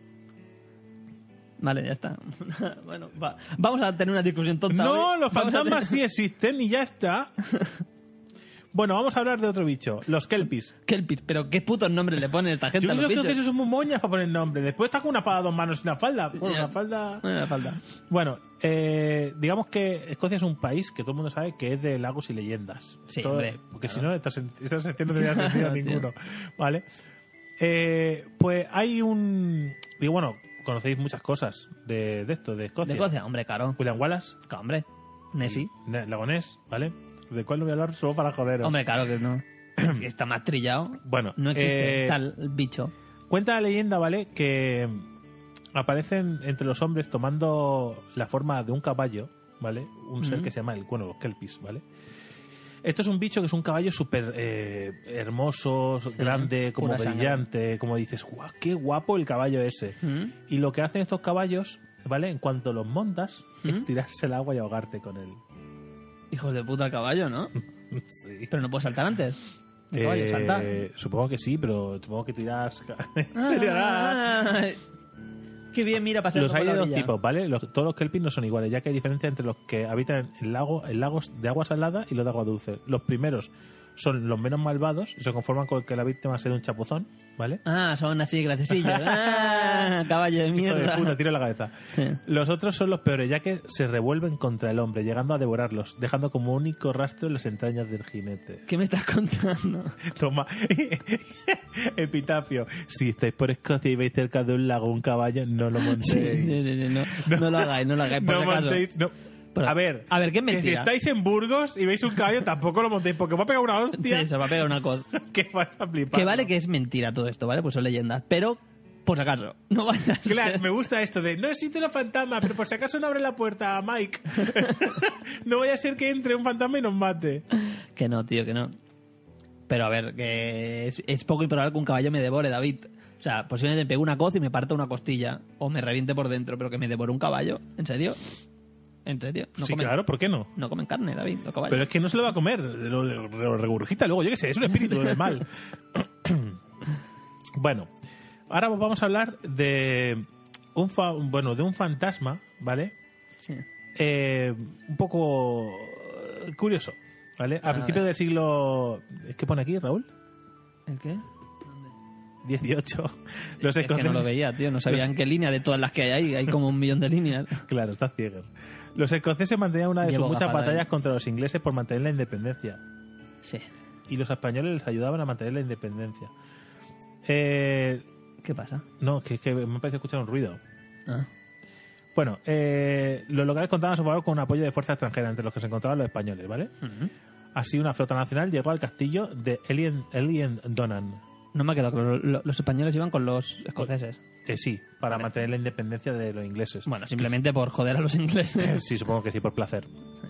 Vale, ya está. Bueno, va- vamos a tener una discusión tonta. No, hoy. los Vamos a fantasmas tener- sí existen y ya está. Bueno, vamos a hablar de otro bicho, los kelpies. Kelpis, pero qué putos nombres le ponen esta gente Yo a los creo que bichos. esos son muy moñas para poner nombre. Después está con una espada a dos manos y una falda. Bueno, Ya. una falda... Bueno, falta. Bueno, eh, digamos que Escocia es un país que todo el mundo sabe que es de lagos y leyendas. Sí, Todo- hombre, Porque claro. si no, esta, sen- esta sección no tendría sentido Tío. ninguno. ¿Vale? Eh, pues hay un... Y bueno, conocéis muchas cosas de, de esto, de Escocia. De Escocia, hombre, caro. William Wallace. Claro, hombre. Nessie. Ne- Lagonés, ¿vale? ¿De cuál no voy a hablar solo para joderos? Hombre, claro que no. Está más trillado. Bueno, No existe eh, tal bicho. Cuenta la leyenda, ¿vale? Que aparecen entre los hombres tomando la forma de un caballo, ¿vale? Un ser Ujú. que se llama el, bueno, los kelpies, ¿vale? Esto es un bicho que es un caballo súper eh, hermoso, grande, como pura sangre. brillante, como dices, guau, qué guapo el caballo ese. ¿Mm? Y lo que hacen estos caballos, ¿vale? En cuanto los montas, ¿Mm? es tirarse al agua y ahogarte con él. Hijos de puta el caballo, ¿no? Sí. Pero no puedes saltar antes. El caballo Eh, salta. Supongo que sí, pero supongo que tiras... Ah, se tirará. ah, qué bien mira pasando Los hay por de la dos orilla. tipos, ¿vale? Los- todos los kelpies no son iguales, ya que hay diferencia entre los que habitan en, lago, en lagos de agua salada y los de agua dulce. Los primeros son los menos malvados y se conforman con que la víctima sea de un chapuzón, ¿vale? Ah, son así graciosillos. Ah, caballo de Hijo de mierda. puta, tiro en la cabeza. Sí. Los otros son los peores, ya que se revuelven contra el hombre, llegando a devorarlos, dejando como único rastro las entrañas del jinete. ¿Qué me estás contando? Toma. Epitafio. Si estáis por Escocia y veis cerca de un lago un caballo, no lo montéis. Sí, sí, sí, sí, no, no lo hagáis, no lo hagáis, por No si acaso. montéis, no. Pero, a ver, a ver, ¿qué es que si mentira? estáis en Burgos y veis un caballo, tampoco lo montéis, porque os va a pegar una hostia. Sí, se va a pegar una cosa. Que vas a flipar. Que vale que es mentira todo esto, ¿vale? Pues son leyendas. Pero, por si acaso, no vaya a Claro, ser- me gusta esto de no existe los fantasmas, pero por si acaso no abre la puerta a Mike. No vaya a ser que entre un fantasma y nos mate. Que no, tío, que no. Pero a ver, que es, es poco improbable que un caballo me devore, David. O sea, posiblemente me pegue una coz y me parta una costilla. O me reviente por dentro, pero que me devore un caballo. ¿En serio? ¿En serio? No Sí, comen- claro, ¿por qué no? No comen carne, David, los caballos. Pero es que no se lo va a comer, lo, lo- lo regurgita luego, yo qué sé, es un espíritu del mal. Bueno, ahora vamos a hablar de un fa- bueno, de un fantasma, ¿vale? Sí. Eh, un poco curioso, ¿vale? A A principios ver. del siglo... ¿Qué pone aquí, Raúl? ¿El qué? dieciocho. Los Es que no escoceses- lo veía, tío. No sabía los- en qué línea de todas las que hay ahí. Hay como un millón de líneas. Claro, está ciego. Los escoceses mantenían una de Llevo sus muchas gafas, batallas David. contra los ingleses por mantener la independencia. Sí. Y los españoles les ayudaban a mantener la independencia. Eh, ¿Qué pasa? no, que, que me parece escuchar un ruido. Ah. Bueno, eh, los locales contaban a su favor con un apoyo de fuerza extranjera, entre los que se encontraban los españoles, ¿vale? Así, una flota nacional llegó al castillo de Elien, Elien Donan. No me ha quedado claro. Lo- Los españoles iban con los escoceses. Eh, sí, para mantener la independencia de los ingleses. Bueno, simplemente por joder a los ingleses. Sí, supongo que sí, por placer.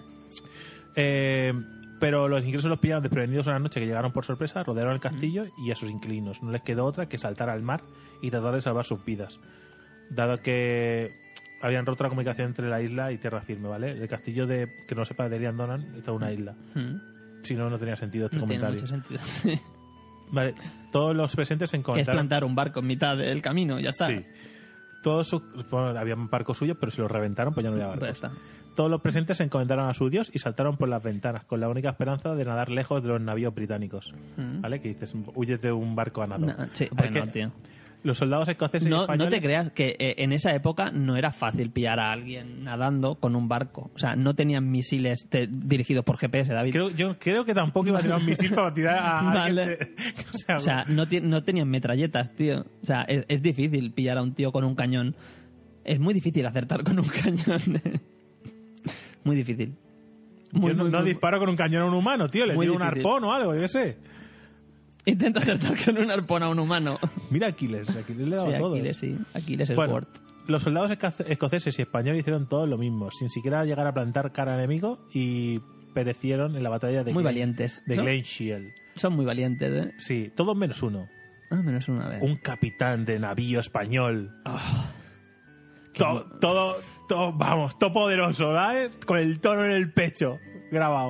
Eh, pero los ingleses los pillaron desprevenidos una noche que llegaron por sorpresa, rodearon el castillo y a sus inquilinos. No les quedó otra que saltar al mar y tratar de salvar sus vidas. Dado que habían roto la comunicación entre la isla y tierra firme, ¿vale? El castillo de, que no sepa, de Elian Donan, está una isla. Mm. Si no, no tenía sentido este No tiene comentario. mucho sentido. Vale, todos los presentes se Que es encontraron... plantar un barco en mitad del camino, ya está. Sí. Todos sus, bueno, había barcos suyos, pero si los reventaron, pues ya no había barcos. Pues ya está. Todos los presentes se encomendaron a su dios y saltaron por las ventanas, con la única esperanza de nadar lejos de los navíos británicos. Mm. ¿Vale? Que dices, huyes de un barco a nado. No, sí, Porque bueno, tío. Los soldados escoceses y No, no españoles... te creas que eh, en esa época no era fácil pillar a alguien nadando con un barco. O sea, no tenían misiles te- dirigidos por G P S, David. Creo, yo creo que tampoco iba a tirar un misil para tirar a alguien Vale. de- o sea, O sea, no, ti- no tenían metralletas, tío. O sea, es, es difícil pillar a un tío con un cañón. Es muy difícil acertar con un cañón. Muy difícil. Muy, yo no, muy, no muy- disparo con un cañón a un humano, tío. Le muy tiro un difícil. arpón o algo, yo qué sé. Intenta acertar con un arpón a un humano. Mira a Aquiles. Aquiles le daba Sí, a todos. Aquiles, sí. Aquiles es Bueno, Word. los soldados esca- escoceses y españoles hicieron todo lo mismo, sin siquiera llegar a plantar cara al enemigo, y perecieron en la batalla de, Muy Glen- valientes. de ¿No? Glenshiel. Son muy valientes, ¿eh? Sí, todos menos uno. Ah, menos una vez. Un capitán de navío español. Ah, To- todo, todo, vamos, todo poderoso, ¿vale? Con el tono en el pecho, grabado.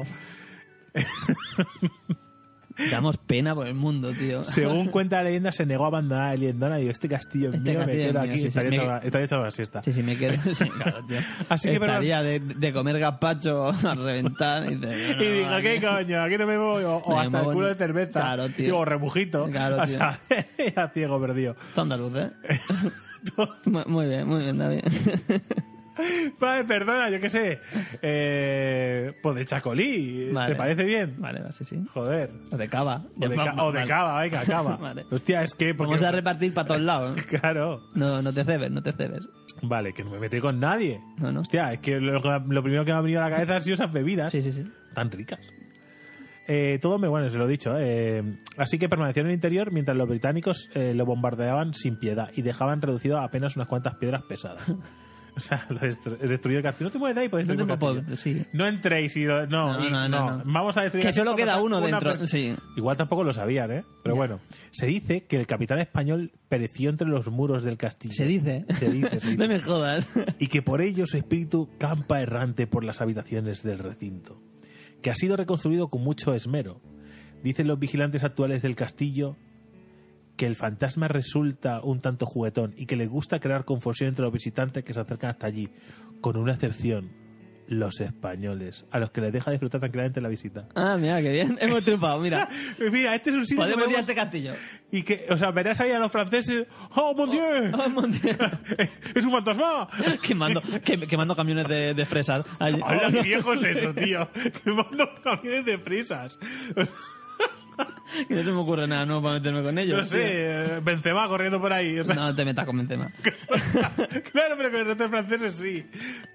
Damos pena por el mundo, tío. Según cuenta la leyenda, se negó a abandonar a Eliendona y dijo, este castillo es Este mío, me castillo es quedo mío, aquí. sí, sí, estaría me- echando- estaría echando una siesta. Sí, sí, me quedo. Sí, claro, tío. Así que, pero- Estaría de, de comer gazpacho a reventar. Y, dice, Y dijo, ¿qué coño? Aquí no me voy. O, o Me hasta el muevo culo ni- de cerveza. Claro, tío. Digo, rebujito. Claro, O tío. sea, era ciego perdido. Está andaluz, ¿eh? Muy- Muy bien, muy bien, David. Vale, perdona, yo qué sé. Eh, pues de chacolí. Vale. ¿Te parece bien? Vale, vale, sí, sí. Joder. O de cava. O de, ca- o de cava, venga, cava. Vale. Hostia, es que... porque- Vamos a repartir para todos lados. Claro. No, no te cebes, no te cebes. Vale, que no me metí con nadie. No, no. Hostia, es que lo, lo primero que me ha venido a la cabeza han sido esas bebidas. Sí, sí, sí. Tan ricas. Eh, todo muy bueno, se lo he dicho. eh. Así que permanecieron en el interior mientras los británicos eh, lo bombardeaban sin piedad y dejaban reducido a apenas unas cuantas piedras pesadas. O sea, lo destru- destruyó el castillo. No te mueves de ahí, puedes No destruir te el puedo- castillo. sí. No entréis y lo- no, No, y- no, no, no. Vamos a destruir Que el castillo solo queda para uno una dentro. persona. Sí. Igual tampoco lo sabían, ¿eh? Pero bueno, se dice que el capitán español pereció entre los muros del castillo. Se dice. Se dice, se dice. No me jodas. Y que por ello su espíritu campa errante por las habitaciones del recinto, que ha sido reconstruido con mucho esmero. Dicen los vigilantes actuales del castillo que el fantasma resulta un tanto juguetón y que le gusta crear confusión entre los visitantes que se acercan hasta allí, con una excepción: los españoles, a los que les deja disfrutar tranquilamente la visita. Ah, mira, qué bien. Hemos triunfado, mira. Mira, este es un sitio que Podemos ir a podemos- este castillo. y que, o sea, verás ahí a los franceses. ¡Oh, mon Dieu! Oh, mon Dieu. ¡Es un fantasma! Quemando, que- quemando camiones de, de fresas. Ay, ¡Hola, oh, qué no. viejo es eso, tío! ¡Quemando camiones de frisas! Que no se me ocurre nada nuevo para meterme con ellos. No sé, eh, Benzema corriendo por ahí. O sea, No te metas con Benzema. claro, pero con el resto de franceses sí.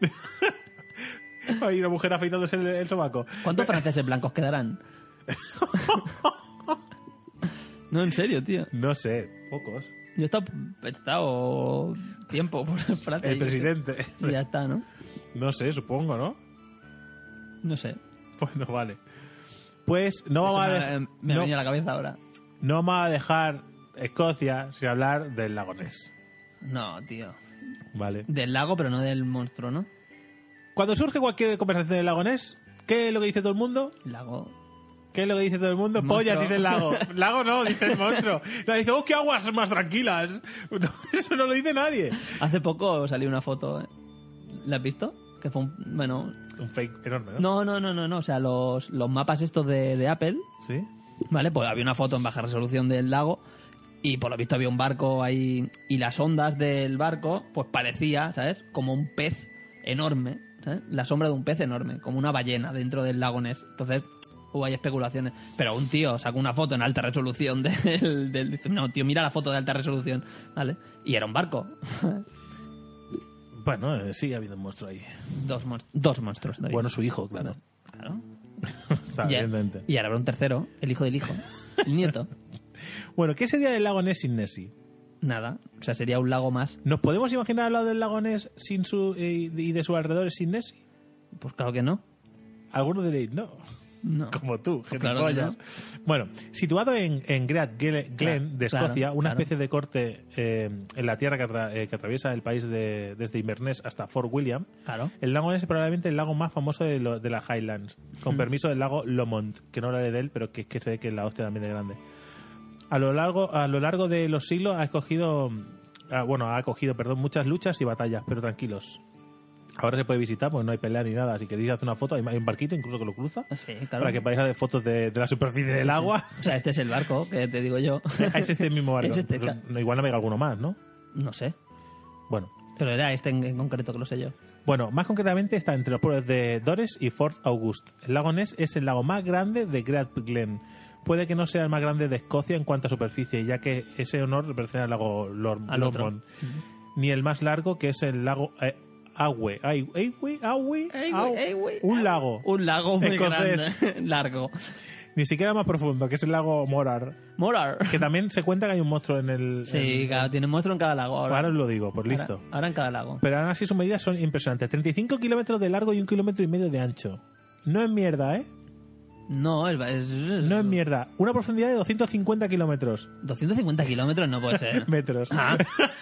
Hay una mujer afeitándose el, el sobaco. ¿Cuántos franceses blancos quedarán? No, en serio, tío. No sé, pocos. Yo he estado, he estado tiempo por Francia. El y- presidente. Y ya está, ¿no? No sé, supongo, ¿no? No sé. Bueno, vale. Pues no Eso vamos a me, dejar. me ha no, venido a la cabeza ahora. no vamos a dejar Escocia sin hablar del lago Ness. No, tío. Vale. Del lago, pero no del monstruo, ¿no? Cuando surge cualquier conversación del lago Ness, ¿qué es lo que dice todo el mundo? Lago. ¿Qué es lo que dice todo el mundo? Monstruo. Polla, dice el lago. Lago no, dice el monstruo. No, dice, oh, qué aguas más tranquilas. No, eso no lo dice nadie. Hace poco salió una foto, ¿eh? ¿La has visto? Que fue un... Bueno... Un fake enorme, ¿no? No, no, no, no, no. O sea, los, los mapas estos de, de Apple... Sí. Vale, pues había una foto en baja resolución del lago y por lo visto había un barco ahí y las ondas del barco pues parecía, ¿sabes? Como un pez enorme, ¿sabes? La sombra de un pez enorme, como una ballena dentro del lago Ness. Entonces... hubo hay especulaciones. Pero un tío sacó una foto en alta resolución del, del... Dice, no, tío, mira la foto de alta resolución. ¿Vale? Y era un barco. Bueno, eh, sí, ha habido un monstruo ahí. Dos, mon- dos monstruos. David. Bueno, su hijo, claro. Claro. Está, Y, evidentemente. y ahora habrá un tercero, el hijo del hijo. El nieto. Bueno, ¿qué sería del lago Ness sin Nessie? Nada. O sea, sería un lago más. ¿Nos podemos imaginar al lado del lago Ness sin su, eh, y de sus alrededores sin Nessie? Pues claro que no. Algunos diréis no. No. Como tú, Pues claro que gilipollas. Bueno, situado en, en Great Glen Claro, de Escocia, claro, una claro. especie de corte eh, en la tierra que, atra- eh, que atraviesa el país de- desde Inverness hasta Fort William, Claro. el lago Ness es probablemente el lago más famoso de, lo- de las Highlands, con Mm. permiso del lago Lomond, que no hablaré de él, pero que es que se ve que es la hostia también de grande. A lo largo, a lo largo de los siglos ha escogido, ah, bueno, ha acogido, perdón, muchas luchas y batallas, pero tranquilos. Ahora se puede visitar, pues no hay pelea ni nada. Si queréis hacer una foto, hay hay un barquito incluso que lo cruza. Sí, claro. Para que podáis hacer fotos de, de la superficie del agua. O sea, este es el barco, que te digo yo. Es este mismo barco. Es este, Pues, ca- no, igual navega alguno más, ¿no? No sé. Bueno. Pero era este en, en concreto que lo sé yo. Bueno, más concretamente está entre los pueblos de Dores y Fort August. El lago Ness es el lago más grande de Great Glen. Puede que no sea el más grande de Escocia en cuanto a superficie, ya que ese honor pertenece al lago Lor- Al otro. Lomond. Ni el más largo, que es el lago eh, Awe. Ay- Awe, Awe, Awe. Un lago. Un lago muy escocés. grande. Largo. Ni siquiera más profundo, que es el lago Morar. Morar. Que también se cuenta que hay un monstruo en el... Sí, en- claro, tiene monstruo en cada lago. Ahora, Ahora os lo digo, pues Ahora- listo. Ahora en cada lago. Pero aún así sus medidas son impresionantes. treinta y cinco kilómetros de largo y un kilómetro y medio de ancho. No es mierda, ¿eh? No, es, es- es- No es mierda. Una profundidad de doscientos cincuenta kilómetros. doscientos cincuenta kilómetros no puede ser. Metros. Ah.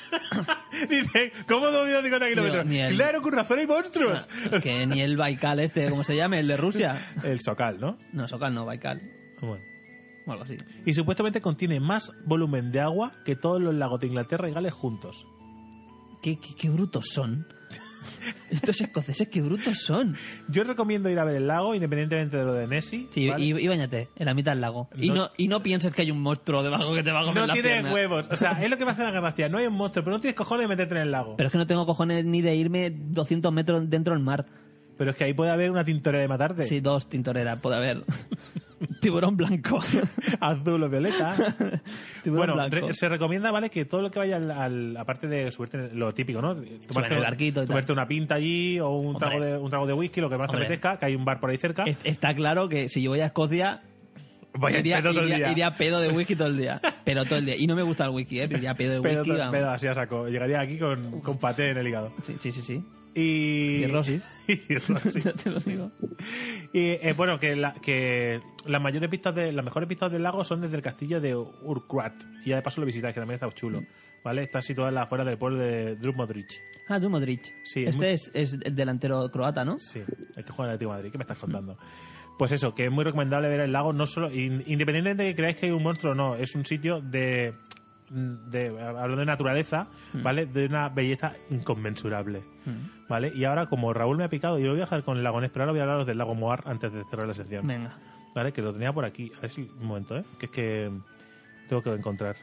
Dice, ¿cómo doscientos cincuenta kilómetros? Digo, ni el- Claro, con razón hay monstruos. Es que ni el Baikal este, ¿cómo se llama? El de Rusia. El Sokal, ¿no? No, Sokal no, Baikal. Bueno. O algo así. Y supuestamente contiene más volumen de agua que todos los lagos de Inglaterra y Gales juntos. ¿Qué, qué, qué brutos son? Estos escoceses, qué brutos son. Yo recomiendo ir a ver el lago, independientemente de lo de Nessie. Sí, ¿vale? y, y bañate en la mitad del lago. Y No- no, y no pienses que hay un monstruo debajo que te va a comer No las tiene piernas. huevos. O sea, es lo que me hace la gracia. No hay un monstruo, pero no tienes cojones de meterte en el lago. Pero es que no tengo cojones ni de irme doscientos metros dentro del mar. Pero es que ahí puede haber una tintorera de matarte. Sí, dos tintoreras puede haber. Tiburón blanco. Azul o violeta. Tiburón Bueno, blanco. re- se recomienda, ¿vale? Que todo lo que vaya al, al- aparte de subirte en lo típico, ¿no? en el barquito y tal. tomarte una pinta allí o un Hombre. trago, de, un trago de whisky, lo que más te Hombre. apetezca, que hay un bar por ahí cerca. Es- Está claro que si yo voy a Escocia, Voy a iría, pedo todo el iría- día. iría a pedo de whisky todo el día. Pero todo el día. Y no me gusta el whisky, ¿eh? Pero iría a pedo de Pedo, whisky. to- vamos. pedo así a saco. Llegaría aquí con, con paté en el hígado. Sí, sí, sí. sí. Y... Y Rosy. y Rosy. Ya te lo digo. Y eh, bueno, que, la- que las mayores pistas de las mejores pistas del lago son desde el castillo de Urquhart. Y ya de paso lo visitáis, que también está chulo. ¿Vale? Está situada en la afuera del pueblo de Drumodrich. Ah, tú, Modric. Sí, es este muy- es, es el delantero croata, ¿no? Sí, hay que jugar en el Atlético de Madrid. ¿Qué me estás contando? Pues eso, que es muy recomendable ver el lago, no solo in- independientemente de que creáis que hay un monstruo o no, es un sitio de, de hablando de naturaleza, Mm. ¿vale? De una belleza inconmensurable, Mm. ¿vale? Y ahora, como Raúl me ha picado, yo lo voy a dejar con el lago Ness, pero ahora voy a hablaros del lago Moar antes de cerrar la sección. Venga. ¿Vale? Que lo tenía por aquí. A ver si, un momento, ¿eh? Que es que tengo que encontrar.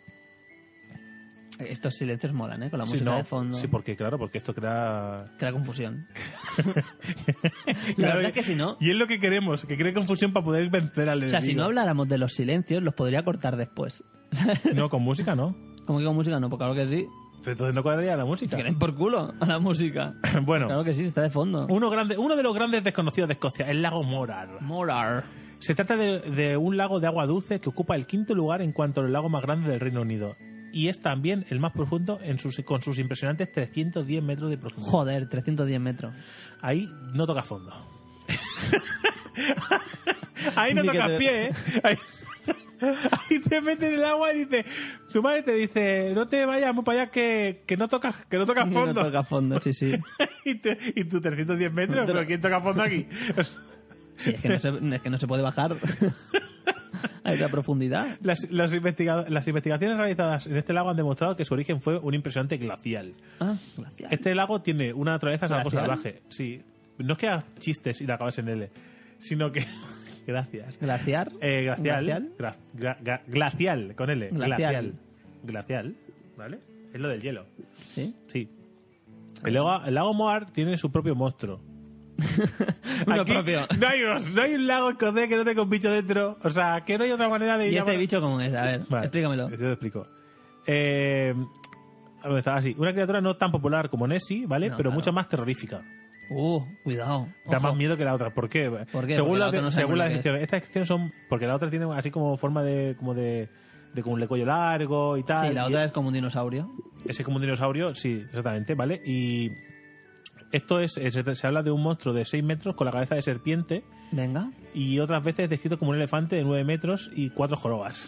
Estos silencios molan, ¿eh? Con la Sí, música no, de fondo. Sí, porque claro, porque esto crea... Crea confusión. La Claro, verdad es que si no... Y es lo que queremos, que cree confusión para poder vencer al O sea, si enemigo. no habláramos de los silencios, los podría cortar después. No, con música no. ¿Cómo que con música? No, pues claro que sí. Pero entonces no cuadraría la música. Que den por culo a la música. Bueno, Claro que sí, está de fondo. uno, grande, uno de los grandes desconocidos de Escocia, el lago Morar. Morar. Se trata de, de un lago de agua dulce que ocupa el quinto lugar en cuanto al lago más grande del Reino Unido. Y es también el más profundo en sus, con sus impresionantes trescientos diez metros de profundidad. Joder, trescientos diez metros. Ahí no toca fondo. Ahí no Ni que tocas te- pie, ¿eh? Ahí, Ahí te metes en el agua y dice, tu madre te dice, no te vayas muy para allá que, que no tocas que no tocas fondo. No toca fondo, sí, sí. y, te, y tú trescientos diez metros, pero ¿quién toca fondo aquí? Sí, es que no se, es que no se puede bajar a esa profundidad. Las, los investigado- las investigaciones realizadas en este lago han demostrado que su origen fue un impresionante glacial. Ah, glacial. Este lago tiene una naturaleza algo ¿Glacial? salvaje. Sí. No es que hagas chistes y la acabes en L, sino que... Gracias. ¿Glaciar? Eh, glacial. ¿Glacial? Gra- gra- gra- glacial, con L. Glacial. Glacial. Glacial, ¿vale? Es lo del hielo. ¿Sí? Sí. El lago, el lago Moar tiene su propio monstruo. Uno Aquí propio. No hay, unos- no hay un lago escocés que no tenga un bicho dentro. O sea, que no hay otra manera de... ¿Y este llamar- bicho cómo es? A ver, Vale, explícamelo. Yo te lo explico. Eh, a ver, está así. Una criatura no tan popular como Nessie, ¿vale? No, Pero claro. mucho más terrorífica. Uh, cuidado. Da Ojo. más miedo que la otra. ¿Por qué? ¿Por qué? Según Porque la la, otra no según sabemos la lo que descripción. Estas descripciones son... Porque la otra tiene así como forma de... Como de, de como un cuello largo y tal. Sí, la Y otra es como un dinosaurio. ese es como un dinosaurio, sí, exactamente, ¿vale? Y esto es, es- se habla de un monstruo de seis metros con la cabeza de serpiente Venga. y otras veces descrito como un elefante de nueve metros y cuatro jorobas.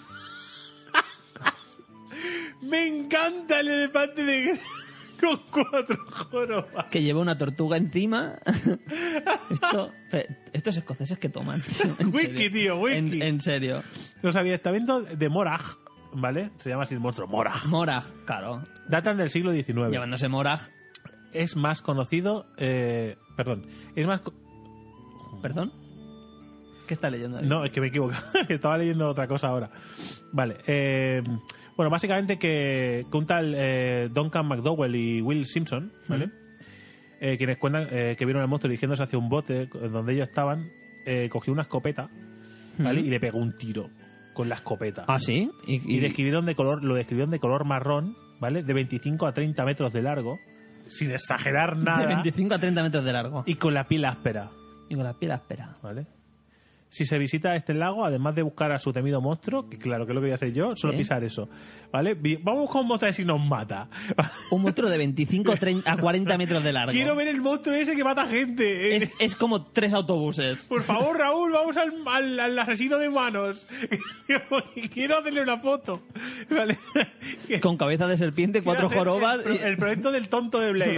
Me encanta el elefante de... con cuatro jorobas. Que lleva una tortuga encima. esto, fe- estos escoceses que toman. En Whisky, serio. tío, whisky. En, en serio. Los avistamientos de Morag, ¿vale? Se llama así el monstruo, Morag. Morag, claro. Datan del siglo diecinueve. Llamándose Morag. Es más conocido... eh, perdón. Es más... co- ¿Perdón? ¿Qué está leyendo ahí? No, es que me he equivocado. Estaba leyendo otra cosa ahora. Vale. eh, bueno, básicamente que, que un tal eh, Duncan McDowell y Will Simpson, ¿vale? Eh, quienes cuentan eh, que vieron al monstruo dirigiéndose hacia un bote donde ellos estaban, eh, cogió una escopeta, ¿vale? Ujú. Y le pegó un tiro con la escopeta. ¿Ah, sí? Y, Y, y- describieron de color, lo describieron de color marrón, ¿vale? De veinticinco a treinta metros de largo, sin exagerar nada. de veinticinco a treinta metros de largo. Y con la piel áspera, Y con la piel áspera. ¿vale? Si se visita este lago, además de buscar a su temido monstruo, que claro que es lo que voy a hacer yo, solo ¿Sí? pisar eso, ¿vale? Vi- Vamos a buscar un monstruo a ver si nos mata. Un monstruo de veinticinco a treinta a cuarenta metros de largo. Quiero ver el monstruo ese que mata gente. Es, es como tres autobuses. Por favor, Raúl, vamos al, al- al asesino de humanos. Quiero hacerle una foto. ¿Vale? Con cabeza de serpiente, cuatro Quiero hacer jorobas. El, el proyecto del tonto de Blade.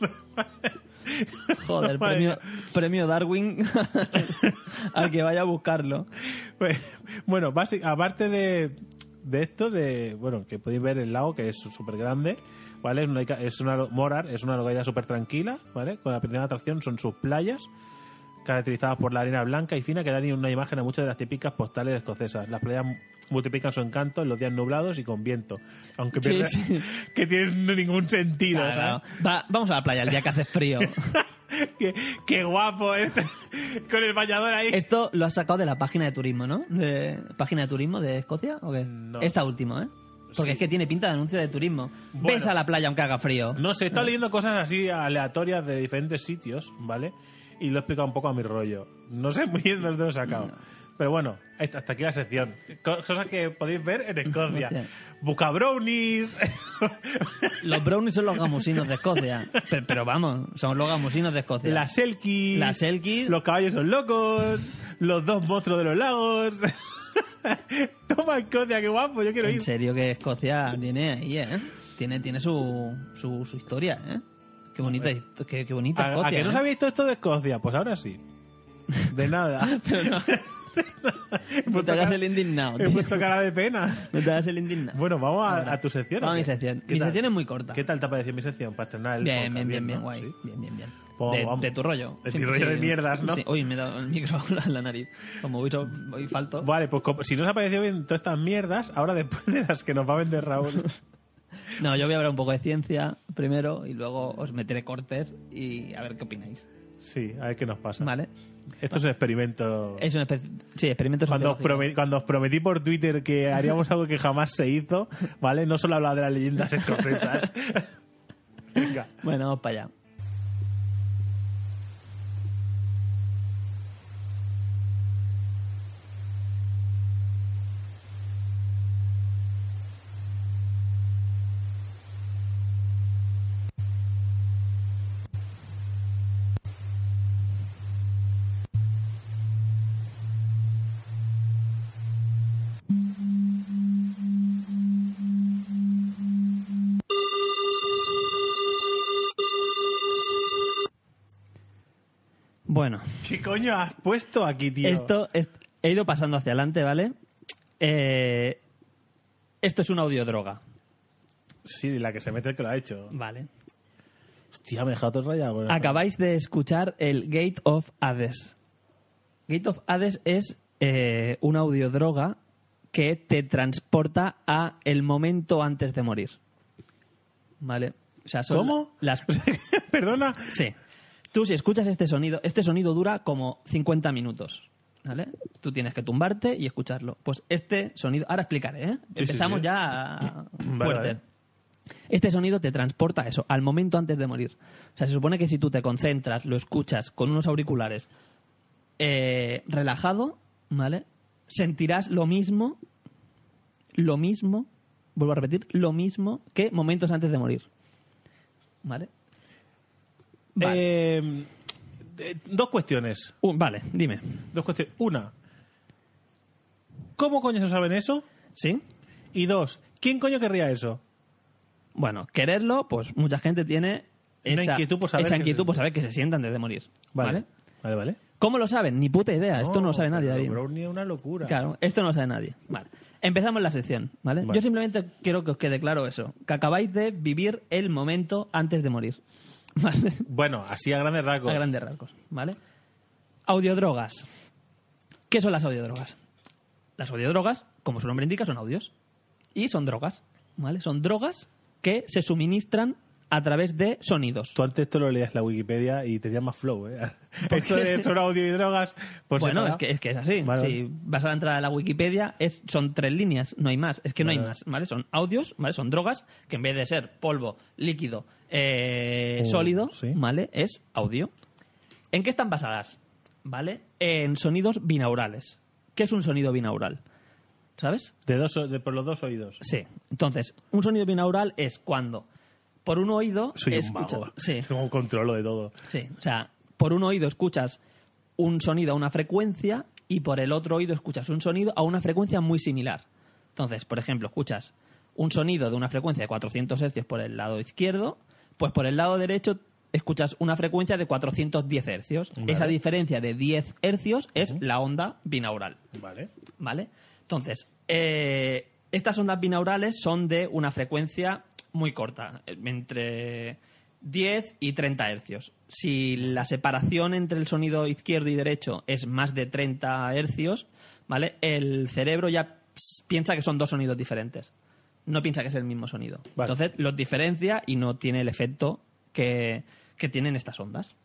Joder, Madre premio, mía. premio Darwin al que vaya a buscarlo. Pues, bueno, basi- aparte de, de esto, de bueno, que podéis ver el lago, que es súper grande, ¿vale? Es una, es una Morar, es una localidad súper tranquila, ¿vale? Con la primera atracción son sus playas, caracterizadas por la arena blanca y fina, que dan una imagen a muchas de las típicas postales escocesas. Las playas multiplican su encanto en los días nublados y con viento, aunque Sí, pierda- sí. que tienen ningún sentido, Claro, ¿sabes? claro. Va- vamos a la playa el día que hace frío. qué, qué guapo este con el bañador ahí. Esto lo has sacado de la página de turismo, ¿no? De página de turismo de Escocia, ¿o qué? No. Esta última, ¿eh? Porque Sí. es que tiene pinta de anuncio de turismo. Bueno. Ves a la playa aunque haga frío. No sé, he estado leyendo cosas así aleatorias de diferentes sitios, ¿vale? Y lo he explicado un poco a mi rollo. No sé muy bien de dónde lo he sacado. Pero bueno, hasta hasta aquí la sección. Cosas que podéis ver en Escocia. Hostia. Busca brownies. Los brownies son los gamusinos de Escocia. Pero, pero vamos, son los gamusinos de Escocia. Las selkies. Las selkies. Los caballos son locos. Los dos monstruos de los lagos. Toma Escocia, qué guapo, yo quiero En ir. serio que Escocia tiene ahí, ¿eh? Tiene, tiene su, su, su historia, ¿eh? Qué bonita, hist- qué, qué bonita ¿A, Escocia. a que no ¿eh? sabéis todo esto de Escocia? Pues ahora sí. De nada. Pero no, no te hagas el indignado, He tío. puesto cara de pena. No te hagas el indignado. Bueno, vamos a, Ahora, a tu sección. vamos ¿o a mi qué? sección. ¿Qué Mi tal? sección es muy corta. ¿Qué tal te ha parecido mi sección para estrenar el Bien, podcast? bien, bien, bien, ¿no? guay. ¿Sí? Bien, bien, bien. Pues de, vamos. de tu rollo. De Sí, mi rollo de mierdas, ¿no? Sí. Uy, me he dado el micro en la nariz. Como hoy, so- hoy falto. Vale, pues como- si no os ha parecido bien todas estas mierdas, ahora después de las que nos va a vender Raúl. No, yo voy a hablar un poco de ciencia primero y luego os meteré cortes y a ver qué opináis. Sí, a ver qué nos pasa. Vale. Esto es un experimento. Es una especie... Sí, experimento Cuando os, sociológico. prometí, cuando os prometí por Twitter que haríamos algo que jamás se hizo, ¿vale? No solo hablaba de las leyendas escocesas. Venga. Bueno, vamos para allá. Bueno. ¿Qué coño has puesto aquí, tío? Esto es- he ido pasando hacia adelante, ¿vale? Eh, esto es una audiodroga. Sí, la que se mete el que lo ha hecho. Vale. Hostia, me he dejado todo rayado. Bueno, Acabáis de escuchar el Gate of Hades. Gate of Hades es eh, una audiodroga que te transporta a el momento antes de morir. ¿Vale? O sea, son ¿Cómo? Las... ¿Perdona? Sí. Tú si escuchas este sonido, este sonido dura como cincuenta minutos. ¿Vale? Tú tienes que tumbarte y escucharlo. Pues este sonido... Ahora explicaré, ¿eh? Sí, Empezamos sí, sí. ya Vale, fuerte. vale. Este sonido te transporta a eso, al momento antes de morir. O sea, se supone que si tú te concentras, lo escuchas con unos auriculares eh, relajado, ¿vale? Sentirás lo mismo, lo mismo, vuelvo a repetir, lo mismo que momentos antes de morir. ¿Vale? Eh, eh, dos cuestiones. Uh, vale, dime. Dos cuestiones. Una, ¿cómo coño se saben eso? ¿Sí? Y dos, ¿quién coño querría eso? Bueno, quererlo, pues mucha gente tiene Una esa inquietud por saber esa que inquietud se- por saber que se sientan antes de morir. ¿Vale? Vale, vale, vale. ¿Cómo lo saben? Ni puta idea. Esto no lo sabe nadie, pero David. Brownie es una locura. Claro, esto no lo sabe nadie. Vale. Empezamos la sección, ¿vale? Vale. Yo simplemente quiero que os quede claro eso, que acabáis de vivir el momento antes de morir. ¿Vale? Bueno, así a grandes rasgos. A grandes rasgos, ¿vale? Audiodrogas. ¿Qué son las audiodrogas? Las audiodrogas, como su nombre indica, son audios. Y son drogas, ¿vale? Son drogas que se suministran a través de sonidos. Tú antes esto lo leías en la Wikipedia y tenías más flow, ¿eh? Esto de sobre audio y drogas... Pues bueno, separado. es que, es que es así. Vale, Si vas a la entrada de la Wikipedia, es, son tres líneas, no hay más. Es que no Vale, hay vale. más, ¿vale? Son audios, ¿vale? Son drogas que en vez de ser polvo, líquido, eh, Uh, sólido, sí. ¿vale? Es audio. ¿En qué están basadas? ¿Vale? En sonidos binaurales. ¿Qué es un sonido binaural? ¿Sabes? De dos, o- de por los dos oídos. Sí. Entonces, un sonido binaural es cuando por un oído Soy un escucha- mago. Sí. Como controlo de todo. Sí, o sea, por un oído escuchas un sonido a una frecuencia y por el otro oído escuchas un sonido a una frecuencia muy similar. Entonces, por ejemplo, escuchas un sonido de una frecuencia de cuatrocientos hercios por el lado izquierdo, pues por el lado derecho escuchas una frecuencia de cuatrocientos diez hercios. Vale. Esa diferencia de diez hercios es la onda binaural. Vale. ¿Vale? Entonces, eh, estas ondas binaurales son de una frecuencia muy corta, entre diez y treinta hercios. Si la separación entre el sonido izquierdo y derecho es más de treinta hercios, ¿vale? El cerebro ya ps- piensa que son dos sonidos diferentes. No piensa que es el mismo sonido. Vale. Entonces los diferencia y no tiene el efecto que, que tienen estas ondas.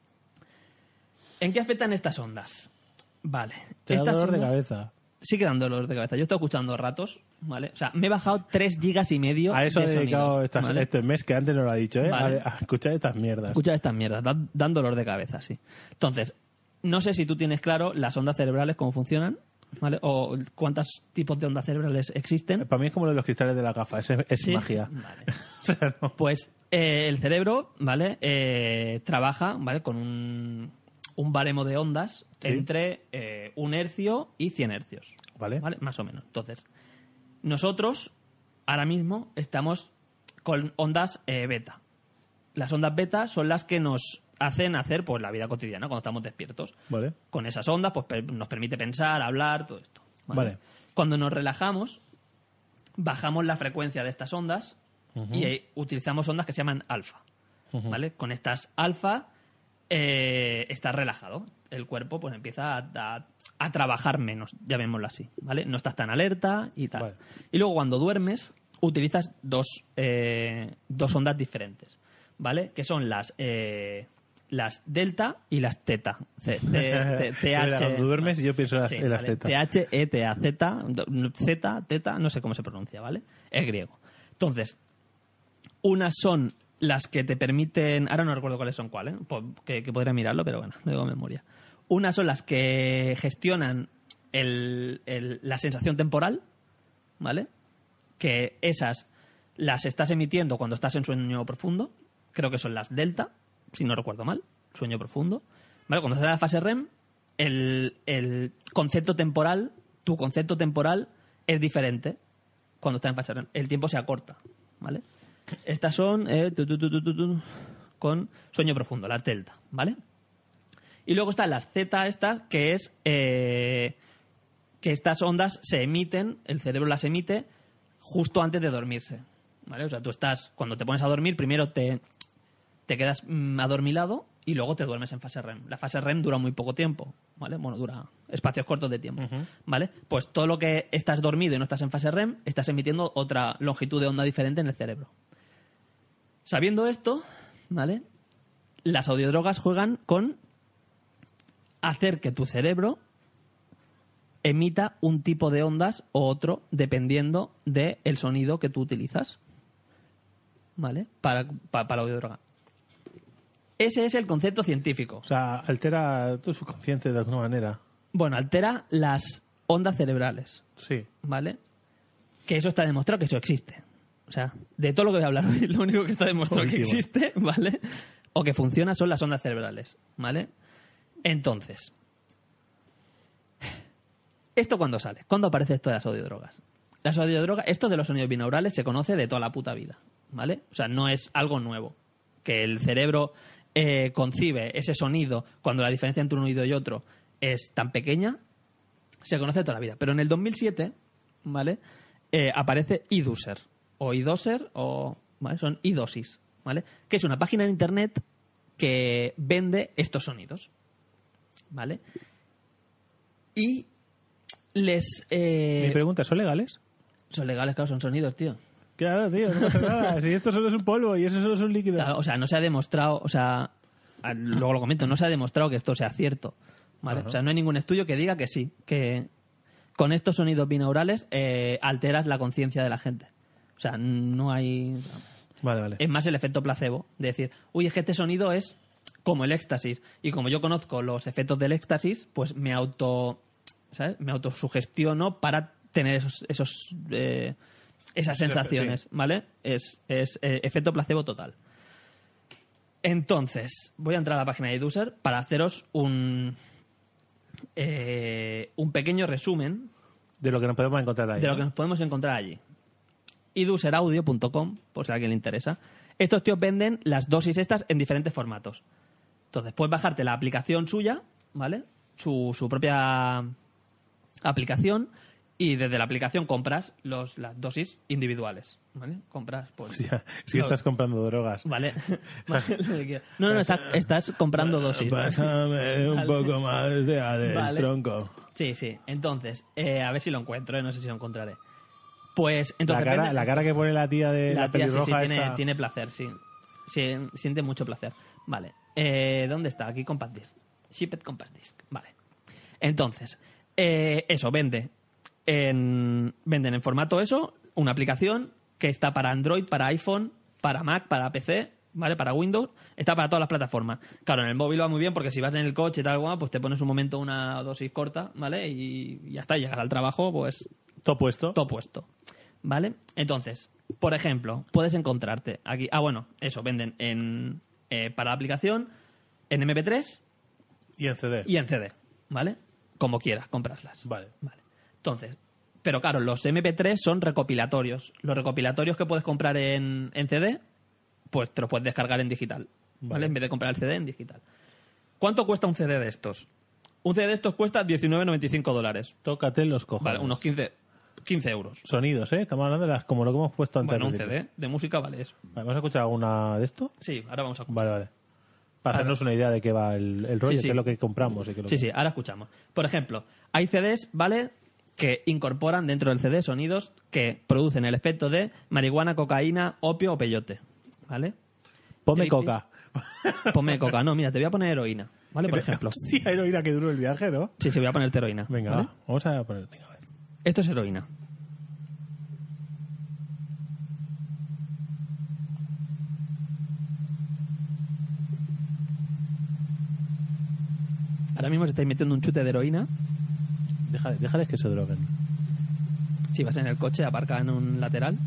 ¿En qué afectan estas ondas? Vale. Te da Estas dolor de ondas- cabeza. Sigue dando dolor de cabeza. Yo estoy escuchando ratos, ¿vale? O sea, me he bajado tres gigas y medio A eso de he dedicado sonidos, estas- ¿vale? este mes, que antes no lo ha dicho, ¿eh? Vale. A, a escuchar estas mierdas. Escucha estas mierdas, dan, dan dolor de cabeza, sí. Entonces, no sé si tú tienes claro las ondas cerebrales, cómo funcionan, ¿vale? O cuántos tipos de ondas cerebrales existen. Para mí es como lo de los cristales de la gafa, es, es Sí. magia. Vale. O sea, no. Pues eh, el cerebro, ¿vale? Eh, trabaja, ¿vale? Con un, un baremo de ondas Sí. entre eh, un hercio y cien hercios. Vale. ¿Vale? Más o menos. Entonces, nosotros ahora mismo estamos con ondas eh, beta. Las ondas beta son las que nos hacen hacer pues la vida cotidiana cuando estamos despiertos. Vale. Con esas ondas pues per- nos permite pensar, hablar, todo esto. Vale. Cuando nos relajamos, bajamos la frecuencia de estas ondas Ujú. y eh, utilizamos ondas que se llaman alfa. Ujú. ¿Vale? Con estas alfa eh, estás relajado. El cuerpo pues empieza a, a- a trabajar menos, llamémoslo así, ¿vale? No estás tan alerta y tal. Vale. Y luego cuando duermes utilizas dos, eh, dos ondas diferentes, ¿vale? Que son las eh, las delta y las teta. C- C- C- Mira, TH. cuando duermes yo pienso en las- Sí, en las vale. tetas. T H E T A Z, do- Z, teta, no sé cómo se pronuncia, ¿vale? Es griego. Entonces, unas son las que te permiten... Ahora no recuerdo cuáles son cuáles, ¿eh? que, que podría mirarlo, pero bueno, no tengo memoria. Unas son las que gestionan el- el- la sensación temporal, ¿vale? Que esas las estás emitiendo cuando estás en sueño profundo. Creo que son las delta, si no recuerdo mal, sueño profundo. ¿Vale? Cuando estás en la fase R E M, el, el concepto temporal, tu concepto temporal es diferente cuando estás en fase R E M. El tiempo se acorta, ¿vale? Estas son eh, tu, tu, tu, tu, tu, tu, con sueño profundo, las delta, ¿vale? Y luego están las Z estas, que es eh, que estas ondas se emiten, el cerebro las emite justo antes de dormirse. ¿Vale? O sea, tú estás, cuando te pones a dormir, primero te, te quedas mm, adormilado y luego te duermes en fase R E M. La fase R E M dura muy poco tiempo, ¿vale? Bueno, dura espacios cortos de tiempo, Ujú. ¿vale? Pues todo lo que estás dormido y no estás en fase R E M, estás emitiendo otra longitud de onda diferente en el cerebro. Sabiendo esto, ¿vale? Las audiodrogas juegan con hacer que tu cerebro emita un tipo de ondas u otro dependiendo del sonido que tú utilizas, ¿vale? Para, para, para la audiodroga. Ese es el concepto científico. O sea, altera tu subconsciente de alguna manera. Bueno, altera las ondas cerebrales. Sí. ¿Vale? Que eso está demostrado que eso existe. O sea, de todo lo que voy a hablar hoy, lo único que está demostrado que Último. existe, ¿vale? O que funciona son las ondas cerebrales, ¿vale? Entonces, ¿esto cuándo sale? ¿Cuándo aparece esto de las audiodrogas? Las audiodrogas, esto de los sonidos binaurales se conoce de toda la puta vida, ¿vale? O sea, no es algo nuevo. Que el cerebro eh, concibe ese sonido cuando la diferencia entre un oído y otro es tan pequeña, se conoce de toda la vida. Pero en el dos mil siete, ¿vale? Eh, aparece iDoser, o iDoser, o... ¿vale? Son iDosis, ¿vale? Que es una página de internet que vende estos sonidos, ¿vale? Y les... Eh... Mi pregunta, ¿son legales? Son legales, claro, son sonidos, tío. Claro, tío, no pasa nada. Si esto solo es un polvo y eso solo es un líquido. Claro, o sea, no se ha demostrado, o sea, a- luego lo comento, no se ha demostrado que esto sea cierto, ¿vale? Ajá. O sea, no hay ningún estudio que diga que sí, que con estos sonidos binaurales eh, alteras la conciencia de la gente. O sea, no hay... Vale, vale. Es más el efecto placebo, de decir, uy, es que este sonido es como el éxtasis. Y como yo conozco los efectos del éxtasis, pues me auto... ¿sabes? Me autosugestiono para tener esos... esos eh, esas Sí, sensaciones, ¿vale? Es, es eh, efecto placebo total. Entonces, voy a entrar a la página de iDoser para haceros un eh, un pequeño resumen de lo que nos podemos encontrar ahí. de lo ¿no? que nos podemos encontrar allí. iDoser audio punto com, por si a alguien le interesa. Estos tíos venden las dosis estas en diferentes formatos. Entonces, puedes bajarte la aplicación suya, ¿vale? Su, su propia aplicación, y desde la aplicación compras los, las dosis individuales, ¿vale? Compras, pues... Hostia, si no, estás comprando drogas. Vale. Vale. No, no, estás, estás comprando dosis. Pásame un Vale. poco más de Hades, Vale. tronco. Sí, sí. Entonces, eh, a ver si lo encuentro, eh, no sé si lo encontraré. Pues, entonces... la, cara, venden- la cara que pone la tía de la, la tía sí, sí, pelirroja tiene, esta. tiene placer, sí. Sí, siente mucho placer. Vale. Eh, ¿Dónde está? Aquí Compact Disc. Shipped Compact Disc. Vale. Entonces, eh, eso, vende. En, venden en formato eso, una aplicación que está para Android, para iPhone, para Mac, para P C, ¿vale? Para Windows, está para todas las plataformas. Claro, en el móvil va muy bien porque si vas en el coche y tal, guau, pues te pones un momento una dosis corta, ¿vale? Y ya está, llegas al trabajo, pues... Todo puesto. Todo puesto. ¿Vale? Entonces, por ejemplo, puedes encontrarte aquí... Ah, bueno, eso, venden en eh, para la aplicación, en eme pe tres... Y en C D. Y en ce de, ¿vale? Como quieras, compraslas. Vale. Vale. Entonces, pero claro, los eme pe tres son recopilatorios. Los recopilatorios que puedes comprar en, en ce de, pues te los puedes descargar en digital. ¿Vale? Vale. En vez de comprar el ce de en digital. ¿Cuánto cuesta un ce de de estos? Un ce de de estos cuesta diecinueve noventa y cinco dólares. Tócate los cojones. Vale, unos quince, quince euros. Sonidos, ¿eh? Estamos hablando de las como lo que hemos puesto antes. Bueno, un al ce principio. de de música vale eso. Vale, ¿vamos a escuchar alguna de esto? Sí, ahora vamos a escuchar. Vale, vale. Para Ahora- hacernos una idea de qué va el, el rollo, Sí, sí. qué es lo que compramos. Y qué es lo Sí, que... sí, ahora escuchamos. Por ejemplo, hay ce des, ¿vale? Que incorporan dentro del ce de sonidos que producen el efecto de marihuana, cocaína, opio o peyote. ¿Vale? Ponme Tripis. coca. Ponme coca. No, mira, te voy a poner heroína. ¿Vale? Por ejemplo. Sí, heroína que duró el viaje, ¿no? Sí, sí, voy a ponerte heroína. Venga, ¿vale? va. Vamos a poner. Venga, vale. Esto es heroína. Ahora mismo se estáis metiendo un chute de heroína. Déjales, déjales que se droguen. Si vas en el coche, aparca en un lateral.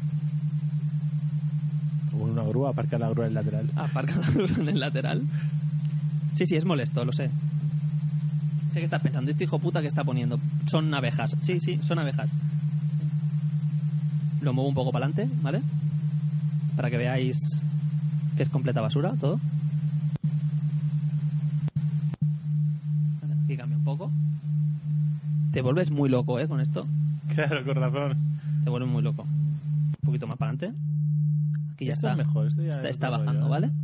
O en una grúa, aparca la grúa en el lateral. Aparca la grúa en el lateral. Sí, sí, es molesto, lo sé. Sé que estás pensando, este hijo puta que está poniendo. Son abejas. Sí, sí, son abejas. Lo muevo un poco para adelante, ¿vale? Para que veáis que es completa basura todo. te vuelves muy loco, ¿eh? Con esto. Claro, con razón. Te vuelves muy loco. Un poquito más para adelante. Aquí ya Esto está. es mejor, esto ya está, es está otro bajando, rollo, ¿eh? ¿vale?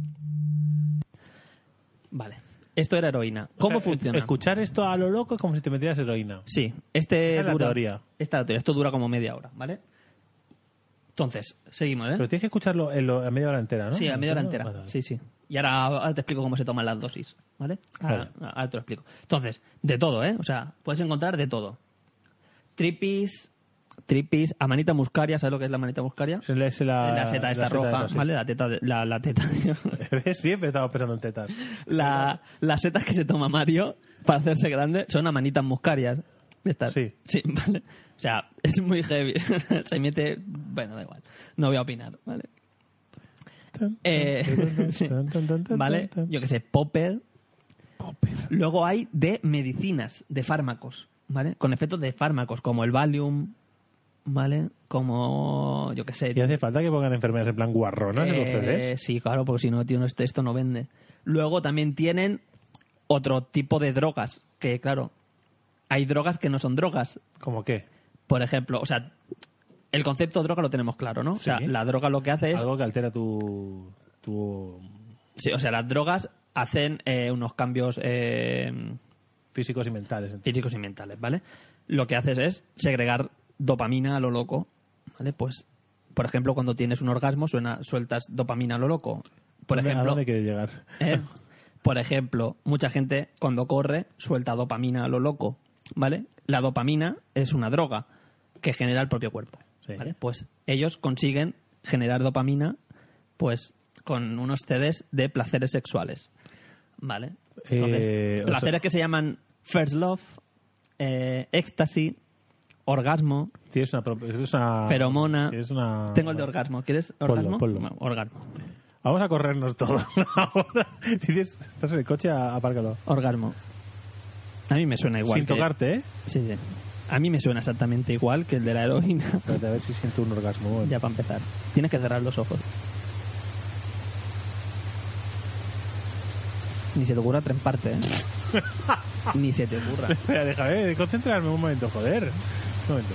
Vale. Esto era heroína. ¿Cómo O sea, funciona? Escuchar esto a lo loco es como si te metieras heroína. Sí, este Esa es la dura. teoría. Esta es la teoría. Esto dura como media hora, ¿vale? Entonces, seguimos, ¿eh? Pero tienes que escucharlo en lo- a media hora entera, ¿no? Sí, a media hora entera. Vale, vale. Sí, sí. Y ahora, ahora te explico cómo se toman las dosis, ¿vale? Ahora, ahora te lo explico. Entonces, de todo, ¿eh? O sea, puedes encontrar de todo. Tripis, tripis, amanita muscaria, ¿sabes lo que es la amanita muscaria? Es la, es la, la seta esta la seta roja, esa, sí. ¿vale? La teta, de- la, la teta, Siempre estamos pensando en tetas. la, las setas que se toma Mario para hacerse grande son amanitas muscarias. Estas. Sí. Sí, vale. O sea, es muy heavy. Se mete... Bueno, da igual. No voy a opinar, ¿vale? Eh, sí. ¿Vale? Yo que sé, popper. Luego hay de medicinas, de fármacos, ¿vale? Con efectos de fármacos, como el Valium, ¿vale? Como, yo que sé... Y hace falta que pongan enfermeras en plan guarronas en los C Ds. Eh, sí, claro, porque si no, tío, no, esto, esto no vende. Luego también tienen otro tipo de drogas, que claro, hay drogas que no son drogas. ¿Cómo qué? Por ejemplo, o sea, el concepto de droga lo tenemos claro, ¿no? O sea, Sí. la droga lo que hace es... Algo que altera tu... tu... Sí, o sea, las drogas hacen eh, unos cambios eh, físicos y mentales. entonces. físicos y mentales, ¿vale? Lo que haces es segregar dopamina a lo loco, ¿vale? Pues, por ejemplo, cuando tienes un orgasmo suena, sueltas dopamina a lo loco. Por ¿Dónde- ejemplo, ¿A dónde quieres llegar? ¿eh? Por ejemplo, mucha gente cuando corre suelta dopamina a lo loco, ¿vale? La dopamina es una droga que genera el propio cuerpo, ¿vale? Pues ellos consiguen generar dopamina, pues con unos C Ds de placeres sexuales, ¿vale? Entonces, Eh, o placeres sea- que se llaman first love, eh, éxtasis, orgasmo, Tienes una, pro- es una... feromona. Es una... Tengo el de orgasmo. ¿Quieres Ponlo, orgasmo? ponlo. Bueno, orgasmo. Vamos a corrernos todo ahora. Si tienes, estás en el coche, a- apárcalo. Orgasmo. A mí me suena igual. Sin que- tocarte, ¿eh? Sí, sí. A mí me suena exactamente igual que el de la heroína. Espérate, a ver si siento un orgasmo. Bueno. Ya para empezar. Tienes que cerrar los ojos. Ni se te ocurra tremparte, ¿eh? Ni se te ocurra. Espera, déjame concentrarme un momento, joder. Un momento.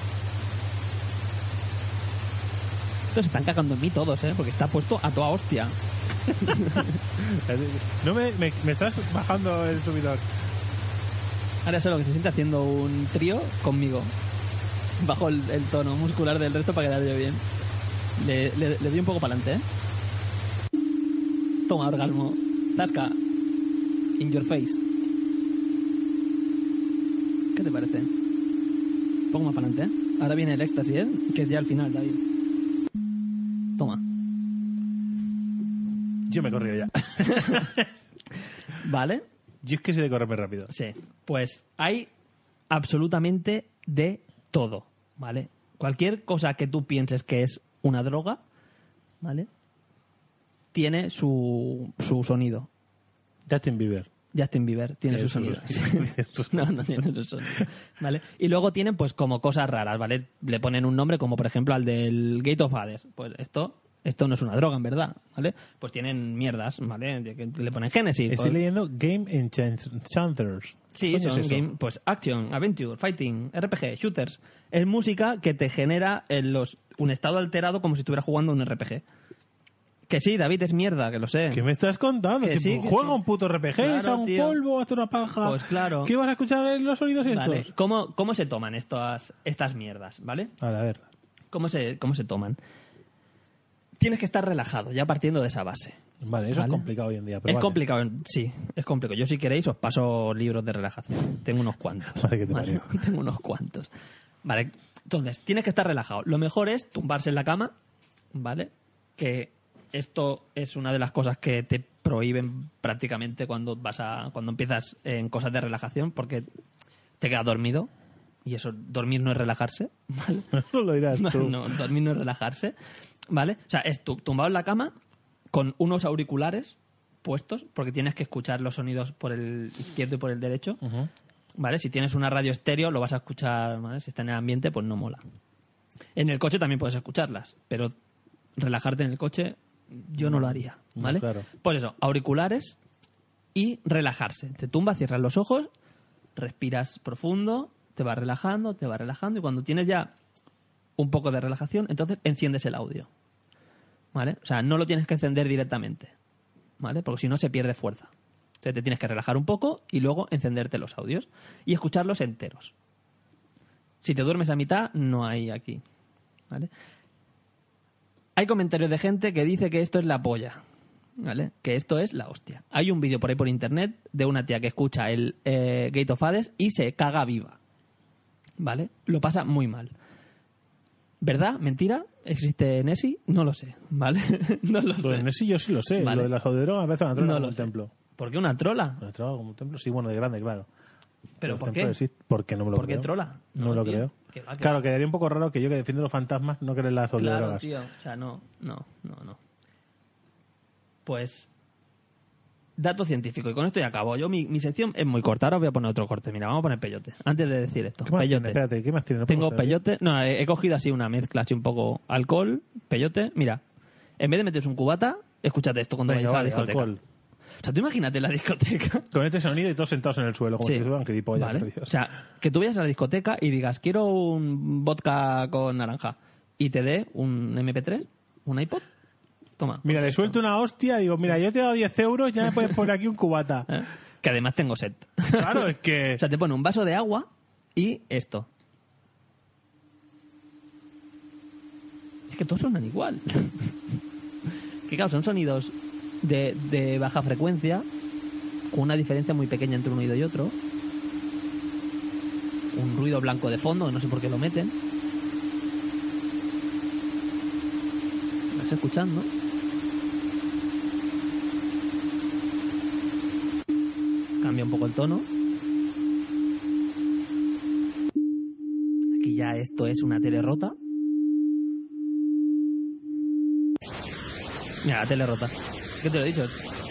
Estos se están cagando en mí todos, ¿eh? Porque está puesto a toda hostia. No me, me, me estás bajando el subidor. Ahora sé lo que se siente haciendo un trío conmigo. Bajo el, el tono muscular del resto para quedar yo bien. Le, le, le doy un poco para adelante, ¿eh? Toma, orgasmo. Tasca. In your face. ¿Qué te parece? Un poco más para adelante, ¿eh? Ahora viene el éxtasis, ¿eh? Que es ya al final, David. Toma. Yo me he corrido ya. ¿Vale? Yo es que sé de correrme rápido. Sí. Pues hay absolutamente de todo, ¿vale? Cualquier cosa que tú pienses que es una droga, ¿vale? Tiene su, su sonido. Justin Bieber. Justin Bieber tiene Sí, su eso- sonido. No, no tiene su sonido. ¿Vale? Y luego tienen pues como cosas raras, ¿vale? Le ponen un nombre como por ejemplo al del Gate of Hades. Pues esto esto no es una droga en verdad, ¿vale? Pues tienen mierdas, ¿vale? De que le ponen Genesis. Estoy pues- leyendo Game Enchanters. Sí, ¿Qué es son eso? game, pues action, adventure, fighting, R P G, shooters. Es música que te genera en los, un estado alterado como si estuviera jugando un R P G. Que sí, David, es mierda, que lo sé. ¿Qué me estás contando? Que Tipo, sí, que juega sí. un puto R P G, Claro, echa un tío. polvo, hace una paja. Pues claro. ¿Qué vas a escuchar en los sonidos estos? Vale, ¿Cómo, ¿Cómo se toman estas, estas mierdas, vale? Vale, a ver. ¿Cómo se, ¿Cómo se toman? Tienes que estar relajado, ya partiendo de esa base. Vale, eso ¿Vale? es complicado hoy en día. Pero Es vale. complicado, sí, es complicado. Yo si queréis os paso libros de relajación. Tengo unos cuantos. Vale, que te ¿vale? parió. Tengo unos cuantos. Vale, entonces, tienes que estar relajado. Lo mejor es tumbarse en la cama, ¿vale? Que esto es una de las cosas que te prohíben prácticamente cuando vas a cuando empiezas en cosas de relajación, porque te quedas dormido. Y eso, dormir no es relajarse, ¿vale? No lo dirás tú. No, no, dormir no es relajarse, ¿vale? O sea, es tu- tumbado en la cama con unos auriculares puestos, porque tienes que escuchar los sonidos por el izquierdo y por el derecho, Ujú. ¿vale? Si tienes una radio estéreo, lo vas a escuchar, ¿vale? Si está en el ambiente, pues no mola. En el coche también puedes escucharlas, pero relajarte en el coche, yo no lo haría, No, ¿vale? claro. Pues eso, auriculares y relajarse. Te tumbas, cierras los ojos, respiras profundo, te va relajando, te va relajando, y cuando tienes ya un poco de relajación, entonces enciendes el audio. ¿Vale? O sea, no lo tienes que encender directamente, ¿vale? Porque si no se pierde fuerza. Entonces te tienes que relajar un poco y luego encenderte los audios y escucharlos enteros. Si te duermes a mitad, no hay aquí, ¿vale? Hay comentarios de gente que dice que esto es la polla, ¿vale? Que esto es la hostia. Hay un vídeo por ahí por internet de una tía que escucha el eh, Gate of Hades y se caga viva, ¿vale? Lo pasa muy mal. ¿Verdad? ¿Mentira? ¿Existe Nessie? No lo sé, ¿vale? No lo Pues sé. Nessie yo sí lo sé. Vale. Lo de las audiodramas me parece una trola No como lo un sé. templo. ¿Por qué una trola? Una trola como un templo, sí, bueno, de grande, claro. ¿Pero El por templo qué? existe, porque no me lo ¿Por qué creo. trola? No, No, me lo tío. creo. Que va, que claro, va. quedaría un poco raro que yo que defiendo los fantasmas no creo en las Claro, audiodramas. tío. O sea, no, no, no, no. Pues, dato científico. Y con esto ya acabo. Yo, mi, mi sección es muy corta. Ahora voy a poner otro corte. Mira, vamos a poner peyote. Antes de decir esto. ¿Qué más Peyote. tiene? Espérate, ¿qué más tiene? No Tengo puedo creer. peyote. No, he, he cogido así una mezcla, así un poco alcohol, peyote. Mira, en vez de meteros un cubata, escúchate esto cuando Venga, vayáis a la vale, discoteca. alcohol. O sea, tú imagínate la discoteca. Con este sonido y todos sentados en el suelo, como Sí. si fueran gilipollas. Vale. por Dios. O sea, que tú vayas a la discoteca y digas, quiero un vodka con naranja, y te dé un eme pe tres, un iPod. Toma. Mira, le suelto una hostia y digo, mira, yo te he dado diez euros, ya me puedes poner aquí un cubata. ¿Eh? Que además tengo sed. Claro, es que... O sea, te pone un vaso de agua y esto. Es que todos suenan igual. Que claro, son sonidos de, de baja frecuencia, con una diferencia muy pequeña entre un oído y otro. Un ruido blanco de fondo, no sé por qué lo meten. ¿Lo estás escuchando? Cambia un poco el tono. Aquí ya esto es una tele rota. Mira, la tele rota. ¿Qué te lo he dicho?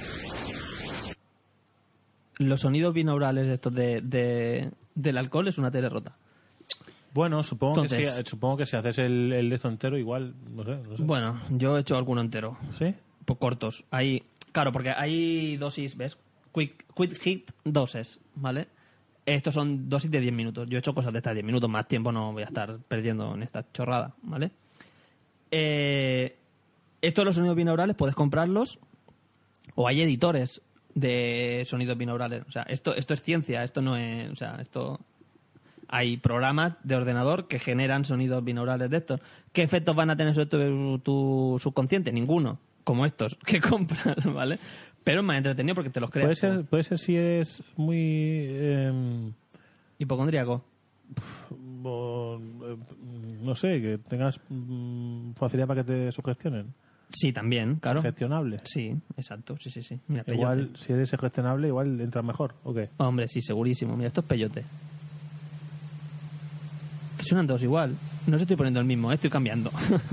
Los sonidos binaurales estos de, de, del alcohol es una tele rota. Bueno, supongo, Entonces- que si, supongo que si haces el, el de esto entero, igual, no sé, no sé. Bueno, yo he hecho alguno entero. ¿Sí? Pues cortos. Hay, claro, porque hay dosis, ¿ves? Quick, quick hit dosis, ¿vale? Estos son dosis de diez minutos. Yo he hecho cosas de estas diez minutos, más tiempo no voy a estar perdiendo en esta chorrada, ¿vale? Eh, estos los sonidos binaurales puedes comprarlos, o hay editores de sonidos binaurales. O sea, esto, esto es ciencia, esto no es... O sea, esto... Hay programas de ordenador que generan sonidos binaurales de estos. ¿Qué efectos van a tener sobre tu, tu subconsciente? Ninguno. Como estos que compras, ¿vale? Pero es más entretenido porque te los creas. Puede ser, puede ser si eres muy... Eh, hipocondríaco. O, eh, no sé, que tengas mm, facilidad para que te sugestionen. Sí, también, claro. Gestionable. Sí, exacto, sí, sí, sí. Mira, Igual, peyote. si eres gestionable, igual entras mejor, ¿o qué? Hombre, sí, segurísimo. Mira, esto es peyote. Que suenan todos igual. No os estoy poniendo el mismo, ¿eh? Estoy cambiando.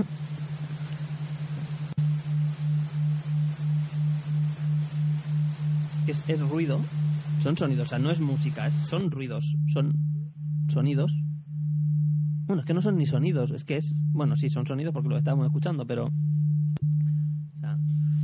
que es, es ruido. Son sonidos, o sea, no es música, es, son ruidos. Son sonidos. Bueno, es que no son ni sonidos, es que es... Bueno, sí, son sonidos porque lo estábamos escuchando, pero... o sea,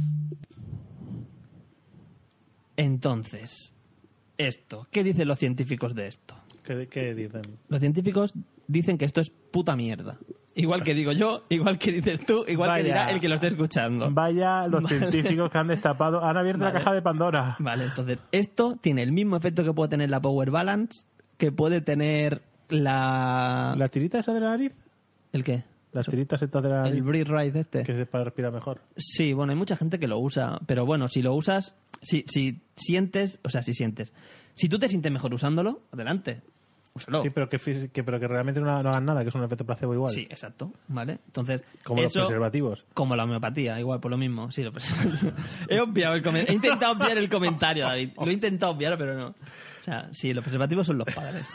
entonces, esto. ¿Qué dicen los científicos de esto? ¿Qué, qué dicen? Los científicos dicen que esto es puta mierda. Igual que digo yo, igual que dices tú, igual Vaya. que dirá el que lo esté escuchando. Vaya los Vale. científicos que han destapado, han abierto Vale. la caja de Pandora. Vale, entonces, esto tiene el mismo efecto que puede tener la Power Balance, que puede tener la... ¿La tirita esa de la nariz? ¿El qué? Las tiritas estas de la nariz. El Breathe Right este. Que es para respirar mejor. Sí, bueno, hay mucha gente que lo usa, pero bueno, si lo usas, si, si sientes, o sea, si sientes, si tú te sientes mejor usándolo, adelante, úsalo. Sí, pero que, fis- que, pero que realmente no, no hagan nada, que es un efecto placebo igual. Sí, exacto, ¿vale? Entonces, Como los eso- preservativos. Como la homeopatía, igual, por lo mismo. Sí, lo preservativos. He obviado el comentario. He intentado obviar el comentario, David. Lo he intentado obviar, pero no. O sea, sí, los preservativos son los padres.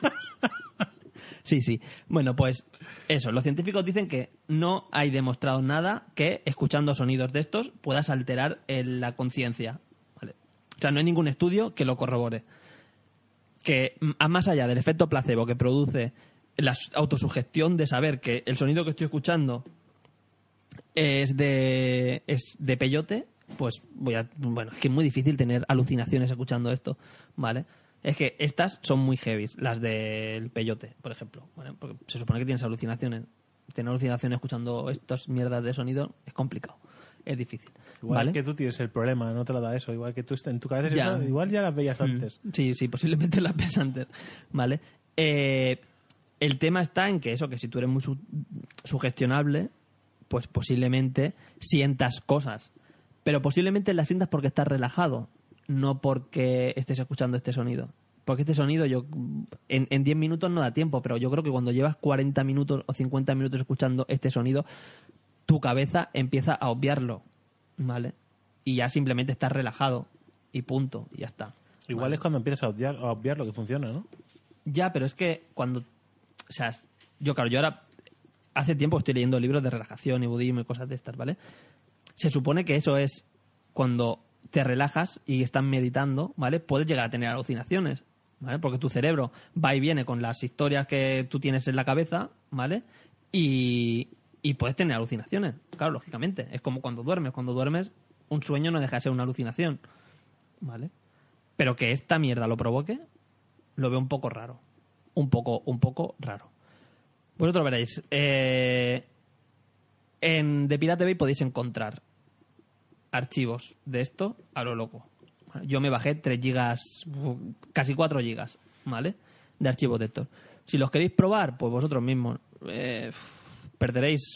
Sí, sí. Bueno, pues eso. Los científicos dicen que no hay demostrado nada que escuchando sonidos de estos puedas alterar el- la conciencia. ¿Vale? O sea, no hay ningún estudio que lo corrobore. Que m- a más allá del efecto placebo que produce la s- autosugestión de saber que el sonido que estoy escuchando es de es de peyote, pues voy a... Bueno, es que es muy difícil tener alucinaciones escuchando esto, ¿vale? Es que estas son muy heavy, las del peyote, por ejemplo. ¿Vale? Porque se supone que tienes alucinaciones. Tener alucinaciones escuchando estas mierdas de sonido es complicado. Es difícil. Igual ¿vale? que tú tienes el problema, no te lo da eso. Igual que tú en tu cabeza, Ya. eso, igual ya las veías antes. Mm, Sí, sí, posiblemente las ves antes. ¿Vale? Eh, el tema está en que eso, que si tú eres muy su- sugestionable, pues posiblemente sientas cosas. Pero posiblemente las sientas porque estás relajado, no porque estés escuchando este sonido. Porque este sonido yo en, en diez minutos no da tiempo, pero yo creo que cuando llevas cuarenta minutos o cincuenta minutos escuchando este sonido, tu cabeza empieza a obviarlo, ¿vale? Y ya simplemente estás relajado y punto, y ya está. Igual ¿vale? es cuando empiezas a obviar, a obviar lo que funciona, ¿no? Ya, pero es que cuando... O sea, yo claro, yo ahora hace tiempo estoy leyendo libros de relajación y budismo y cosas de estas, ¿vale? Se supone que eso es cuando te relajas y estás meditando, ¿vale? Puedes llegar a tener alucinaciones, ¿vale? Porque tu cerebro va y viene con las historias que tú tienes en la cabeza, ¿vale? Y, y puedes tener alucinaciones, claro, lógicamente. Es como cuando duermes. Cuando duermes, un sueño no deja de ser una alucinación, ¿vale? Pero que esta mierda lo provoque, lo veo un poco raro. Un poco, un poco raro. Vosotros veréis. Eh, en The Pirate Bay podéis encontrar archivos de esto a lo loco. Yo me bajé tres gigas, casi cuatro gigas, ¿vale? De archivos de estos. Si los queréis probar, pues vosotros mismos. Eh, perderéis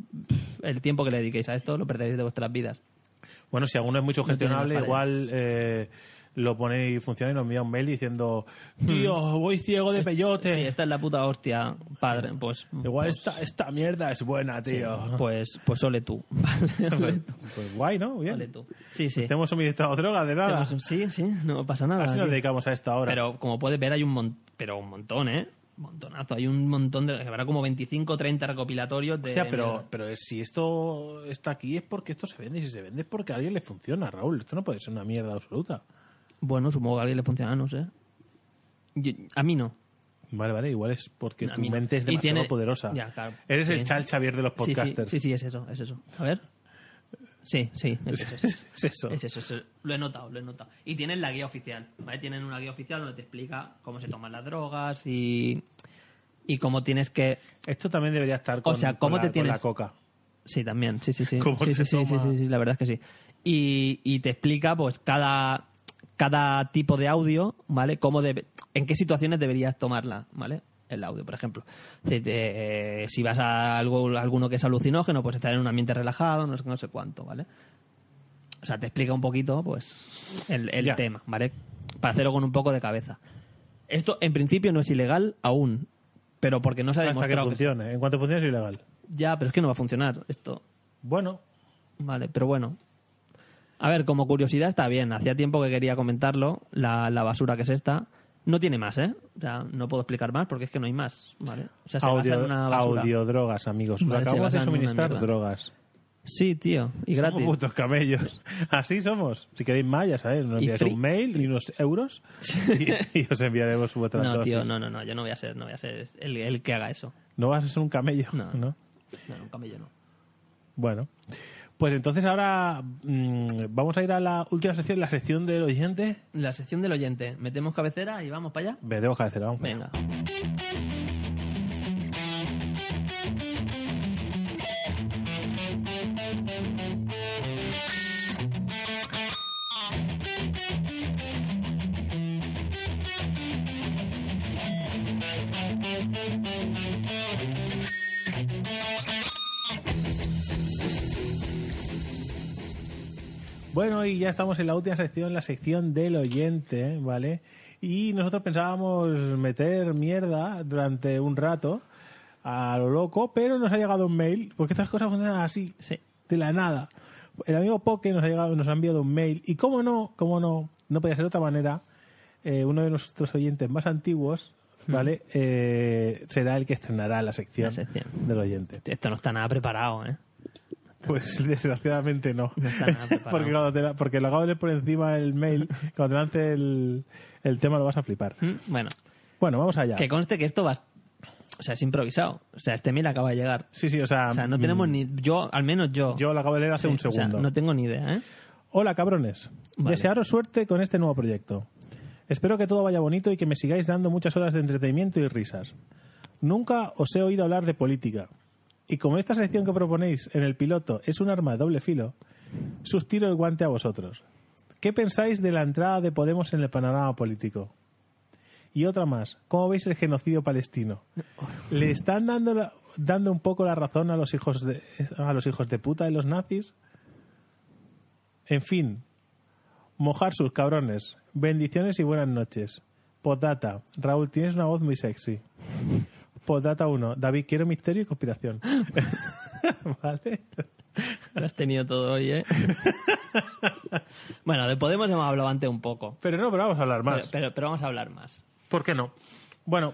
el tiempo que le dediquéis a esto, lo perderéis de vuestras vidas. Bueno, si alguno es muy No tiene sugestionable, más pared. igual eh, lo ponéis y funciona y nos envía un mail diciendo tío, voy ciego de peyote. Sí, esta es la puta hostia, padre. Pues Igual pues, esta, esta mierda es buena, tío. sí, pues, pues ole tú. Ole tú. Pues guay, ¿no? Bien. Ole tú. Sí, sí. Te hemos suministrado droga, de nada. Tenemos- Sí, sí, no pasa nada. Así nos tío. dedicamos a esto ahora. Pero como puedes ver, hay un montón, pero un montón, ¿eh? Montonazo. Hay un montón de. Habrá como veinticinco o treinta recopilatorios de. Hostia, pero, mierda. pero si esto está aquí es porque esto se vende. Y si se vende es porque a alguien le funciona, Raúl. Esto no puede ser una mierda absoluta. Bueno, supongo que a alguien le funciona, no sé. Yo- a mí no. Vale, vale. Igual es porque A tu mí no. mente es Y demasiado tiene- poderosa. Ya, claro. Eres Sí. el Charles Xavier de los Sí, sí, podcasters. Sí, sí, es eso, es eso. A ver. Sí, sí, es eso. Es, Es eso. Es eso, es eso. Lo he notado, lo he notado. Y tienen la guía oficial, ¿vale? Tienen una guía oficial donde te explica cómo se toman las drogas y, y cómo tienes que... Esto también debería estar con, O sea, con cómo la, te con tienes... la coca. Sí, también, sí, sí, sí. ¿Cómo Sí, se sí, sí, sí, toma? sí, sí, la verdad es que sí. Y, y te explica, pues, cada, cada tipo de audio, ¿vale? Cómo debe, en qué situaciones deberías tomarla, ¿vale? El audio, por ejemplo. Si, te- si vas a algo, alguno que es alucinógeno, pues estar en un ambiente relajado, no sé, no sé cuánto, ¿vale? O sea, te explica un poquito, pues, el, el Ya. tema, ¿vale? Para hacerlo con un poco de cabeza. Esto, en principio, no es ilegal aún, pero porque no se ha Hasta que demostrado que sí. funcione. En cuanto funcione es ilegal. Ya, pero es que no va a funcionar esto. Bueno, Vale, pero bueno. A ver, como curiosidad está bien. Hacía tiempo que quería comentarlo. La, la basura que es esta. No tiene más, ¿eh? O sea, no puedo explicar más porque es que no hay más, ¿vale? O sea, se basa audio, en una basura. audiodrogas, amigos. Os Vale, se acabamos basa de en una suministrar mierda. drogas. Sí, tío. Y Somos gratis. putos camellos. Así somos. Si queréis más, ya sabéis, nos Y enviáis free. un mail y unos euros y, y os enviaremos vuestras No, dosis. tío, no, no, no. Yo no voy a ser, no voy a ser el, el que haga eso. ¿No vas a ser un camello? No. ¿No? No, no, un camello no. Bueno. Pues entonces ahora mm, vamos a ir a la última sección, la sección del oyente. La sección del oyente. Metemos cabecera y vamos para allá. Vendemos cabecera, vamos. Venga. Bueno, y ya estamos en la última sección, la sección del oyente, ¿vale? Y nosotros pensábamos meter mierda durante un rato a lo loco, pero nos ha llegado un mail, porque estas cosas funcionan así, Sí. de la nada. El amigo Poke nos ha, llegado, nos ha enviado un mail, y cómo no, cómo no, no podía ser de otra manera, eh, uno de nuestros oyentes más antiguos, ¿vale? Eh, será el que estrenará la sección, La sección. del oyente. Esto no está nada preparado, ¿eh? Pues desgraciadamente no. No está nada preparado. porque, cuando te la- porque lo acabo de leer por encima el mail, cuando te lance el, el tema lo vas a flipar. ¿Mm? Bueno. Bueno, vamos allá. Que conste que esto va... O sea, es improvisado. O sea, este mail acaba de llegar. Sí, sí, o sea... O sea, no tenemos mm, ni... Yo, al menos yo... Yo lo acabo de leer hace Sí, un o sea, segundo. no tengo ni idea, ¿eh? Hola, cabrones. Vale. Desearos suerte con este nuevo proyecto. Espero que todo vaya bonito y que me sigáis dando muchas horas de entretenimiento y risas. Nunca os he oído hablar de política. Y como esta sección que proponéis en el piloto es un arma de doble filo, sustiro el guante a vosotros. ¿Qué pensáis de la entrada de Podemos en el panorama político? Y otra más, ¿cómo veis el genocidio palestino? ¿Le están dando, la, dando un poco la razón a los hijos de, a los hijos de puta de los nazis? En fin, mojar sus cabrones. Bendiciones y buenas noches. Postdata, Raúl, tienes una voz muy sexy. Postdata uno, David, quiero misterio y conspiración. ¿Vale? Lo has tenido todo hoy, ¿eh? Bueno, de Podemos hemos hablado antes un poco. Pero no, pero vamos a hablar más. Pero, pero, pero vamos a hablar más. ¿Por qué no? Bueno,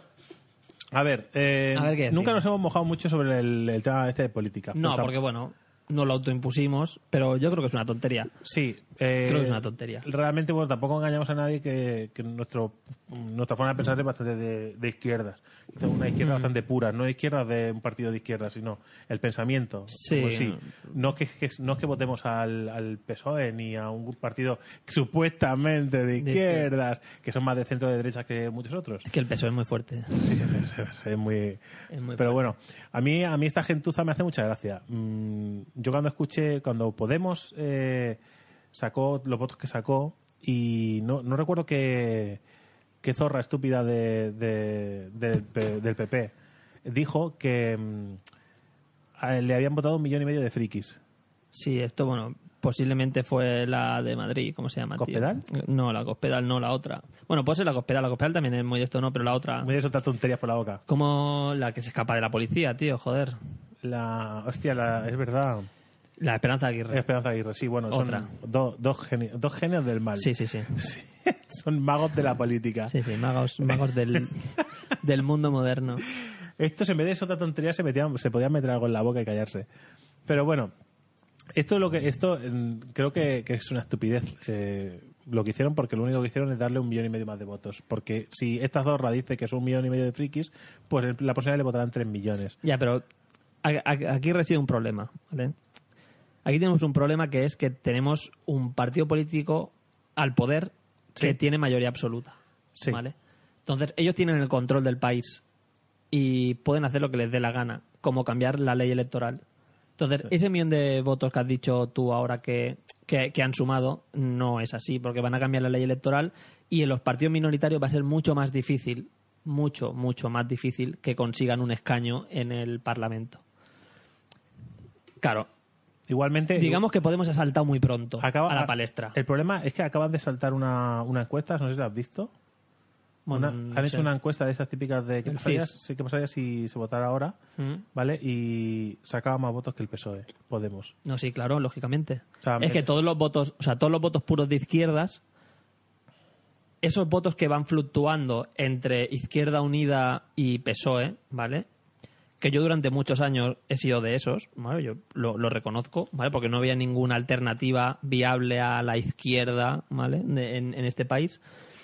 a ver, eh, A ver qué nunca decimos. nos hemos mojado mucho sobre el, el tema este de política. No, Pero tam- porque bueno, no lo autoimpusimos, pero yo creo que es una tontería. Sí. Eh, Creo que es una tontería. Realmente, bueno, tampoco engañamos a nadie que, que nuestro, nuestra forma de pensar es bastante de, de izquierdas. Quizá una izquierda Mm. bastante pura, no izquierdas de un partido de izquierdas, sino el pensamiento. Sí. Pues sí. No, que, que- no es que votemos al, al P S O E ni a un partido supuestamente de izquierdas, que son más de centro de derecha que muchos otros. Es que el peso es muy fuerte. Sí, es, es- es muy... Es muy Pero bueno, a mí, a mí esta gentuza me hace mucha gracia. Mm, yo cuando escuché, cuando Podemos eh, sacó los votos que sacó, y no, no recuerdo qué, qué zorra estúpida de, de- del P- del P P dijo que mm, a él le habían votado un millón y medio de frikis. Sí, esto, bueno, posiblemente fue la de Madrid, ¿cómo se llama? tío? ¿Cospedal? No, la Cospedal, no, la otra. Bueno, puede ser la Cospedal, la Cospedal también es muy de esto, no, pero la otra... Muy de soltar tonterías por la boca. Como la que se escapa de la policía, tío, joder. La, hostia, la, es verdad. La Esperanza Aguirre. Esperanza Aguirre, sí, bueno, Otra. son do- dos, geni- dos genios del mal. Sí, sí, sí. Son magos de la política. Sí, sí, magos, magos del, del mundo moderno. Estos, en vez de esa otra tontería, se, metían, se podían meter algo en la boca y callarse. Pero bueno, esto es lo que esto mm, creo que, que es una estupidez eh, lo que hicieron, porque lo único que hicieron es darle un millón y medio más de votos. Porque si esta zorra dice que son un millón y medio de frikis, pues el- la próxima vez le votarán tres millones. Ya, pero a- a- aquí reside un problema, ¿vale? Aquí tenemos un problema que es que tenemos un partido político al poder que Sí. tiene mayoría absoluta, Sí. ¿vale? Entonces, ellos tienen el control del país y pueden hacer lo que les dé la gana, como cambiar la ley electoral. Entonces, ese millón de votos que has dicho tú ahora que, que, que han sumado no es así, porque van a cambiar la ley electoral y en los partidos minoritarios va a ser mucho más difícil, mucho, mucho más difícil que consigan un escaño en el Parlamento. Claro. Igualmente, digamos que Podemos ha saltado muy pronto acaba- a la palestra. El problema es que acaban de saltar una, una encuesta, no sé si la has visto. Bueno, Una- no han sé. hecho una encuesta de esas típicas de qué El pasaría, C I S. sí, qué pasaría si se votara ahora, Mm. ¿vale? Y sacaba más votos que el P S O E, Podemos. No, sí, claro, lógicamente. O sea, es me- que todos los votos, o sea, todos los votos puros de izquierdas, esos votos que van fluctuando entre Izquierda Unida y P S O E, ¿vale? Que yo durante muchos años he sido de esos, ¿vale? Yo lo, lo reconozco, ¿vale? Porque no había ninguna alternativa viable a la izquierda, ¿vale? De- en, en este país.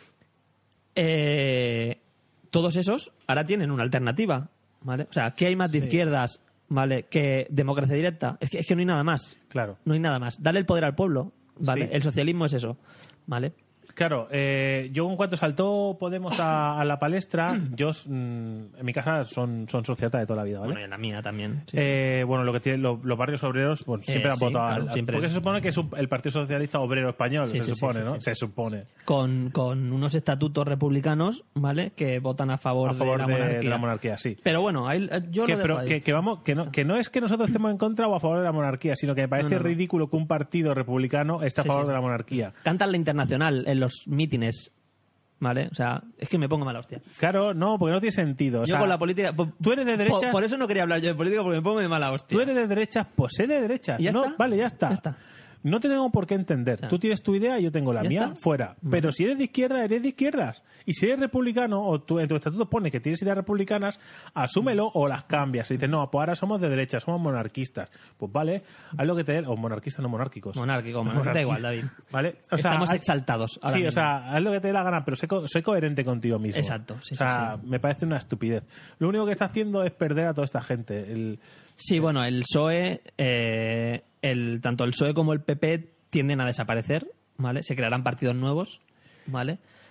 Eh, todos esos ahora tienen una alternativa, ¿vale? O sea, ¿qué hay más de izquierdas, ¿vale? Que democracia directa. Es que, es que no hay nada más. Claro. No hay nada más. Darle el poder al pueblo, ¿vale? Sí. El socialismo es eso, ¿vale? Claro, eh, yo en cuanto saltó Podemos a, a la palestra, yo mm, en mi casa son, son sociata de toda la vida, ¿vale? Bueno, y en la mía también. sí. Eh, bueno, lo que tienen lo- los barrios obreros, bueno, siempre Eh, han sí, votado claro, al- siempre. porque se supone que es un- el Partido Socialista Obrero Español, Sí, se sí, sí, supone, sí, ¿no? sí. Se supone. Con, con unos estatutos republicanos, ¿vale? Que votan a favor, A favor de, la de- de monarquía. la monarquía, sí. Pero bueno, ahí, eh, yo que, lo dejo pero ahí. que, que vamos que no, que no es que nosotros estemos en contra o a favor de la monarquía, sino que me parece No, no, no. ridículo que un partido republicano esté a Sí, favor sí. de la monarquía. Cantan la internacional en los mítines, ¿vale? O sea, es que me pongo mala hostia. Claro, no, porque no tiene sentido. O yo sea, con la política... po- tú eres de po- derechas. Por, eso no quería hablar yo de política, porque me pongo de mala hostia. Tú eres de derechas, pues sé de derechas. ¿Y ya no, está? Vale, ya está. Ya está. No te tengo por qué entender. Tú tienes tu idea y yo tengo la ¿Ya mía, está? fuera. Pero si eres de izquierda, eres de izquierdas. Y si eres republicano, o tú, en tu estatuto pone que tienes ideas republicanas, asúmelo o las cambias. Y dices, no, pues ahora somos de derecha, somos monarquistas. Pues vale, haz lo que te dé. O monarquistas, no monárquicos. Monárquico, monárquico, da igual, David. ¿Vale? O sea, Estamos haz- exaltados ahora Sí, mismo. o sea, haz lo que te dé la gana, pero sé, co- soy coherente contigo mismo. Exacto, sí, o sea, sí, me parece una estupidez. Lo único que está haciendo es perder a toda esta gente. El, Sí, bueno, el P S O E, eh, el, tanto el P S O E como el P P tienden a desaparecer, ¿vale? Se crearán partidos nuevos, ¿vale?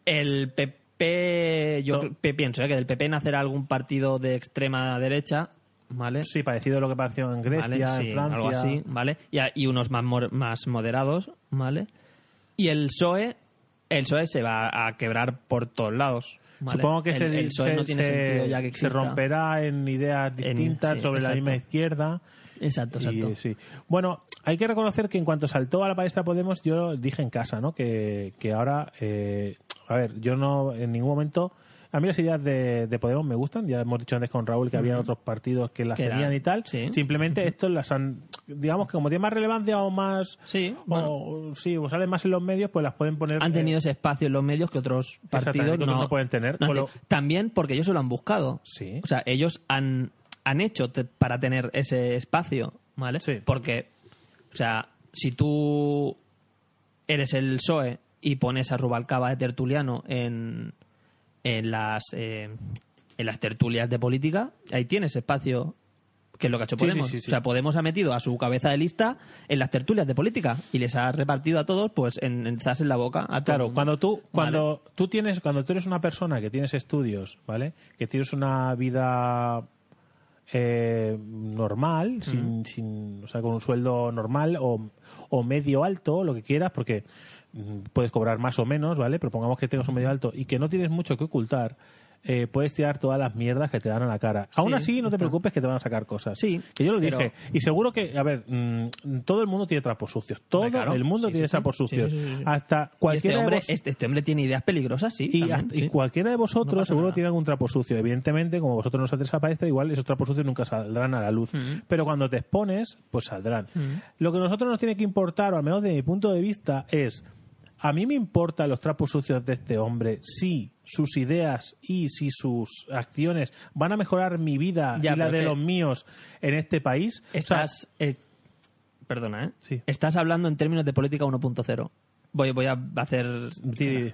El P P, yo To- cre- pienso ¿eh? que del P P nacerá algún partido de extrema derecha, ¿vale? Sí, parecido a lo que pareció en Grecia, ¿Vale? Sí, en Francia. algo así, ¿vale? Y, a- y unos más, mo- más moderados, ¿vale? Y el P S O E, el P S O E se va a quebrar por todos lados. ¿vale? Supongo que el, se, el P S O E se- no tiene se- sentido ya que se exista. romperá en ideas En- distintas sí, sobre la exacto. misma izquierda. Exacto, Y, exacto. sí. Bueno, hay que reconocer que en cuanto saltó a la palestra Podemos, yo dije en casa, ¿no? Que, que ahora, eh, a ver, yo no en ningún momento. A mí las ideas de, de Podemos me gustan, ya hemos dicho antes con Raúl que había Ujú. otros partidos que las Que tenían eran- y tal. sí. Simplemente estos las han, digamos que como tienen más relevancia o más. Sí, o, sí, o salen más en los medios, pues las pueden poner. Han eh, tenido ese espacio en los medios que otros Exactamente, partidos que otros no, no pueden tener, no con han lo- tenido. También porque ellos se lo han buscado. Sí. O sea, ellos han, han hecho te- para tener ese espacio, ¿vale? Sí. Porque, o sea, si tú eres el P S O E y pones a Rubalcaba de tertuliano en, en las eh, en las tertulias de política, ahí tienes espacio, que es lo que ha hecho Sí, Podemos. sí, sí, sí. O sea, Podemos ha metido a su cabeza de lista en las tertulias de política y les ha repartido a todos, pues, en, en zas en la boca. A todo Claro, el mundo. cuando tú, cuando Vale. tú tienes, cuando tú eres una persona que tienes estudios, ¿vale? Que tienes una vida eh, normal, sin, sin, o sea, con un sueldo normal o, o medio alto, lo que quieras, porque mm, puedes cobrar más o menos, ¿vale? Pero pongamos que tengas un medio alto y que no tienes mucho que ocultar. Eh, puedes tirar todas las mierdas que te dan a la cara. Sí, Aún así, no te está. preocupes que te van a sacar cosas. Sí, que yo lo pero- dije. Y seguro que, a ver, mm, todo el mundo tiene trapos sucios. Todo Hombre, claro. el mundo Sí, tiene sí, sí. trapos Sí, sucios. sí, sí, sí. Hasta Y este cualquiera hombre, de vos- este, este hombre tiene ideas peligrosas, sí. y, también, hasta- y sí. cualquiera de No vosotros pasa seguro nada. tiene algún trapo sucio. Evidentemente, como vosotros no os desaparece, igual esos trapos sucios nunca saldrán a la luz. Ujú. Pero cuando te expones, pues saldrán. Ujú. Lo que a nosotros nos tiene que importar, o al menos desde mi punto de vista, es: a mí me importan los trapos sucios de este hombre si sus ideas y si sus acciones van a mejorar mi vida Ya, y la pero de es que los míos en este país. O sea, Estás. eh, perdona, ¿eh? Sí. Estás hablando en términos de política uno punto cero. Voy, voy a hacer. sí,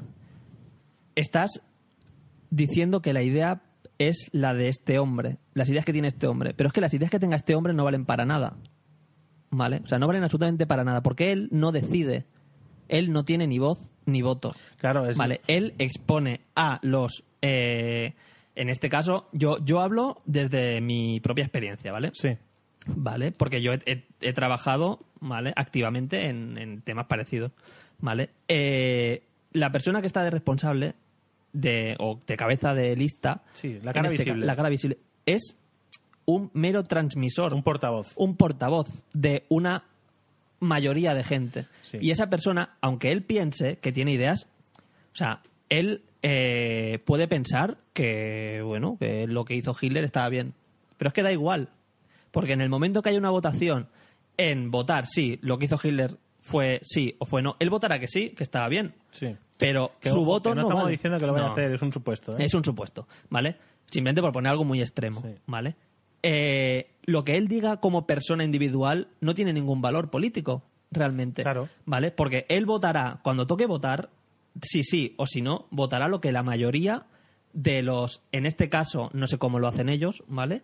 Estás diciendo que la idea es la de este hombre, las ideas que tiene este hombre. Pero es que las ideas que tenga este hombre no valen para nada. ¿Vale? O sea, no valen absolutamente para nada, porque él no decide. Él no tiene ni voz ni voto. claro, es, Vale, él expone a los... eh, en este caso, yo, yo hablo desde mi propia experiencia, ¿vale? sí. ¿Vale? Porque yo he, he- he trabajado, ¿vale? Activamente en, en temas parecidos, ¿vale? Eh, la persona que está de responsable de, o de cabeza de lista... Sí, la en cara este ca- visible. la cara visible. Es un mero transmisor. Un portavoz. Un portavoz de una mayoría de gente. Sí. Y esa persona, aunque él piense que tiene ideas, o sea, él eh, puede pensar que, bueno, que lo que hizo Hitler estaba bien. Pero es que da igual. Porque en el momento que haya una votación en votar si lo que hizo Hitler fue sí o fue no, él votará que sí, que estaba bien. Sí. Pero Que, su ojo, voto que no, no estamos vale. diciendo que lo vaya No. a hacer, es un supuesto. ¿eh? Es un supuesto, ¿vale? Simplemente por poner algo muy extremo, Sí. ¿vale? Eh, lo que él diga como persona individual no tiene ningún valor político, realmente. Claro. ¿Vale? Porque él votará, cuando toque votar, si sí o si no, votará lo que la mayoría de los, en este caso, no sé cómo lo hacen ellos, ¿vale?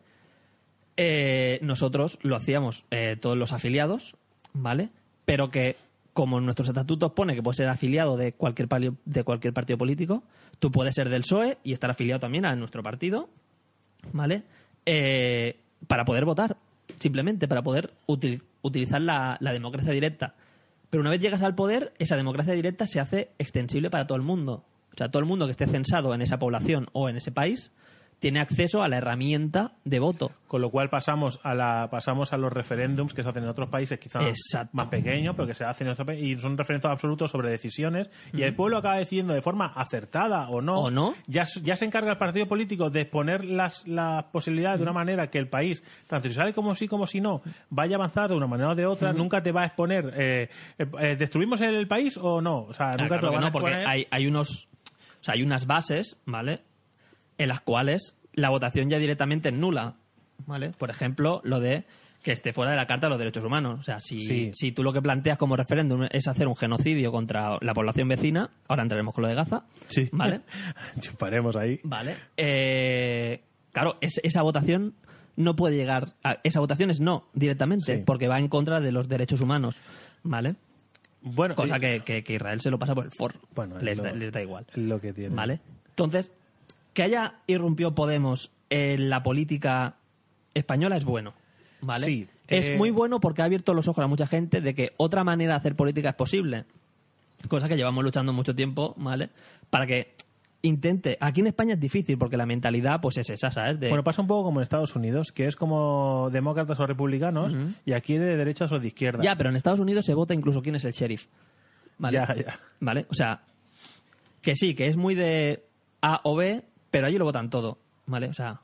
Eh, nosotros lo hacíamos eh, todos los afiliados, ¿vale? Pero que, como en nuestros estatutos pone que puedes ser afiliado de cualquier, pali- de cualquier partido político, tú puedes ser del P S O E y estar afiliado también a nuestro partido, ¿vale? Eh, para poder votar, simplemente para poder util- utilizar la, la democracia directa. Pero una vez llegas al poder, esa democracia directa se hace extensible para todo el mundo. O sea, todo el mundo que esté censado en esa población o en ese país tiene acceso a la herramienta de voto. Con lo cual pasamos a la pasamos a los referéndums que se hacen en otros países, quizás Exacto. más pequeños, pero que se hacen en otros países, y son referendos absolutos sobre decisiones, y el pueblo acaba decidiendo de forma acertada o no. ¿O no? Ya, ya se encarga el partido político de exponer las, las posibilidades de una manera que el país, tanto si sale como sí como si no, vaya a avanzar de una manera o de otra. Nunca te va a exponer eh, eh, eh, ¿destruimos el, el país o no? O sea, Ah, nunca claro te lo que van no, a porque exponer. hay, hay unos, o sea, hay unas bases, ¿vale? En las cuales la votación ya directamente es nula, ¿vale? Por ejemplo, lo de que esté fuera de la Carta de los Derechos Humanos. O sea, si, Sí. si tú lo que planteas como referéndum es hacer un genocidio contra la población vecina, ahora entraremos con lo de Gaza, Sí. ¿vale? Chuparemos ahí. Vale. Eh, claro, es- esa votación no puede llegar. A, esa votación es no, directamente, Sí. porque va en contra de los derechos humanos, ¿vale? Bueno, Cosa eh, que, que, que Israel se lo pasa por el forro. Bueno, les, lo- da, les da igual. lo que tiene. ¿Vale? Entonces, que haya irrumpido Podemos en la política española es bueno. ¿Vale? Sí, es eh, muy bueno porque ha abierto los ojos a mucha gente de que otra manera de hacer política es posible. Cosa que llevamos luchando mucho tiempo, ¿vale? Para que intente... Aquí en España es difícil porque la mentalidad pues es esa, ¿sabes? De... Bueno, pasa un poco como en Estados Unidos, que es como demócratas o republicanos, Ujú. y aquí de derechas o de izquierda. Ya, pero en Estados Unidos se vota incluso quién es el sheriff. ¿Vale? Ya, ya. ¿Vale? O sea, que sí, que es muy de A o B, pero allí lo votan todo. ¿Vale? O sea,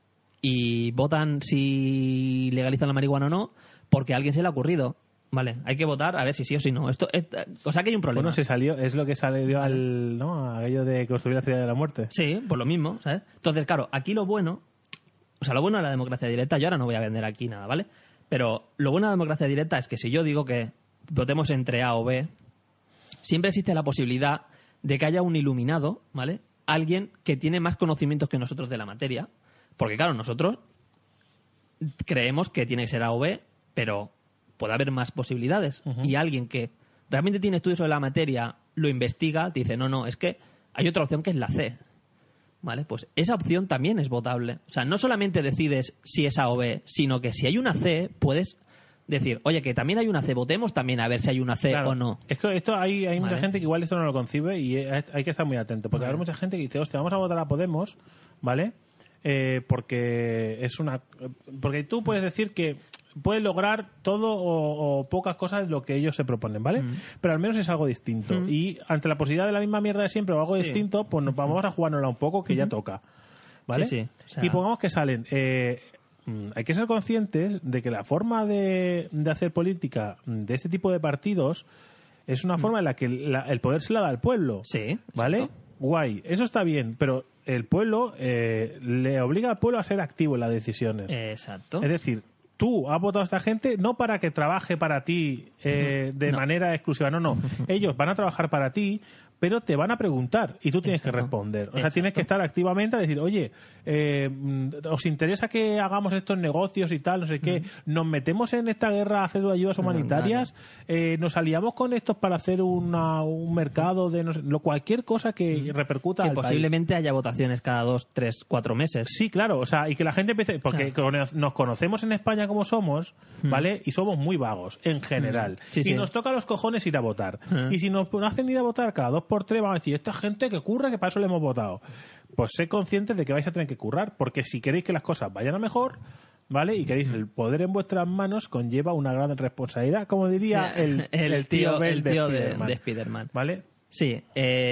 y votan si legalizan la marihuana o no, porque a alguien se le ha ocurrido. Vale, hay que votar a ver si sí o si no. Esto es, o sea que hay un problema. Bueno, se salió, es lo que salió al, ¿no? A aquello de construir la ciudad de la muerte. Sí, pues lo mismo, ¿sabes? Entonces, claro, aquí lo bueno, o sea, lo bueno de la democracia directa, yo ahora no voy a vender aquí nada, ¿vale? Pero lo bueno de la democracia directa es que si yo digo que votemos entre A o B, siempre existe la posibilidad de que haya un iluminado, ¿vale? Alguien que tiene más conocimientos que nosotros de la materia, porque claro, nosotros creemos que tiene que ser A o B, pero puede haber más posibilidades. Ujú. Y alguien que realmente tiene estudios sobre la materia, lo investiga, te dice, no, no, es que hay otra opción que es la C. ¿Vale? Pues esa opción también es votable. O sea, no solamente decides si es A o B, sino que si hay una C, puedes decir, oye, que también hay una C, votemos también a ver si hay una C Claro. o no. Es que esto hay, hay mucha Vale. gente que igual esto no lo concibe y hay hay que estar muy atento, porque Vale. hay mucha gente que dice, hostia, vamos a votar a Podemos, ¿vale? Eh, porque es una... Porque tú puedes decir que puedes lograr todo o, o pocas cosas de lo que ellos se proponen, ¿vale? Mm. Pero al menos es algo distinto. Mm. Y ante la posibilidad de la misma mierda de siempre o algo Sí. distinto, pues nos vamos a jugárnosla un poco, que ya Ujú. toca, ¿vale? Sí, sí. O sea- Y pongamos que salen... eh, mm, hay que ser conscientes de que la forma de, de hacer política de este tipo de partidos es una forma en la que la- el poder se la da al pueblo. Sí. ¿Vale? exacto. Guay. Eso está bien, pero el pueblo eh, le obliga al pueblo a ser activo en las decisiones. Exacto. Es decir, tú has votado a esta gente no para que trabaje para ti eh, de No. manera exclusiva, no, no. Ellos van a trabajar para ti, pero te van a preguntar y tú tienes que responder. O sea, Exacto. tienes que estar activamente a decir, oye, eh, mm, ¿os interesa que hagamos estos negocios y tal? No sé qué. ¿Nos metemos en esta guerra a hacer ayudas humanitarias? Eh, ¿Nos aliamos con estos para hacer una, un mercado de no sé, lo, cualquier cosa que repercuta Que al país? posiblemente haya votaciones cada dos, tres, cuatro meses. Sí, claro, o sea, y que la gente empiece, porque cono- nos conocemos en España como somos, ¿vale? Y somos muy vagos, en general. Mm. Sí, y sí. nos toca a los cojones ir a votar. Mm. Y si nos hacen ir a votar cada dos por tres, van a decir, esta gente que curra, que para eso le hemos votado. Pues sé conscientes de que vais a tener que currar, porque si queréis que las cosas vayan a mejor, ¿vale? Y queréis el poder en vuestras manos, conlleva una gran responsabilidad, como diría Sí, el, el tío, Bell el tío de, Spiderman, de Spiderman. ¿vale? Sí.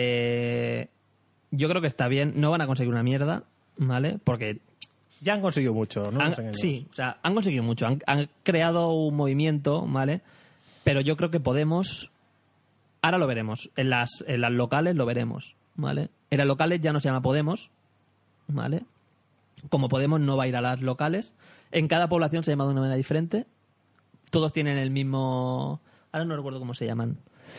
eh, yo creo que está bien. No van a conseguir una mierda, ¿vale? Porque Ya han conseguido mucho, ¿no? han- Nos engañemos. sí, o sea, han conseguido mucho. Han, han creado un movimiento, ¿vale? Pero yo creo que Podemos... Ahora lo veremos. En las, en las locales lo veremos, ¿vale? En las locales ya no se llama Podemos, ¿vale? Como Podemos no va a ir a las locales. En cada población se llama de una manera diferente. Todos tienen el mismo... Ahora no recuerdo cómo se llaman.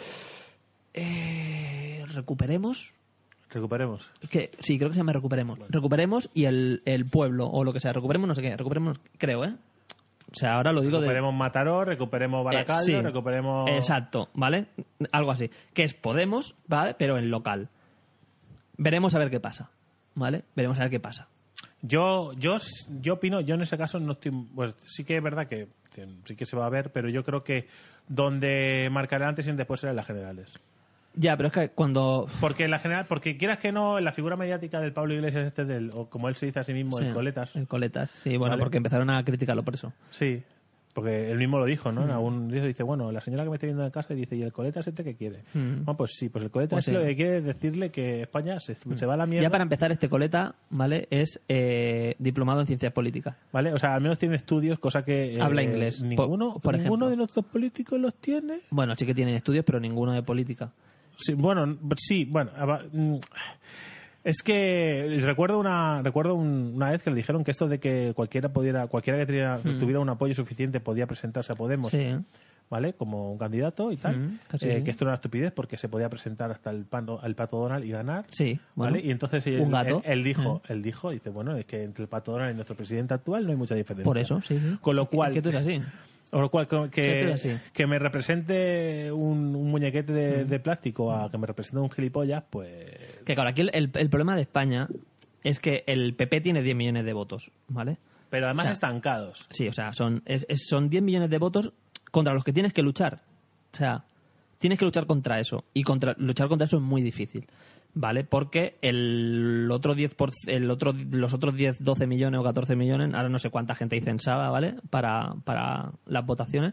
Eh, ¿Recuperemos? Recuperemos. Que, sí, creo que se llama Recuperemos. Recuperemos y el, el pueblo, o lo que sea. Recuperemos no sé qué. Recuperemos, creo, ¿eh? O sea, ahora lo digo de... Recuperemos Mataró, recuperemos Baracaldo, Eh, sí. recuperemos... Exacto, ¿vale? Algo así. Que es Podemos, ¿vale? Pero en local. Veremos a ver qué pasa, ¿vale? Veremos a ver qué pasa. Yo, yo, yo opino, yo en ese caso no estoy... Pues sí que es verdad que, que sí que se va a ver, pero yo creo que donde marcará antes y después serán las generales. Ya, pero es que cuando... Porque la general, porque quieras que no, la figura mediática del Pablo Iglesias este del, o como él se dice a sí mismo, Sí, el Coletas. El Coletas, sí, bueno, ¿Vale? porque empezaron a criticarlo por eso. Sí, porque él mismo lo dijo, ¿no? En Mm. algún dice, dice, bueno, la señora que me está viendo en casa dice, ¿y el Coletas este qué quiere? Mm. Bueno, pues sí, pues el Coletas Pues sí. lo que quiere es decirle que España se, se va a la mierda. Ya para empezar, este Coleta, ¿vale? Es eh, diplomado en ciencias políticas. ¿Vale? O sea, al menos tiene estudios, cosa que... eh, Habla inglés, Ninguno, por- por ninguno ejemplo. de nuestros políticos los tiene. Bueno, sí que tienen estudios, pero ninguno de política. Sí, bueno, sí, bueno. aba- mm, Es que recuerdo una recuerdo un- una vez que le dijeron que esto de que cualquiera pudiera cualquiera que tuviera, Mm. tuviera un apoyo suficiente podía presentarse a Podemos, Sí. ¿vale? Como un candidato y tal. Mm, casi eh, sí. Que esto era una estupidez porque se podía presentar hasta el, pan, el Pato Donald y ganar. Sí, bueno, ¿vale? Y entonces él, un gato. él- él dijo, Mm. él dijo, dice, bueno, es que entre el Pato Donald y nuestro presidente actual no hay mucha diferencia. Por eso, sí, sí. Con lo Es que- cual, es que tú es así. O lo cual, que, Criatura, sí. que me represente un, un muñequete de, de plástico a que me represente un gilipollas, pues... Que claro, aquí el, el, el problema de España es que el P P tiene diez millones de votos, ¿vale? Pero además O sea, estancados. Sí, o sea, son, es, es- son diez millones de votos contra los que tienes que luchar. O sea, tienes que luchar contra eso. Y contra, luchar contra eso es muy difícil, ¿vale? Porque el otro diez por, el otro, los otros diez, doce millones o catorce millones, ahora no sé cuánta gente hay censada, ¿vale? Para, para las votaciones,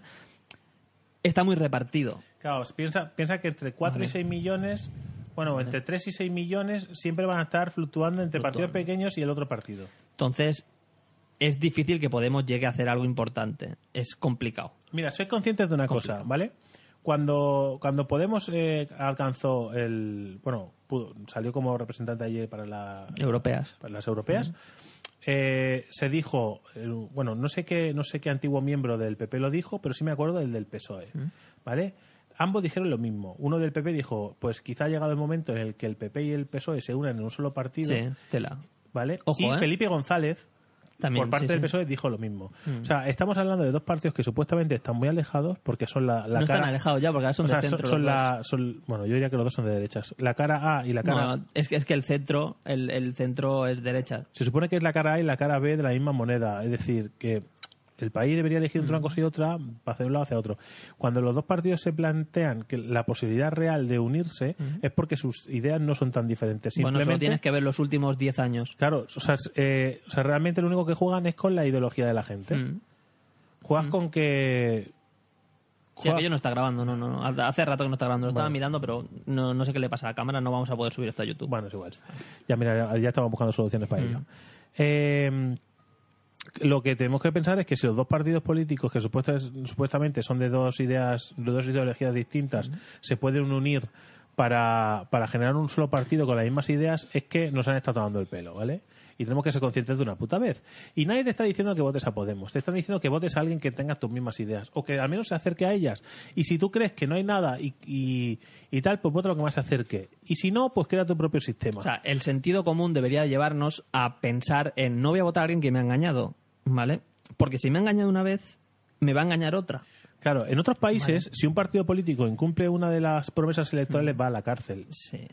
está muy repartido. Claro, piensa, piensa que entre cuatro Vale. y seis millones, bueno, entre tres y seis millones siempre van a estar fluctuando entre partidos pequeños y el otro partido. Entonces, es difícil que Podemos llegue a hacer algo importante. Es complicado. Mira, soy consciente de una cosa, ¿vale? Cuando, cuando Podemos eh, alcanzó el... Bueno, pudo- salió como representante ayer para, la, Europeas. para las europeas, eh, se dijo... eh, bueno, no sé qué no sé qué antiguo miembro del P P lo dijo, pero sí me acuerdo del del P S O E, ¿vale? Ambos dijeron lo mismo. Uno del P P dijo, pues quizá ha llegado el momento en el que el P P y el P S O E se unan en un solo partido, Sí, tela. ¿vale? Ojo, y ¿eh? Felipe González, También, por parte sí, del sí. P S O E, dijo lo mismo. Mm. O sea, estamos hablando de dos partidos que supuestamente están muy alejados porque son la, la No cara... están alejados ya, porque ahora son o sea, de son- centro son los la, son- bueno, yo diría que los dos son de derechas. La cara A y la cara... Bueno, es que, es que el centro, el, el centro es derecha. Se supone que es la cara A y la cara B de la misma moneda. Es decir, que el país debería elegir entre una cosa y otra para hacer un lado hacia otro. Cuando los dos partidos se plantean que la posibilidad real de unirse es porque sus ideas no son tan diferentes. Bueno, solo Simplemente, tienes que ver los últimos diez años. claro, o sea, es- eh, o sea, realmente lo único que juegan es con la ideología de la gente. Mm. Juegas con que... Sí, aquello no está grabando, no, no, no. Hace rato que no está grabando, lo estaba Vale. mirando, pero no, no sé qué le pasa a la cámara, no vamos a poder subir esto a YouTube. Bueno, es igual. Ya mira, ya estamos buscando soluciones para Mm. ello. Eh, lo que tenemos que pensar es que si los dos partidos políticos que supuesta- supuestamente son de dos ideas, de dos ideologías distintas, se pueden unir para, para generar un solo partido con las mismas ideas, es que nos han estado tomando el pelo, ¿vale? Y tenemos que ser conscientes de una puta vez. Y nadie te está diciendo que votes a Podemos. Te están diciendo que votes a alguien que tenga tus mismas ideas. O que al menos se acerque a ellas. Y si tú crees que no hay nada y, y, y tal, pues vota lo que más se acerque. Y si no, pues crea tu propio sistema. O sea, el sentido común debería llevarnos a pensar en no voy a votar a alguien que me ha engañado, ¿vale? Porque si me ha engañado una vez, me va a engañar otra. Claro, en otros países, si un partido político incumple una de las promesas electorales, va a la cárcel. Sí.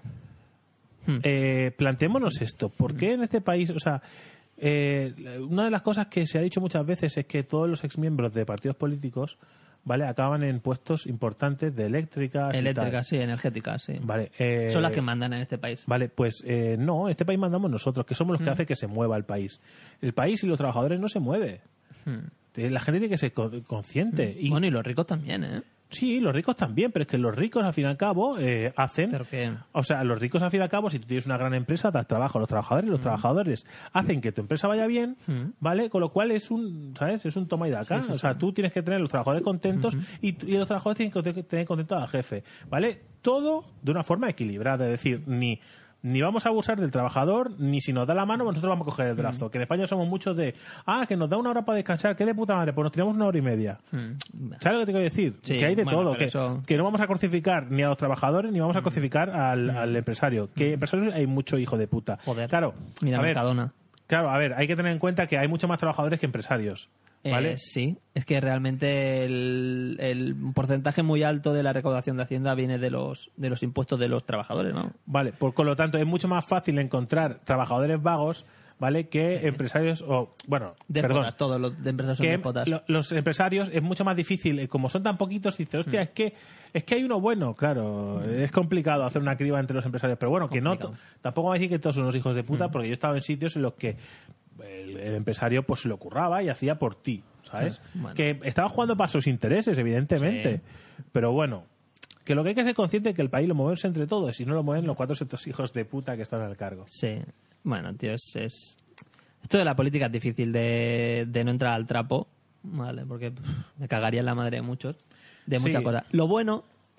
Eh, planteémonos esto. ¿Por qué en este país, o sea, eh, una de las cosas que se ha dicho muchas veces es que todos los exmiembros de partidos políticos, ¿vale?, acaban en puestos importantes de eléctricas y Eléctricas, tal. sí, energéticas, sí. Vale, eh, Son las que mandan en este país. Vale, pues eh, no, en este país mandamos nosotros, que somos los que Mm. hace que se mueva el país. El país y los trabajadores no se mueve. Hmm. La gente tiene que ser co- consciente. Y, Bueno, y los ricos también, ¿eh? Sí, los ricos también, pero es que los ricos al fin y al cabo eh, hacen... Pero que... O sea, los ricos al fin y al cabo, si tú tienes una gran empresa, das trabajo a los trabajadores, los trabajadores hacen que tu empresa vaya bien, ¿vale? Con lo cual es un, ¿sabes? Es un toma y daca. Sí, sí, o sea, sí. tú tienes que tener a los trabajadores contentos y, tú- y los trabajadores tienen que te- tener contentos al jefe, ¿vale? Todo de una forma equilibrada, es decir, ni... Ni vamos a abusar del trabajador, ni si nos da la mano, pues nosotros vamos a coger el brazo. Que en España somos muchos de, ah, que nos da una hora para descansar, que de puta madre, pues nos tiramos una hora y media. ¿Sabes lo que te quiero decir? Sí, que hay de bueno, todo. pero Que, eso- que no vamos a crucificar ni a los trabajadores ni vamos a crucificar al, al empresario. Que empresarios hay mucho hijo de puta. Joder. Claro. Mira a ver, Mercadona. Claro, a ver, hay que tener en cuenta que hay muchos más trabajadores que empresarios. ¿Vale? Eh, sí, es que realmente el, el porcentaje muy alto de la recaudación de Hacienda viene de los de los impuestos de los trabajadores, ¿no? Vale, por, con lo tanto, es mucho más fácil encontrar trabajadores vagos, ¿vale? Que empresarios, o, bueno, Déspotas, perdón. todos los de empresas son Que déspotas. lo- los empresarios es mucho más difícil, eh, como son tan poquitos, dice, hostia, es que es que hay uno bueno, claro, es complicado hacer una criba entre los empresarios, pero bueno, que no, to- tampoco va a decir que todos son unos hijos de puta, porque yo he estado en sitios en los que el, el empresario pues se lo curraba y hacía por ti, ¿sabes? Bueno. Que estaba jugando para sus intereses, evidentemente, pero bueno, que lo que hay que ser consciente es que el país lo movemos entre todos, y no lo mueven los cuatro estos hijos de puta que están al cargo. Sí, bueno, tío, es, es... Esto de la política es difícil de, de no entrar al trapo, ¿vale? Porque pff, me cagaría en la madre de muchos, de muchas Sí. cosas. Lo bueno,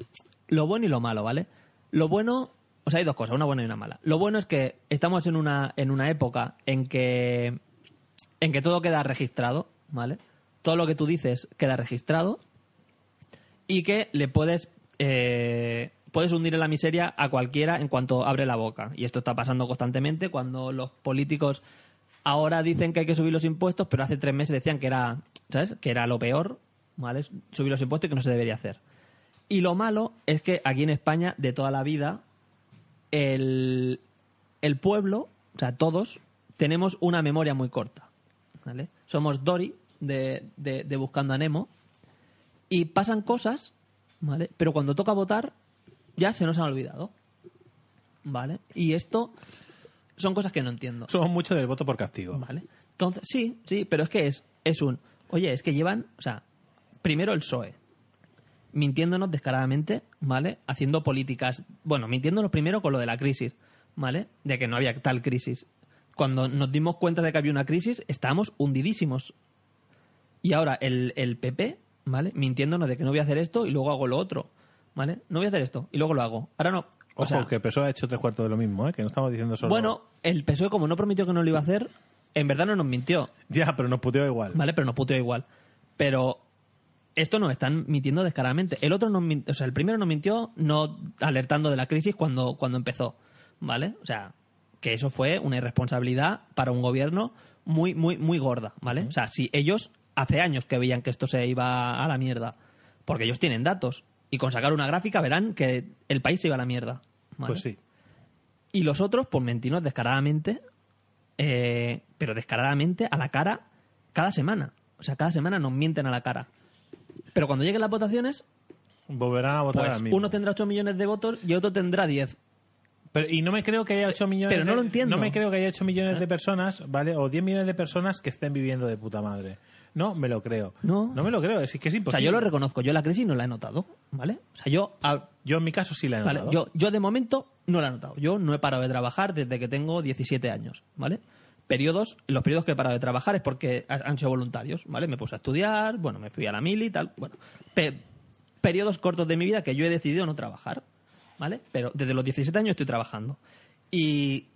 lo bueno y lo malo, ¿vale? Lo bueno, o sea, hay dos cosas, una buena y una mala. Lo bueno es que estamos en una, en una época en que, en que todo queda registrado, ¿vale? Todo lo que tú dices queda registrado y que le puedes... eh, puedes hundir en la miseria a cualquiera en cuanto abre la boca. Y esto está pasando constantemente cuando los políticos ahora dicen que hay que subir los impuestos, pero hace tres meses decían que era, ¿sabes?, que era lo peor, ¿vale? Subir los impuestos, que no se debería hacer. Y lo malo es que aquí en España, de toda la vida, el, el pueblo, o sea, todos, tenemos una memoria muy corta, ¿vale? Somos Dory de, de, de Buscando a Nemo y pasan cosas, ¿vale? Pero cuando toca votar ya se nos han olvidado, ¿vale? Y esto son cosas que no entiendo. Somos mucho del voto por castigo. ¿Vale? Entonces, sí, sí, pero es que es, es un... Oye, es que llevan, o sea, primero el P S O E, mintiéndonos descaradamente, ¿vale? Haciendo políticas... Bueno, mintiéndonos primero con lo de la crisis, ¿vale? De que no había tal crisis. Cuando nos dimos cuenta de que había una crisis, estábamos hundidísimos. Y ahora el, el P P, ¿vale? Mintiéndonos de que no voy a hacer esto y luego hago lo otro, ¿vale? No voy a hacer esto y luego lo hago. Ahora no. O Ojo, sea, que el P S O E ha hecho tres cuartos de lo mismo, ¿eh? Que no estamos diciendo solo... Bueno, el P S O E, como no prometió que no lo iba a hacer, en verdad no nos mintió. Ya, pero nos puteó igual. Vale, pero nos puteó igual. Pero esto nos están mintiendo descaradamente. El otro nos mintió, o sea, el primero nos mintió no alertando de la crisis cuando, cuando empezó, ¿vale? O sea, que eso fue una irresponsabilidad para un gobierno muy, muy, muy gorda, ¿vale? Uh-huh. O sea, si ellos hace años que veían que esto se iba a la mierda, porque ellos tienen datos, y con sacar una gráfica verán que el país se iba a la mierda, ¿vale? Pues sí. Y los otros, pues mentirnos descaradamente, eh, pero descaradamente a la cara cada semana. O sea, cada semana nos mienten a la cara. Pero cuando lleguen las votaciones, volverán a votar pues al mismo. Uno tendrá ocho millones de votos y otro tendrá diez. Pero, y no me creo que haya ocho millones Pero no de, lo entiendo. No me creo que haya ocho millones de personas, ¿vale? O diez millones de personas que estén viviendo de puta madre. No me lo creo. No. No me lo creo, es que es imposible. O sea, yo lo reconozco. Yo la crisis no la he notado, ¿vale? O sea, yo... A... Yo en mi caso sí la he notado. Vale, yo, yo de momento no la he notado. Yo no he parado de trabajar desde que tengo diecisiete años, ¿vale? Periodos, los periodos que he parado de trabajar es porque han sido voluntarios, ¿vale? Me puse a estudiar, bueno, me fui a la mili y tal, bueno. Pe- periodos cortos de mi vida que yo he decidido no trabajar, ¿vale? Pero desde los diecisiete años estoy trabajando. Y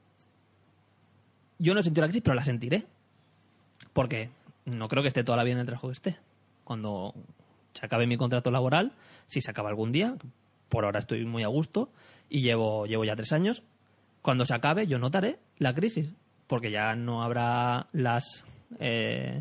yo no he sentido la crisis, pero la sentiré. Porque no creo que esté toda la vida en el trabajo que esté. Cuando se acabe mi contrato laboral, si se acaba algún día, por ahora estoy muy a gusto y llevo, llevo ya tres años, cuando se acabe yo notaré la crisis. Porque ya no habrá las... Eh,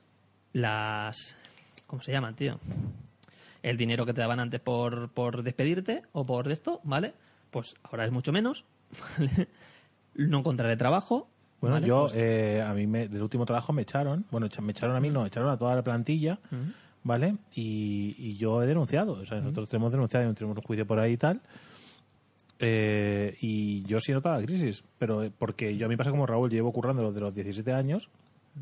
las... ¿Cómo se llaman, tío? El dinero que te daban antes por, por despedirte o por esto, ¿vale? Pues ahora es mucho menos, ¿vale? No encontraré trabajo. Bueno, ¿vale? yo, Pues... eh, a mí me, del último trabajo me echaron. Bueno, me echaron a mí, no, echaron a toda la plantilla, Uh-huh. ¿vale? Y, y yo he denunciado. O sea, uh-huh. nosotros tenemos denunciado y tenemos un juicio por ahí y tal. Eh, y yo sí he notado la crisis, pero porque yo a mí pasa como Raúl, llevo currando los de los diecisiete años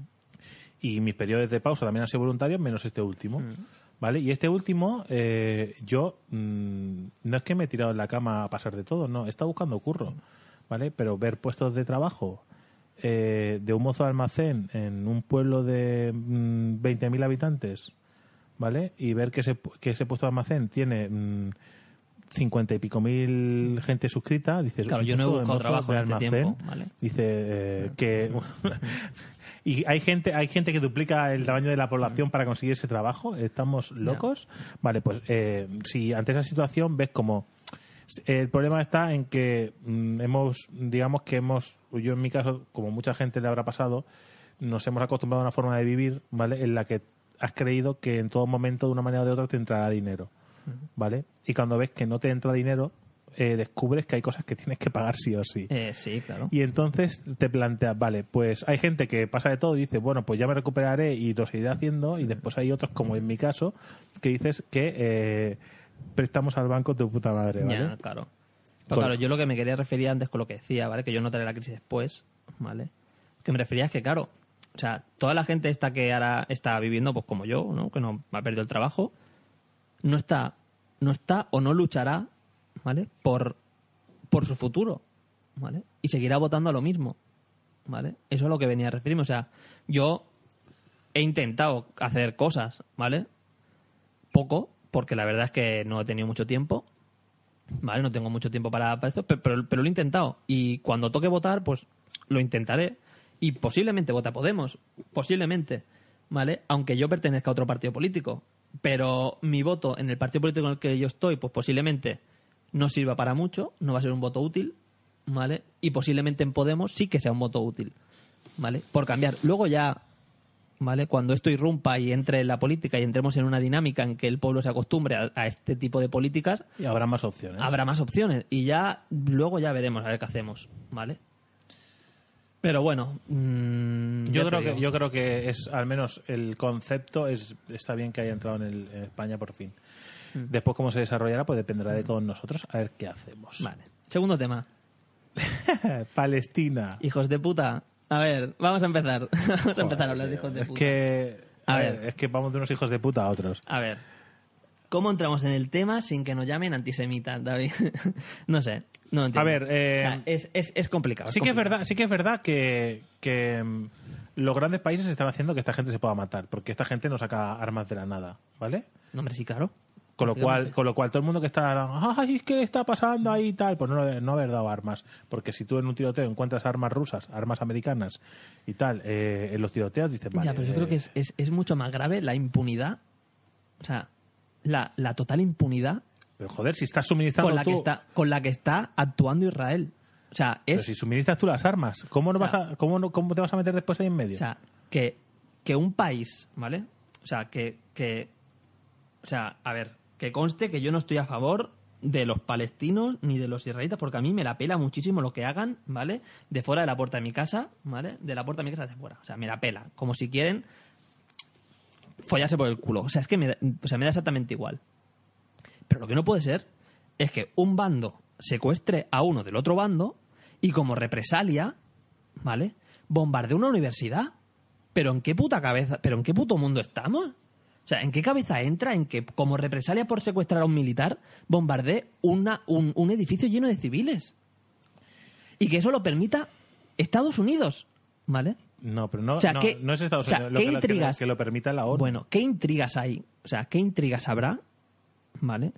y mis periodos de pausa también han sido voluntarios, menos este último, Mm. ¿vale? Y este último, eh, yo mmm, no es que me he tirado en la cama a pasar de todo, no, he estado buscando curro, ¿vale? Pero ver puestos de trabajo eh, de un mozo de almacén en un pueblo de mmm, veinte mil habitantes, ¿vale? Y ver que ese, que ese puesto de almacén tiene... Mmm, cincuenta y pico mil gente suscrita, dices, claro, yo no he buscado trabajo en este tiempo, ¿vale? Dice eh, que y hay gente hay gente que duplica el tamaño de la población para conseguir ese trabajo. ¿Estamos locos? Yeah. Vale, pues eh, si ante esa situación ves como el problema está en que mm, hemos, digamos que hemos, yo en mi caso, como mucha gente le habrá pasado, nos hemos acostumbrado a una forma de vivir, ¿vale? En la que has creído que en todo momento, de una manera o de otra, te entrará dinero, ¿vale? Y cuando ves que no te entra dinero, eh, descubres que hay cosas que tienes que pagar sí o sí. Eh, sí, claro. Y entonces te planteas, vale, pues hay gente que pasa de todo y dice, bueno, pues ya me recuperaré y lo seguiré haciendo, y después hay otros, como en mi caso, que dices que eh, prestamos al banco tu puta madre, ¿vale? Ya, claro. Pero claro, yo lo que me quería referir antes con lo que decía, ¿vale? Que yo notaré la crisis después, ¿vale? Que me refería es que, claro, o sea, toda la gente esta que ahora está viviendo, pues como yo, ¿no? Que no ha perdido el trabajo, no está, no está o no luchará, ¿vale? Por, por su futuro, ¿vale? Y seguirá votando a lo mismo, ¿vale? Eso es a lo que venía a referirme. O sea, yo he intentado hacer cosas, ¿vale? Poco, porque la verdad es que no he tenido mucho tiempo, ¿vale? No tengo mucho tiempo para, para esto, pero, pero, pero lo he intentado. Y cuando toque votar, pues lo intentaré. Y posiblemente vote a Podemos, posiblemente, ¿vale? Aunque yo pertenezca a otro partido político. Pero mi voto en el partido político en el que yo estoy, pues posiblemente no sirva para mucho, no va a ser un voto útil, ¿vale? Y posiblemente en Podemos sí que sea un voto útil, ¿vale? Por cambiar. Luego ya ¿vale? Cuando esto irrumpa y entre en la política y entremos en una dinámica en que el pueblo se acostumbre a, a este tipo de políticas, y habrá más opciones. Habrá más opciones y ya luego ya veremos a ver qué hacemos, ¿vale? Pero bueno, mmm, yo creo que yo creo que es al menos el concepto es está bien que haya entrado en, el, en España por fin. Mm. Después cómo se desarrollará pues dependerá de todos nosotros a ver qué hacemos. Vale. Segundo tema. Palestina. Hijos de puta. A ver, vamos a empezar. Vamos Joder, a empezar a hablar de hijos de es puta. Que, a, a ver, ver, es que vamos de unos hijos de puta a otros. A ver. ¿Cómo entramos en el tema sin que nos llamen antisemitas, David? No sé, no lo entiendo. A ver, eh, o sea, es, es, es complicado. Sí es que complicado. es verdad, sí que es verdad que, que um, los grandes países están haciendo que esta gente se pueda matar, porque esta gente no saca armas de la nada, ¿vale? No, hombre, sí, claro. Con lo cual, con lo cual todo el mundo que está, ay, ¿qué le está pasando ahí y tal? Pues no, no haber dado armas, porque si tú en un tiroteo encuentras armas rusas, armas americanas y tal, eh, en los tiroteos dices, vale. Ya, pero yo eh, creo que es, es, es mucho más grave la impunidad, o sea, la, la total impunidad. Pero joder, si estás suministrando con la tú... que está con la que está actuando Israel. O sea, es... Pero si suministras tú las armas, ¿cómo no o sea, vas a, cómo, no, cómo te vas a meter después ahí en medio? O sea, que, que un país, ¿vale? O sea, que, que... O sea, a ver, que conste que yo no estoy a favor de los palestinos ni de los israelitas, porque a mí me la pela muchísimo lo que hagan, ¿vale? De fuera de la puerta de mi casa, ¿vale? De la puerta de mi casa hacia fuera. O sea, me la pela. Como si quieren follarse por el culo. O sea, es que me da, o sea, me da exactamente igual. Pero lo que no puede ser es que un bando secuestre a uno del otro bando y como represalia, ¿vale? Bombardee una universidad. ¿Pero en qué puta cabeza? ¿Pero en qué puto mundo estamos? O sea, ¿en qué cabeza entra en que como represalia por secuestrar a un militar bombardee una, un, un edificio lleno de civiles? Y que eso lo permita Estados Unidos, ¿vale? No, pero no, o sea, no, ¿qué, no es Estados o sea, Unidos lo ¿qué que, intrigas, que, lo, que lo permita la ONU. Bueno, ¿qué intrigas hay? O sea, ¿qué intrigas habrá, ¿vale?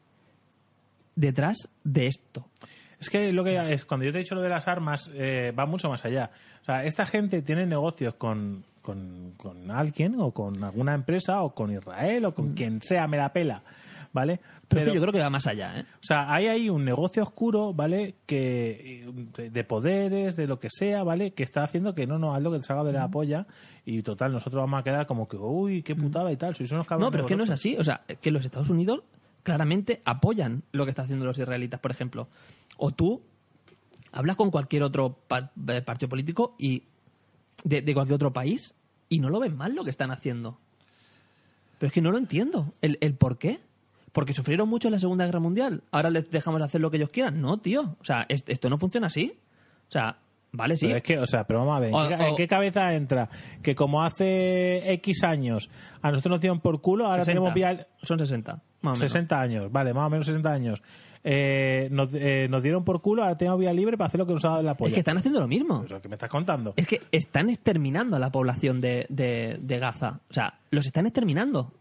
Detrás de esto. Es que lo que es, cuando yo te he dicho lo de las armas, eh, va mucho más allá. O sea, esta gente tiene negocios con, con, con alguien, o con alguna empresa, o con Israel, o con mm. quien sea, me la pela, ¿vale? Pero, Pero es que yo creo que va más allá, ¿eh? O sea, hay ahí un negocio oscuro, ¿vale? Que de, de poderes, de lo que sea, ¿vale? Que está haciendo que no, no, haz lo que te salga de la polla y total, nosotros vamos a quedar como que, uy, qué putada y tal, sois unos cabrones. No, pero es que no es así. O sea, que los Estados Unidos claramente apoyan lo que están haciendo los israelitas, por ejemplo. O tú hablas con cualquier otro pa- partido político y de, de cualquier otro país y no lo ven mal lo que están haciendo. Pero es que no lo entiendo. ¿El, el por qué? Porque sufrieron mucho en la Segunda Guerra Mundial. Ahora les dejamos hacer lo que ellos quieran. No, tío. O sea, es, esto no funciona así. O sea, vale, sí. Pero es que, o sea, pero vamos a ver, o, ¿en, qué, o, ¿en qué cabeza entra? Que como hace X años a nosotros nos dieron por culo, ahora sesenta. tenemos vía... Son sesenta, más o menos. sesenta años, vale, más o menos sesenta años. Eh, nos, eh, nos dieron por culo, ahora tenemos vía libre para hacer lo que nos ha dado la polla. Es que están haciendo lo mismo. Eso que me estás contando. Es que están exterminando a la población de, de, de Gaza. O sea, los están exterminando.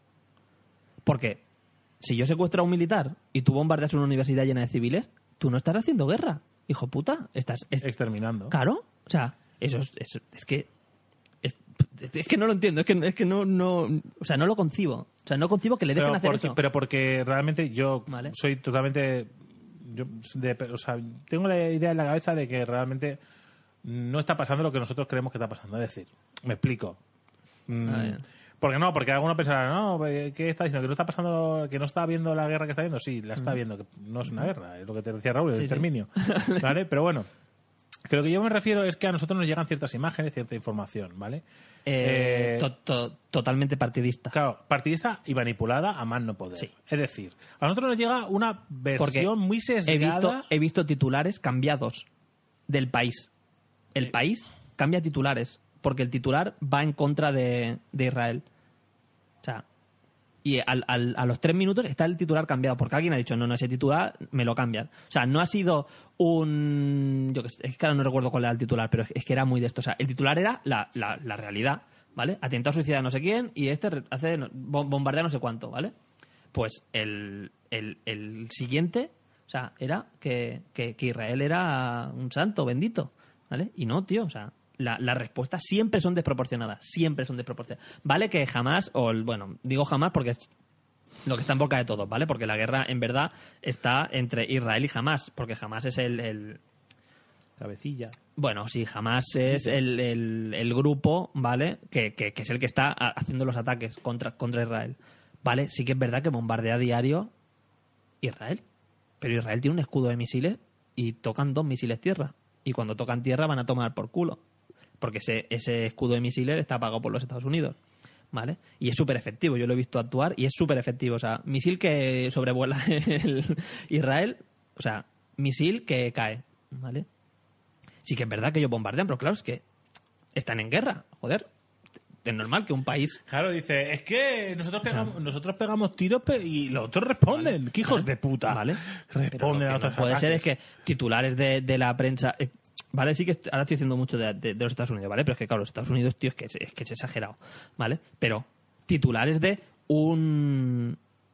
Porque si yo secuestro a un militar y tú bombardeas una universidad llena de civiles, tú no estás haciendo guerra, hijo puta. Estás est- exterminando. Claro. O sea, eso es, eso, es que... Es, es que no lo entiendo. Es que, es que no, no... O sea, no lo concibo. O sea, no concibo que le dejen pero hacer porque, eso. Pero porque realmente yo vale. soy totalmente... Yo, de, o sea, tengo la idea en la cabeza de que realmente no está pasando lo que nosotros creemos que está pasando. Es decir, me explico. Mm, Ah, bien. porque no, porque algunos pensarán, no, ¿qué está diciendo? ¿Que no está pasando, que no está viendo la guerra que está viendo? Sí, la está viendo, que no es una guerra, es lo que te decía Raúl, el Sí, sí. exterminio. ¿Vale? Pero bueno, que lo que yo me refiero es que a nosotros nos llegan ciertas imágenes, cierta información, ¿vale? Eh, Eh, to- to- totalmente partidista. Claro, partidista y manipulada a más no poder. Sí. Es decir, a nosotros nos llega una Porque versión muy sesgada. he visto, he visto titulares cambiados del país. El país cambia titulares porque el titular va en contra de, de Israel. O sea, y al, al- a los tres minutos está el titular cambiado porque alguien ha dicho, no, no, ese titular me lo cambian. O sea, no ha sido un... Yo que sé, es que ahora no recuerdo cuál era el titular, pero es, es que era muy de esto. O sea, el titular era la, la, la realidad, ¿vale? Atentado suicida no sé quién y este re- hace no- bom- bombardea no sé cuánto, ¿vale? Pues el, el, el siguiente, o sea, era que, que, que Israel era un santo bendito, ¿vale? Y no, tío, o sea, la, las respuestas siempre son desproporcionadas, siempre son desproporcionadas. Vale que jamás, o el- bueno, digo jamás porque es lo que está en boca de todos, ¿vale? Porque la guerra en verdad está entre Israel y Hamás, porque Hamás es el, el Cabecilla. Bueno, sí, Hamas es el, el, el grupo, ¿vale? Que, que, que es el que está haciendo los ataques contra, contra Israel. ¿Vale? Sí que es verdad que bombardea a diario Israel. Pero Israel tiene un escudo de misiles y tocan dos misiles tierra. Y cuando tocan tierra van a tomar por culo. Porque ese, ese escudo de misiles está pagado por los Estados Unidos. ¿Vale? Y es súper efectivo. Yo lo he visto actuar y es súper efectivo. O sea, misil que sobrevuela el Israel. O sea, misil que cae. ¿Vale? Sí que es verdad que ellos bombardean, pero claro, es que están en guerra, joder. Es normal que un país... Claro, dice, es que nosotros pegamos, nosotros pegamos tiros pe- y los otros responden. Vale. ¡Qué hijos Vale. de puta! Vale. Responden Pero a lo que otros no puede ataques. ser es que titulares de, de la prensa... eh, Vale, sí que est- ahora estoy diciendo mucho de, de- de los Estados Unidos, ¿vale? Pero es que, claro, los Estados Unidos, tío, es que es, es que es exagerado, ¿vale? Pero titulares de un...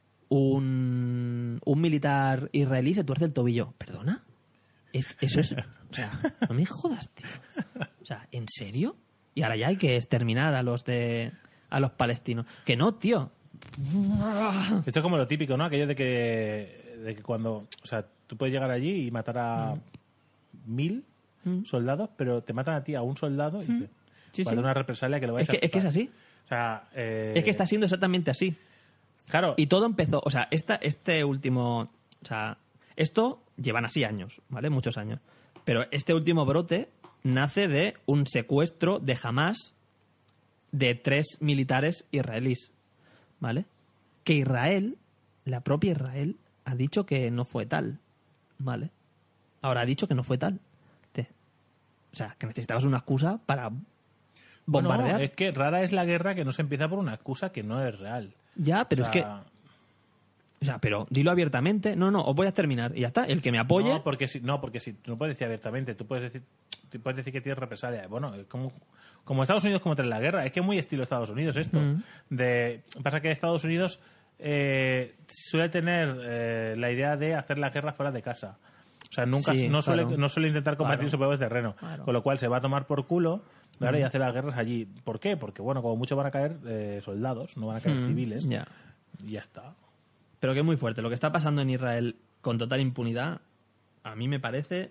Un, un militar israelí se tuerce el tobillo. ¿Perdona? Es- eso es... O sea, no me jodas, tío. O sea, ¿en serio? Y ahora ya hay que exterminar a los de... a los palestinos. Que no, tío. Esto es como lo típico, ¿no? Aquello de que, de que cuando... O sea, tú puedes llegar allí y matar a mil soldados, pero te matan a ti a un soldado y dices, Sí, para sí. una represalia que lo vais Es que, a es que es así. O sea, eh, Es que está siendo exactamente así. Claro. Y todo empezó, o sea, esta, este último, o sea, esto llevan así años, ¿vale? Muchos años. Pero este último brote nace de un secuestro de Hamas de tres militares israelíes, ¿vale? Que Israel, la propia Israel, ha dicho que no fue tal, ¿vale? Ahora ha dicho que no fue tal. Te- o sea, que necesitabas una excusa para bombardear. Bueno, es que rara es la guerra que no se empieza por una excusa que no es real. Ya, pero O es que... sea, O sea, pero dilo abiertamente. No, no, os voy a terminar. Y ya está. El que me apoye... No, porque si, no, porque si tú no puedes decir abiertamente, tú puedes decir, tú puedes decir que tienes represalia. Bueno, es como, como Estados Unidos como tras la guerra, es que es muy estilo Estados Unidos esto. Mm. De, pasa que Estados Unidos eh, suele tener eh, la idea de hacer la guerra fuera de casa. O sea, nunca Sí, no, suele, claro. no suele intentar combatir Claro. su propio terreno. Claro. Con lo cual se va a tomar por culo, ¿vale? Mm. Y hace las guerras allí. ¿Por qué? Porque, bueno, como mucho van a caer eh, soldados, no van a caer Mm, civiles. ya. Y ya está. Pero que es muy fuerte. Lo que está pasando en Israel con total impunidad, a mí me parece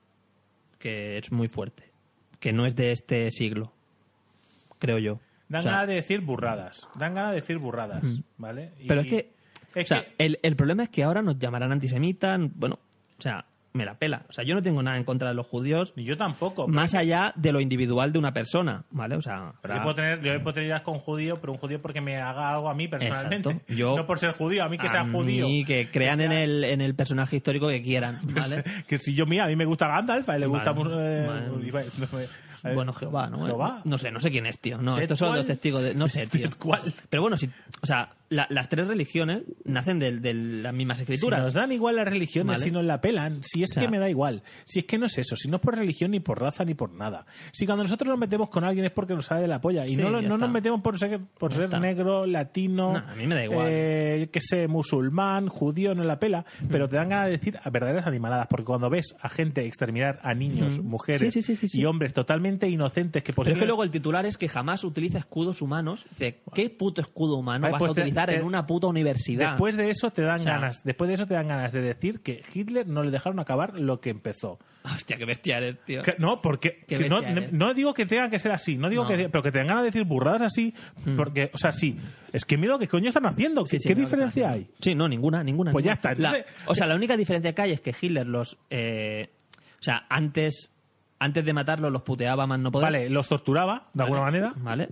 que es muy fuerte. Que no es de este siglo. Creo yo. Dan O sea, ganas de decir burradas. Dan ganas de decir burradas, Mm. ¿vale? Y- pero es que... es o sea, que- el, el problema es que ahora nos llamarán antisemitas. Bueno, o sea, me la pela. O sea, yo no tengo nada en contra de los judíos. Ni yo tampoco. Más allá de lo individual de una persona, ¿vale? O sea, Pero yo puedo tener, yo puedo tener ideas con un judío, pero un judío porque me haga algo a mí personalmente. Exacto. Yo- no por ser judío, a mí que a sea judío. mí que crean que en sea- el, en el personaje histórico que quieran, ¿vale? Que si yo, mira, a mí me gusta Gandalf, a él le gusta... Vale, eh, vale. Ibai- no, eh, Bueno, Jehová, ¿no? Jehová. No sé, no sé quién es, tío. No, ¿Ted estos son cuál? los testigos de... No sé, tío. ¿Cuál? Pero bueno, si, o sea, la- las tres religiones nacen de, de las mismas escrituras. Si nos dan igual las religiones, Vale. si nos la pelan, si es O sea- que me da igual, si es que no es eso, si no es por religión ni por raza ni por nada. Si cuando nosotros nos metemos con alguien es porque nos sale de la polla y Sí, no, lo- ya no está. nos metemos por ser, por Ya ser está. negro, latino, No, a mí me da igual. eh, yo que sé, musulmán, judío, no la pela, pero te dan ganas de decir a verdaderas animaladas, porque cuando ves a gente exterminar a niños, Mm. mujeres Sí, sí, sí, sí, sí. y hombres totalmente inocentes que Pero es que posiblemente- luego el titular es que jamás utiliza escudos humanos. Dice, ¿qué puto escudo humano Vale, vas pues a te- utilizar te- en una puta universidad? Después de eso te dan O sea- ganas, después de eso te dan ganas de decir que Hitler no le dejaron acabar lo que empezó. Hostia, qué bestia eres, tío. Que- no, porque Qué que no, bestia eres. no digo que tenga que ser así, no digo No. que, pero que tengan ganas de decir burradas así, porque, o sea, sí, es que mira lo que coño están haciendo, ¿qué, Sí, sí, qué mira lo que diferencia están hay? haciendo. Sí, no, ninguna, ninguna. Pues ya ninguna. está, La- entonces- o sea, la única diferencia que hay es que Hitler los... eh, o sea, antes, antes de matarlos los puteaba más no poder. Vale, los torturaba, de alguna manera. Vale.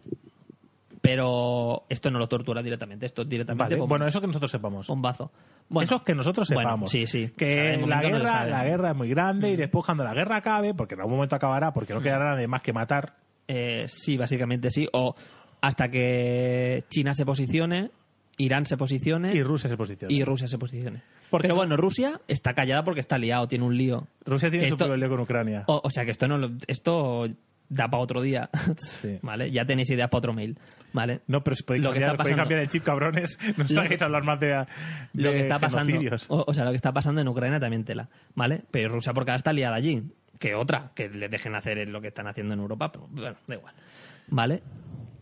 Pero esto no lo tortura directamente, esto es directamente Vale, bom- bueno, eso que nosotros sepamos. bombazo. Bueno, eso es que nosotros bueno, sepamos. sí, sí. O sea, Que de la momento no se guerra, sabe. la guerra es muy grande y después cuando la guerra acabe, porque en algún momento acabará, porque no quedará nada de más que matar. Eh, sí, básicamente sí. O hasta que China se posicione, Irán se posicione Y Rusia se posiciona. y Rusia se posicione. Porque- Pero bueno, Rusia está callada porque está liado, tiene un lío. Rusia tiene Que su esto- propio lío con Ucrania. O, o sea que esto no lo- esto da para otro día. Sí. ¿Vale? Ya tenéis ideas para otro mail. ¿Vale? No, pero si podéis Lo que cambiar, está podéis pasando- cambiar el chip, cabrones. No os Lo hagáis que- hablar más de, de Lo que está pasando, genocidios. o, o sea, lo que está pasando en Ucrania también tela, ¿vale? Pero Rusia porque ahora está liada allí, que otra, que les dejen hacer lo que están haciendo en Europa, pero bueno, da igual, ¿vale?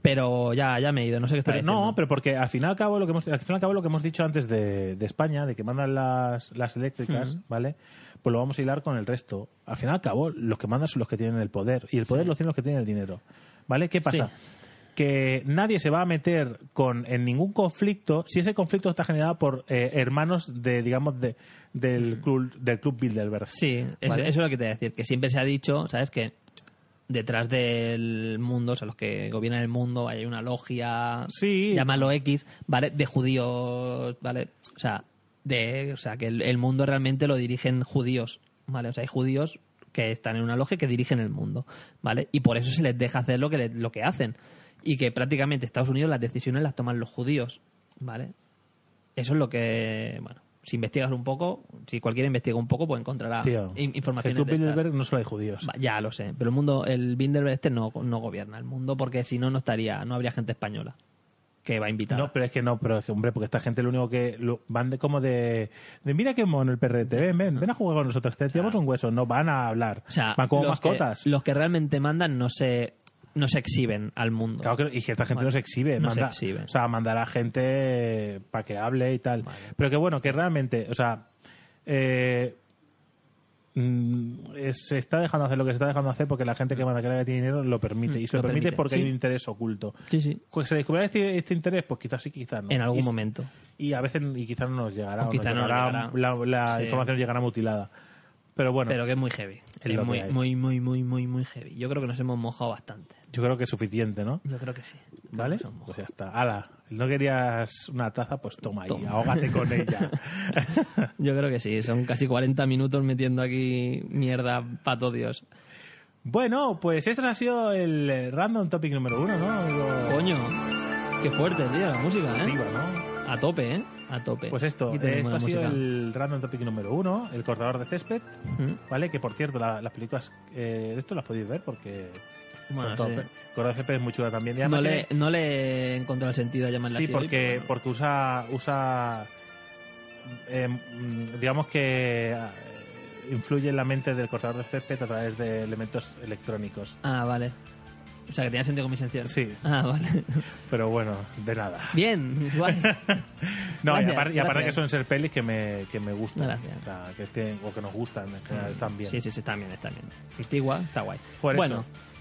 Pero ya, ya me he ido, no sé qué está Pero diciendo. no, pero porque al fin y al cabo lo que hemos, al fin y al cabo lo que hemos dicho antes de, de España, de que mandan las, las eléctricas, Mm. ¿vale? Pues lo vamos a hilar con el resto. Al fin y al cabo, los que mandan son los que tienen el poder. Y el poder lo tienen los que tienen el dinero. ¿Vale? ¿Qué pasa? Sí. Que nadie se va a meter con en ningún conflicto si ese conflicto está generado por eh, hermanos de, digamos, de, del, club, del club Bilderberg. Sí, eso, ¿vale? eso es lo que te voy a decir, que siempre se ha dicho, ¿sabes? Que detrás del mundo, o sea, los que gobiernan el mundo, hay una logia, sí. llámalo X, ¿vale? De judíos, ¿vale? O sea, de, o sea que el, el mundo realmente lo dirigen judíos, ¿vale? O sea, hay judíos que están en una logia que dirigen el mundo, ¿vale? Y por eso se les deja hacer lo que, le- lo que hacen. Y que prácticamente Estados Unidos las decisiones las toman los judíos, ¿vale? Eso es lo que, bueno, si investigas un poco, si cualquiera investiga un poco, pues encontrará Tío, in- el informaciones club de estas. Bilderberg no solo hay judíos. Va, ya lo sé, pero el mundo, el Bilderberg este no, no gobierna el mundo porque si no, no estaría, no habría gente española que va a invitar. No, pero es que no, pero es que, hombre, porque esta gente lo único que lo- van de como de, de mira qué mono el perrete, ven, ven, ven a jugar con nosotros, te tiramos un hueso, no van a hablar, O sea, van como los mascotas. Que, los que realmente mandan no se, no se exhiben al mundo. Claro que, y que esta gente Vale. no se exhibe, No manda- se exhibe. o sea, mandará gente para que hable y tal. Pero que bueno, que realmente, o sea, eh, mm, es- se está dejando hacer lo que se está dejando hacer porque la gente que manda que tiene dinero lo permite. Mm, Y se lo lo permite, permite, porque sí. hay un interés oculto. Sí, sí. Pues se descubrirá este, este interés, pues quizás sí, quizás no. En algún Y- momento. Y a veces, y quizás no nos llegará, O o quizá nos no nos llegará, llegará. la, la Sí. información llegará mutilada. Pero bueno, Pero que es muy heavy. Es Es lo que muy, hay. muy, muy, muy, muy, muy heavy. Yo creo que nos hemos mojado bastante. yo creo que es suficiente, ¿no? Yo creo que sí. ¿Vale? Pues ya está. Hala, ¿no querías una taza? Pues toma ahí, Toma. ahógate con ella. Yo creo que sí. Son casi cuarenta minutos metiendo aquí mierda, pato Dios. Bueno, pues este ha sido el eh, random topic número uno, ¿no? amigo? Coño, qué fuerte, tío, la música, ¿eh? Arriba, ¿no? A tope, ¿eh? A tope. Pues esto, Aquí eh, tenemos esto la ha sido música. el random topic número uno, el cortador de césped, ¿Mm? ¿vale? Que por cierto, la- las películas eh, de esto las podéis ver porque Bueno, cortador sí. de- cortador de césped es muy chula también. Y además No le, tiene- no le he encontrado el sentido a llamarla sí, así hoy, porque, pero bueno. porque usa, usa eh, mm, digamos que eh, influye en la mente del cortador de césped a través de elementos electrónicos. Ah, vale. O sea, que tenía sentido con mi sección. Sí. Ah, vale. Pero bueno, de nada. Bien, guay. No, y Gracias, aparte, y aparte gracias. que suelen ser pelis que me, que me gustan. Gracias. O sea, que tienen- o que nos gustan en general, están bien. Sí, sí, sí, está bien, está bien. Antigua, está guay. Por bueno,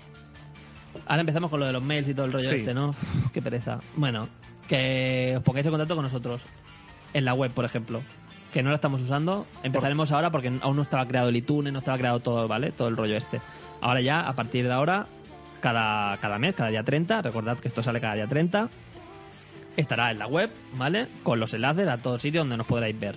eso. ahora empezamos con lo de los mails y todo el rollo Sí. este, ¿no? Uf, qué pereza. Bueno, que os pongáis en contacto con nosotros. En la web, por ejemplo. Que no la estamos usando. Empezaremos ahora porque aún no estaba creado el iTunes, no estaba creado todo, ¿vale? Todo el rollo este. Ahora ya, a partir de ahora, cada, cada mes, cada día treinta, recordad que esto sale cada día treinta, estará en la web, ¿vale? Con los enlaces a todos sitios donde nos podréis ver.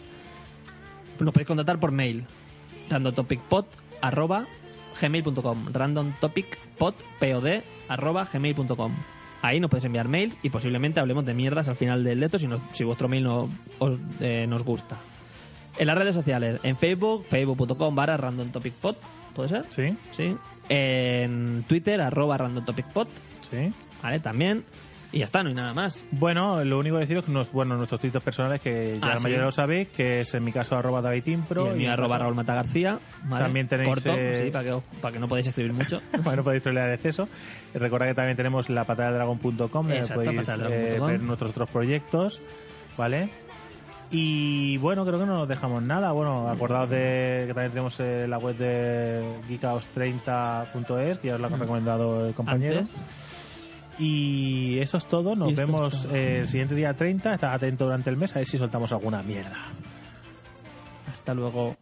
Nos podéis contactar por mail, randomtopicpod arroba gmail punto com, randomtopicpod pod arroba gmail punto com. Ahí nos podéis enviar mails y posiblemente hablemos de mierdas al final del leto si, nos- si vuestro mail no, os, eh, nos gusta. En las redes sociales, en Facebook, facebook punto com barra randomtopicpod, ¿puede ser? Sí. Sí. En Twitter, arroba randomtopicpod. Sí. Vale, también. Y ya está, no hay nada más. Bueno, lo único que deciros que nos, bueno, nuestros tweets personales, que ya Ah, la sí. mayoría lo sabéis, que es en mi caso arroba davidimpro. Y el mío, arroba Raúl Mata García. ¿vale? También tenéis, Corto, eh, sí, para que, os- para que no podáis escribir mucho. Bueno, podéis trolear de exceso. Y recordad que también tenemos la patadadragon punto com, donde Exacto, podéis patadadragon punto eh, com. ver nuestros otros proyectos, ¿vale? Y bueno, creo que no nos dejamos nada. Bueno, acordaos de que también tenemos eh, la web de geekhouse treinta punto es, que ya os la ha recomendado el compañero. Antes. Y eso es todo. Y Nos esto es vemos todo. eh, el siguiente día treinta. Estad atento durante el mes a ver si soltamos alguna mierda. Hasta luego.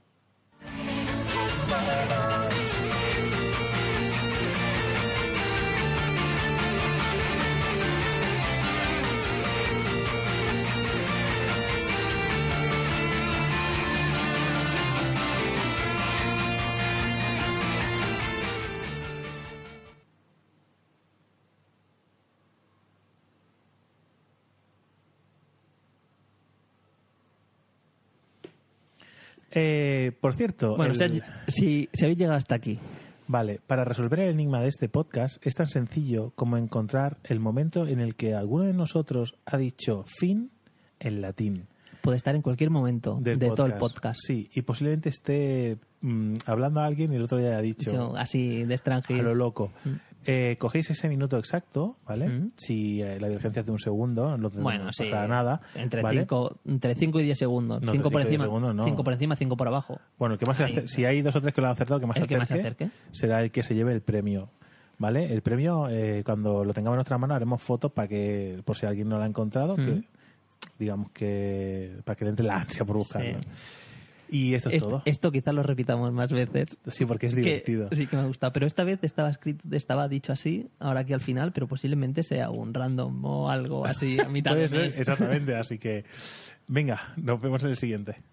Eh, por cierto, Bueno, el- si, si, si habéis llegado hasta aquí. Vale, para resolver el enigma de este podcast es tan sencillo como encontrar el momento en el que alguno de nosotros ha dicho fin en latín. Puede estar en cualquier momento Del de todo el podcast. Sí, y posiblemente esté mm, hablando a alguien y el otro ya ha dicho Dicho así de extranjero. a lo loco. Eh, cogéis ese minuto exacto, ¿vale? Mm. Si eh, la divergencia es de un segundo, no, te- Bueno, no sí. pasa nada. Entre ¿vale? cinco entre cinco y diez segundos. No, cinco por entre cinco y diez encima, segundos no. cinco por encima, cinco por abajo. Bueno, el que más se Ahí. acer- si hay dos o tres que lo han acertado, el que más, El se que más se acerque acerque. será el que se lleve el premio. ¿Vale? El premio, eh, cuando lo tengamos en nuestra mano, haremos fotos para que, por si alguien no lo ha encontrado, que Mm. digamos que para que le entre la ansia por buscarlo. Sí. Y esto es Esto, todo. esto quizás lo repitamos más veces. Sí, porque es Que- divertido. sí, que me ha gustado. Pero esta vez estaba escrito, estaba dicho así, ahora aquí al final, pero posiblemente sea un random o algo así a mitad Puede de ser, mes. exactamente. Así que, venga, nos vemos en el siguiente.